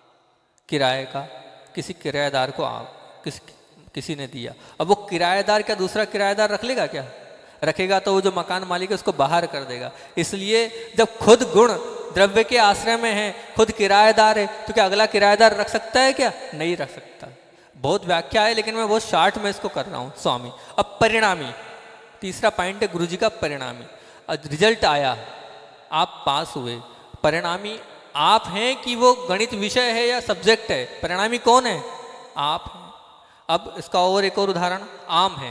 किराए का किसी किराएदार को आप किस किसी ने दिया, अब वो किराएदार क्या दूसरा किराएदार रख लेगा क्या, रखेगा तो वो जो मकान मालिक है उसको बाहर कर देगा। इसलिए जब खुद गुण द्रव्य के आश्रय में है, खुद किराएदार है, तो क्या अगला किराएदार रख सकता है क्या, नहीं रख सकता। बहुत व्याख्या है लेकिन मैं बहुत शार्ट में इसको कर रहा हूँ। स्वामी। अब परिणामी, तीसरा पॉइंट है गुरुजी का परिणामी। रिजल्ट आया, आप पास हुए, परिणामी आप हैं कि वो गणित विषय है या सब्जेक्ट है, परिणामी कौन है, आप हैं। अब इसका और एक और उदाहरण, आम है,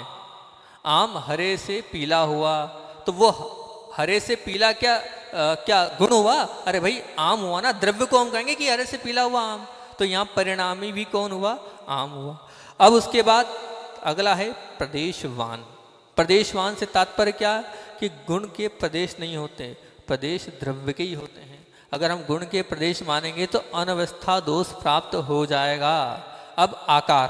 आम हरे से पीला हुआ, तो वो हरे से पीला क्या आ, क्या गुण हुआ, अरे भाई आम हुआ ना, द्रव्य को हम कहेंगे कि हरे से पीला हुआ आम, तो यहाँ परिणामी भी कौन हुआ, आम हुआ। अब उसके बाद अगला है प्रदेशवान। प्रदेशवान से तात्पर्य क्या, कि गुण के प्रदेश नहीं होते, प्रदेश द्रव्य के ही होते हैं। अगर हम गुण के प्रदेश मानेंगे तो अनवस्था दोष प्राप्त हो जाएगा। अब आकार,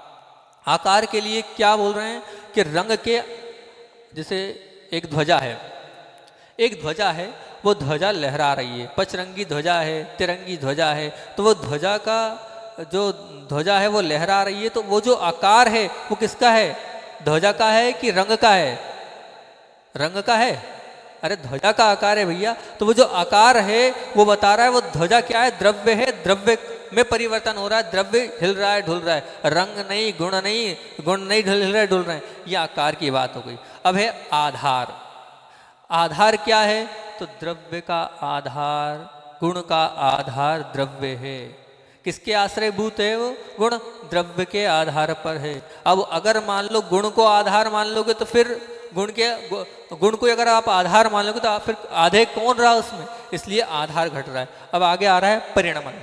आकार के लिए क्या बोल रहे हैं कि रंग के, जैसे एक ध्वजा है, एक ध्वजा है, वो ध्वजा लहरा रही है, पचरंगी ध्वजा है, तिरंगी ध्वजा है, तो वो ध्वजा का जो ध्वजा है वो लहरा रही है, तो वो जो आकार है वो किसका है, ध्वजा का है कि रंग का है, रंग का है, अरे ध्वजा का आकार है भैया। तो वो जो आकार है वो बता रहा है वो ध्वजा क्या है, द्रव्य है, द्रव्य में परिवर्तन हो रहा है, द्रव्य हिल रहा है, ढुल रहा है, रंग नहीं, गुण नहीं, गुण नहीं हिल रहा है, ढुल रहे हैं, ये आकार की बात हो गई। अब है आधार। आधार क्या है, तो द्रव्य का आधार, गुण का आधार द्रव्य है। किसके आश्रयभूत है वो, गुण द्रव्य के आधार पर है। अब अगर मान लो गुण को आधार मान लोगे तो फिर गुण के गुण को अगर आप आधार मान लोगे तो आप फिर आधे कौन रहा उसमें, इसलिए आधार घट रहा है। अब आगे आ रहा है परिणमन।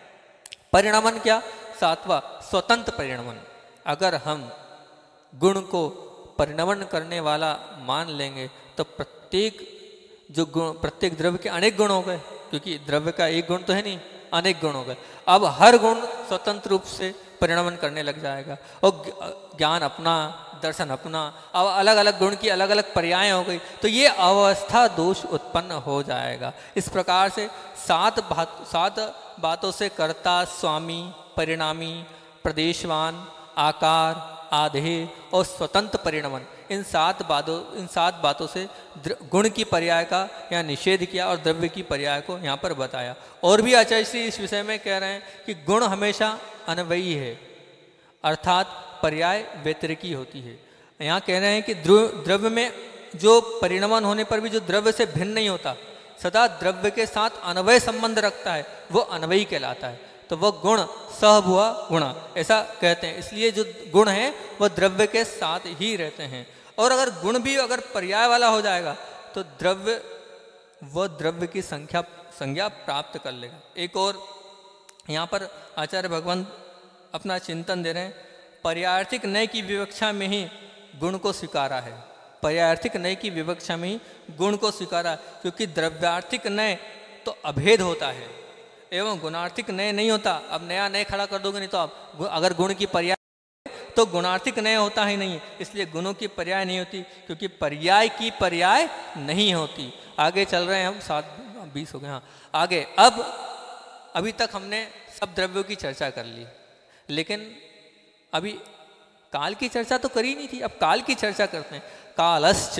परिणमन क्या, सातवां स्वतंत्र परिणमन। अगर हम गुण को परिणमन करने वाला मान लेंगे तो प्रत्येक जो गुण, प्रत्येक द्रव्य के अनेक गुण हो गए, क्योंकि द्रव्य का एक गुण तो है नहीं, अनेक गुण हो गए। अब हर गुण स्वतंत्र रूप से परिणमन करने लग जाएगा और ज्ञान अपना, दर्शन अपना, अब अलग अलग गुण की अलग अलग पर्याय हो गई, तो ये अवस्था दोष उत्पन्न हो जाएगा। इस प्रकार से सात बात सात बातों से कर्ता, स्वामी, परिणामी, प्रदेशवान, आकार, आधेय और स्वतंत्र परिणमन, इन सात बातों इन सात बातों से गुण की पर्याय का यहाँ निषेध किया और द्रव्य की पर्याय को यहाँ पर बताया। और भी आचार्य श्री इस विषय में कह रहे हैं कि गुण हमेशा अन्वयी है, अर्थात पर्याय व्यतिरिकी होती है। यहाँ कह रहे हैं कि द्रव्य में जो परिणमन होने पर भी जो द्रव्य से भिन्न नहीं होता, सदा द्रव्य के साथ अन्वय संबंध रखता है, वो अन्वयी कहलाता है। तो वह गुण सहभुआ गुणा ऐसा कहते हैं। इसलिए जो गुण है वह द्रव्य के साथ ही रहते हैं। और अगर गुण भी अगर पर्याय वाला हो जाएगा तो द्रव्य वह द्रव्य की संख्या संज्ञा प्राप्त कर लेगा। एक और यहाँ पर आचार्य भगवान अपना चिंतन दे रहे हैं, पर्यायार्थिक नय की विवक्षा में ही गुण को स्वीकारा है। पर्यायार्थिक नय की विवक्षा में ही गुण को स्वीकारा, क्योंकि द्रव्यार्थिक नय तो अभेद होता है एवं गुणार्थिक नय नहीं होता। अब नया नय खड़ा कर दोगे नहीं तो आप अगर गुण की पर्याय तो गुणार्थिक नय होता ही नहीं, इसलिए गुणों की पर्याय नहीं होती, क्योंकि पर्याय की पर्याय नहीं होती। आगे चल रहे हैं हम, सात बीस हो गए। हाँ आगे, अब अभी तक हमने सब द्रव्यों की चर्चा कर ली, लेकिन अभी काल की चर्चा तो करी नहीं थी। अब काल की चर्चा करते हैं। कालश्च,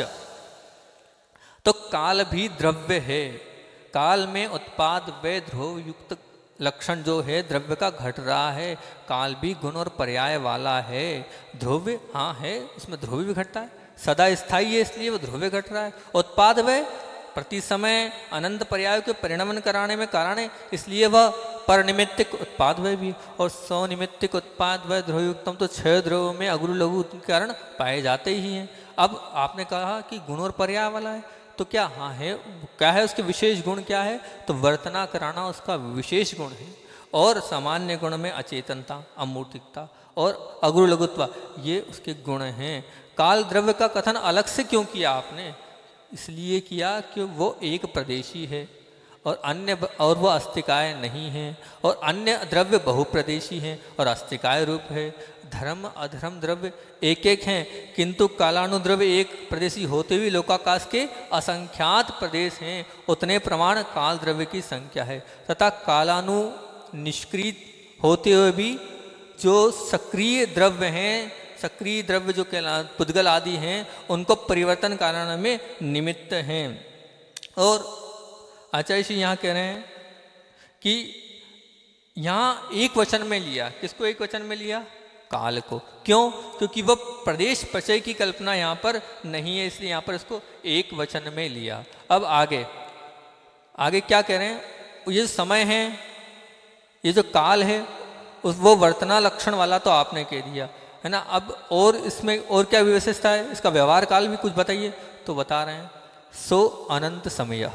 तो काल भी द्रव्य है। काल में उत्पाद व ध्रुव युक्त लक्षण जो है द्रव्य का घट रहा है। काल भी गुण और पर्याय वाला है। ध्रुव्य हाँ है, उसमें ध्रुव्य भी घटता है, सदा स्थायी है, इसलिए वो ध्रुव्य घट रहा है। उत्पाद व प्रति समय अनंत पर्याय के परिणमन कराने में कारण है, इसलिए वह परनिमित्तिक उत्पाद व भी। और स्वनिमित्तिक उत्पाद व ध्रुवयुक्तम तो छह ध्रुव में अगुरु लघु कारण पाए जाते ही हैं। अब आपने कहा कि गुण और पर्याय वाला है, तो क्या हाँ है, क्या है उसके विशेष गुण क्या है? तो वर्तना कराना उसका विशेष गुण है। और सामान्य गुण में अचेतनता, अमूर्तिकता और अगुरु लघुत्व ये उसके गुण हैं। काल द्रव्य का कथन अलग से क्यों किया आपने? इसलिए किया कि वो एक प्रदेशी है और अन्य और वह अस्तिकाय नहीं है, और अन्य द्रव्य बहुप्रदेशी हैं और अस्तिकाय रूप है। धर्म अधर्म द्रव्य एक एक हैं, किंतु कालानुद्रव्य एक प्रदेशी होते हुए लोकाकाश के असंख्यात प्रदेश हैं। उतने प्रमाण काल द्रव्य की संख्या है, तथा कालानु निष्क्रिय होते हुए भी जो सक्रिय द्रव्य हैं, सक्रिय द्रव्य जो कहला पुद्गल आदि हैं, उनको परिवर्तन कारण में निमित्त हैं। और आचार्य जी यहाँ कह रहे हैं कि यहाँ एक वचन में लिया, किसको एक वचन में लिया? काल को। क्यों? क्योंकि वह प्रदेश प्रचय की कल्पना यहाँ पर नहीं है, इसलिए यहाँ पर इसको एक वचन में लिया। अब आगे आगे क्या कह रहे हैं? ये जो समय है, ये जो काल है, उस वो वर्तना लक्षण वाला तो आपने कह दिया है ना। अब और इसमें और क्या विशेषता है? इसका व्यवहार काल भी कुछ बताइए। तो बता रहे हैं, सो अनंत समय,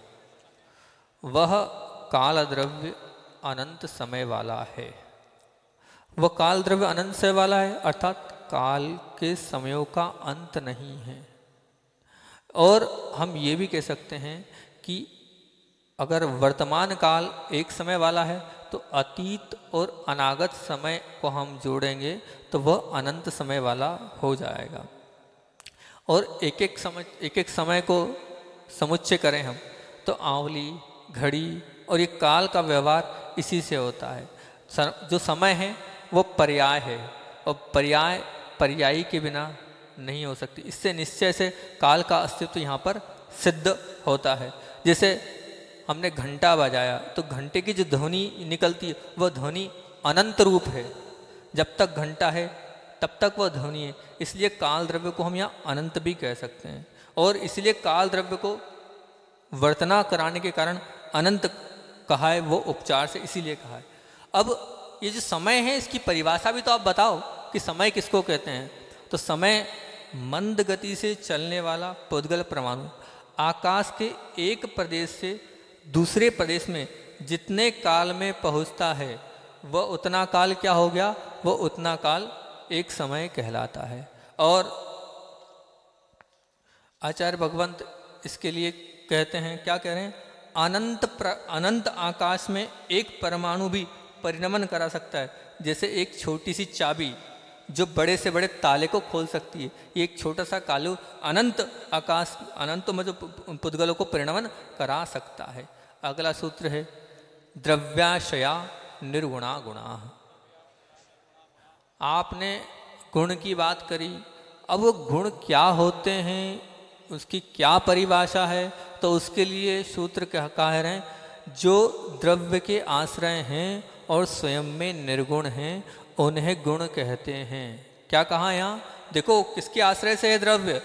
वह काल द्रव्य अनंत समय वाला है। वह काल द्रव्य अनंत समय वाला है, अर्थात काल के समयों का अंत नहीं है। और हम ये भी कह सकते हैं कि अगर वर्तमान काल एक समय वाला है, तो अतीत और अनागत समय को हम जोड़ेंगे तो वह अनंत समय वाला हो जाएगा। और एक एक समय एक एक समय को समुच्चय करें हम, तो आंवली, घड़ी और ये काल का व्यवहार इसी से होता है। जो समय है वो पर्याय है, और पर्याय पर्यायी के बिना नहीं हो सकती। इससे निश्चय से काल का अस्तित्व यहाँ पर सिद्ध होता है। जैसे हमने घंटा बजाया, तो घंटे की जो ध्वनि निकलती है वह ध्वनि अनंत रूप है। जब तक घंटा है तब तक वह ध्वनि है, इसलिए काल द्रव्य को हम यहाँ अनंत भी कह सकते हैं। और इसलिए काल द्रव्य को वर्तना कराने के कारण अनंत कहा है, वो उपचार से इसीलिए कहा है। अब ये जो समय है, इसकी परिभाषा भी तो आप बताओ कि समय किसको कहते हैं? तो समय मंद गति से चलने वाला पुद्गल परमाणु आकाश के एक प्रदेश से दूसरे प्रदेश में जितने काल में पहुंचता है, वह उतना काल क्या हो गया? वह उतना काल एक समय कहलाता है। और आचार्य भगवंत इसके लिए कहते हैं, क्या कह रहे हैं? अनंत प्र, अनंत आकाश में एक परमाणु भी परिणमन करा सकता है। जैसे एक छोटी सी चाबी जो बड़े से बड़े ताले को खोल सकती है, एक छोटा सा कालू अनंत आकाश अनंत में जो पुद्गलों को परिणमन करा सकता है। अगला सूत्र है द्रव्याशया निर्गुणा गुणा। आपने गुण की बात करी, अब वो गुण क्या होते हैं, उसकी क्या परिभाषा है, तो उसके लिए सूत्र क्या कह रहे हैं, जो द्रव्य के आश्रय हैं और स्वयं में निर्गुण हैं उन्हें गुण कहते हैं। क्या कहा यहाँ, देखो किसके आश्रय से है द्रव्य,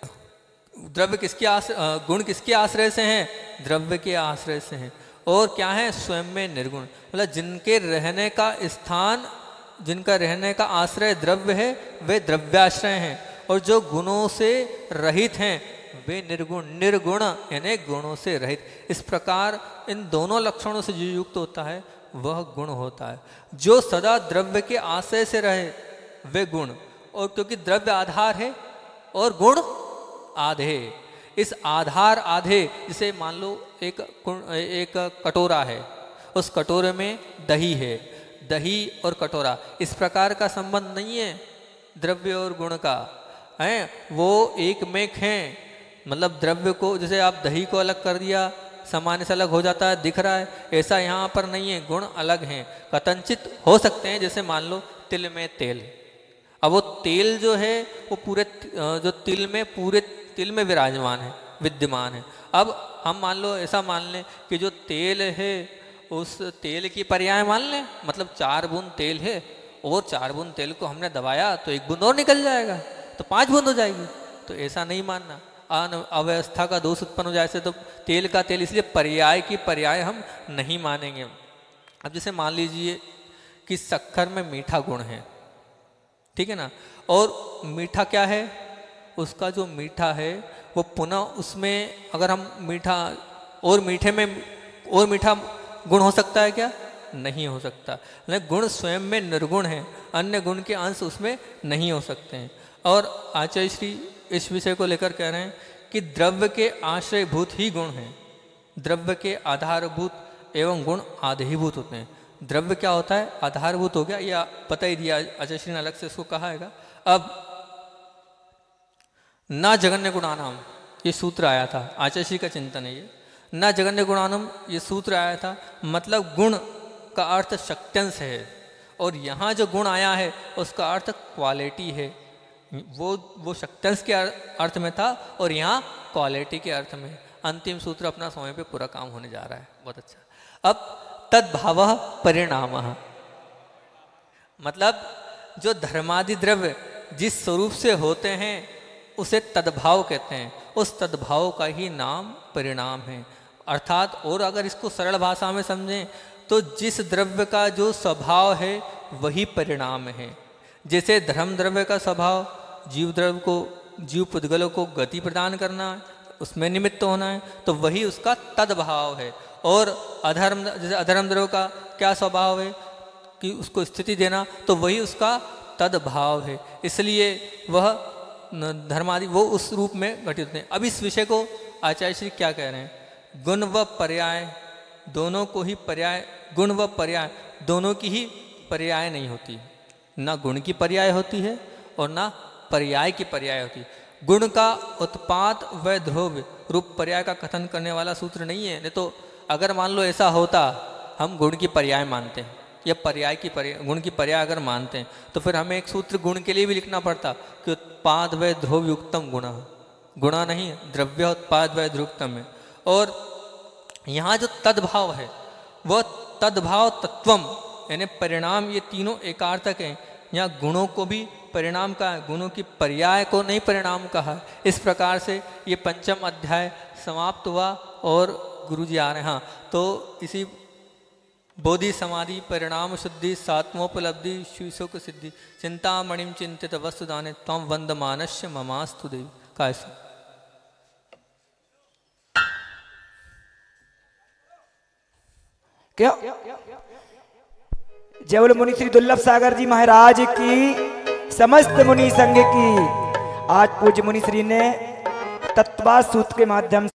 द्रव्य किसके आश्रय, गुण किसके आश्रय से हैं, द्रव्य के आश्रय से हैं। और क्या है, स्वयं में निर्गुण, मतलब जिनके रहने का स्थान, जिनका रहने का आश्रय द्रव्य है वे द्रव्याश्रय हैं, और जो गुणों से रहित हैं वे निर्गुण, निर्गुण यानी गुणों से रहित। इस प्रकार इन दोनों लक्षणों से जो युक्त होता है वह गुण होता है। जो सदा द्रव्य के आश्रय से रहे वे गुण, और क्योंकि द्रव्य आधार है और गुण आधे, इस आधार आधे, जैसे मान लो एक एक कटोरा है, उस कटोरे में दही है, दही और कटोरा इस प्रकार का संबंध नहीं है द्रव्य और गुण का, है वो एक में हैं। मतलब द्रव्य को, जैसे आप दही को अलग कर दिया सामान्य से अलग हो जाता है, दिख रहा है, ऐसा यहाँ पर नहीं है, गुण अलग हैं, कथनचित हो सकते हैं। जैसे मान लो तिल में तेल, अब वो तेल जो है वो पूरे जो तिल में पूरे तिल में विराजमान है, विद्यमान है। अब हम मान लो ऐसा मान लें कि जो तेल है उस तेल की पर्याय मान लें, मतलब चार बूंद तेल है और चार बूंद तेल को हमने दबाया तो एक बूंद और निकल जाएगा, तो पांच बूंद हो जाएगी। तो ऐसा नहीं मानना, अव्यवस्था का दोष उत्पन्न हो जाए से तो तेल का तेल, इसलिए पर्याय की पर्याय हम नहीं मानेंगे। अब जैसे मान लीजिए कि शक्कर में मीठा गुण है, ठीक है ना, और मीठा क्या है, उसका जो मीठा है वो पुनः उसमें अगर हम मीठा और मीठे में और मीठा गुण हो सकता है क्या, नहीं हो सकता। लेकिन गुण स्वयं में निर्गुण है, अन्य गुण के अंश उसमें नहीं हो सकते हैं। और आचार्य श्री इस विषय को लेकर कह रहे हैं कि द्रव्य के आश्रयभूत ही गुण हैं, द्रव्य के आधारभूत एवं गुण आधीभूत होते हैं। द्रव्य क्या होता है, आधारभूत हो गया, या पता ही दिया आचार्य श्री ने अलग से इसको कहा है। अब न जगन्य गुणानाम ये सूत्र आया था, आचार्य श्री का चिंतन है ये, न जगन्य गुणानम ये सूत्र आया था, मतलब गुण का अर्थ शक्त्यंश है, और यहाँ जो गुण आया है उसका अर्थ क्वालिटी है। वो वो शक्त्यंश के अर्थ में था और यहाँ क्वालिटी के अर्थ में। अंतिम सूत्र अपना समय पे पूरा काम होने जा रहा है, बहुत अच्छा। अब तद्भाव परिणाम, मतलब जो धर्मादि द्रव्य जिस स्वरूप से होते हैं उसे तद्भाव कहते हैं, उस तद्भाव का ही नाम परिणाम है। अर्थात और अगर इसको सरल भाषा में समझें तो जिस द्रव्य का जो स्वभाव है वही परिणाम है। जैसे धर्म द्रव्य का स्वभाव जीव द्रव्य को, जीव पुद्गलों को गति प्रदान करना, उसमें निमित्त होना है, तो वही उसका तद्भाव है। और अधर्म, जैसे अधर्म द्रव्य का क्या स्वभाव है कि उसको स्थिति देना, तो वही उसका तद्भाव है। इसलिए वह धर्मादि वो उस रूप में घटित होते हैं। अब इस विषय को आचार्य श्री क्या कह रहे हैं, गुण व पर्याय दोनों को ही पर्याय, गुण व पर्याय दोनों की ही पर्याय नहीं होती, ना गुण की पर्याय होती है और ना पर्याय की पर्याय होती। गुण का उत्पाद व ध्रुव रूप पर्याय का कथन करने वाला सूत्र नहीं है। नहीं तो अगर मान लो ऐसा होता, हम गुण की पर्याय मानते हैं या पर्याय की पर्याय, गुण की पर्याय अगर मानते हैं तो फिर हमें एक सूत्र गुण के लिए भी लिखना पड़ता कि उत्पाद व ध्रुव युक्तम गुण, गुणा नहीं द्रव्य उत्पाद व ध्रुवतम है। और यहाँ जो तद्भाव है वह तद्भाव तत्वम यानी परिणाम, ये तीनों एकार्थक हैं। यहाँ गुणों को भी परिणाम का, गुणों की पर्याय को नहीं परिणाम कहा। इस प्रकार से ये पंचम अध्याय समाप्त हुआ और गुरुजी आ रहे हैं। हाँ, तो इसी बोधि समाधि परिणाम शुद्धि सात्मोपलब्धि सुख सिद्धि चिंतामणिम चिंतित वस्तुदाने तम वंदमानस्य ममास्तु देवी का। क्या जय बोलो मुनि श्री दुर्लभ सागर जी महाराज की, समस्त मुनि संघ की। आज पूज्य मुनि श्री ने तत्वा सूत्र के माध्यम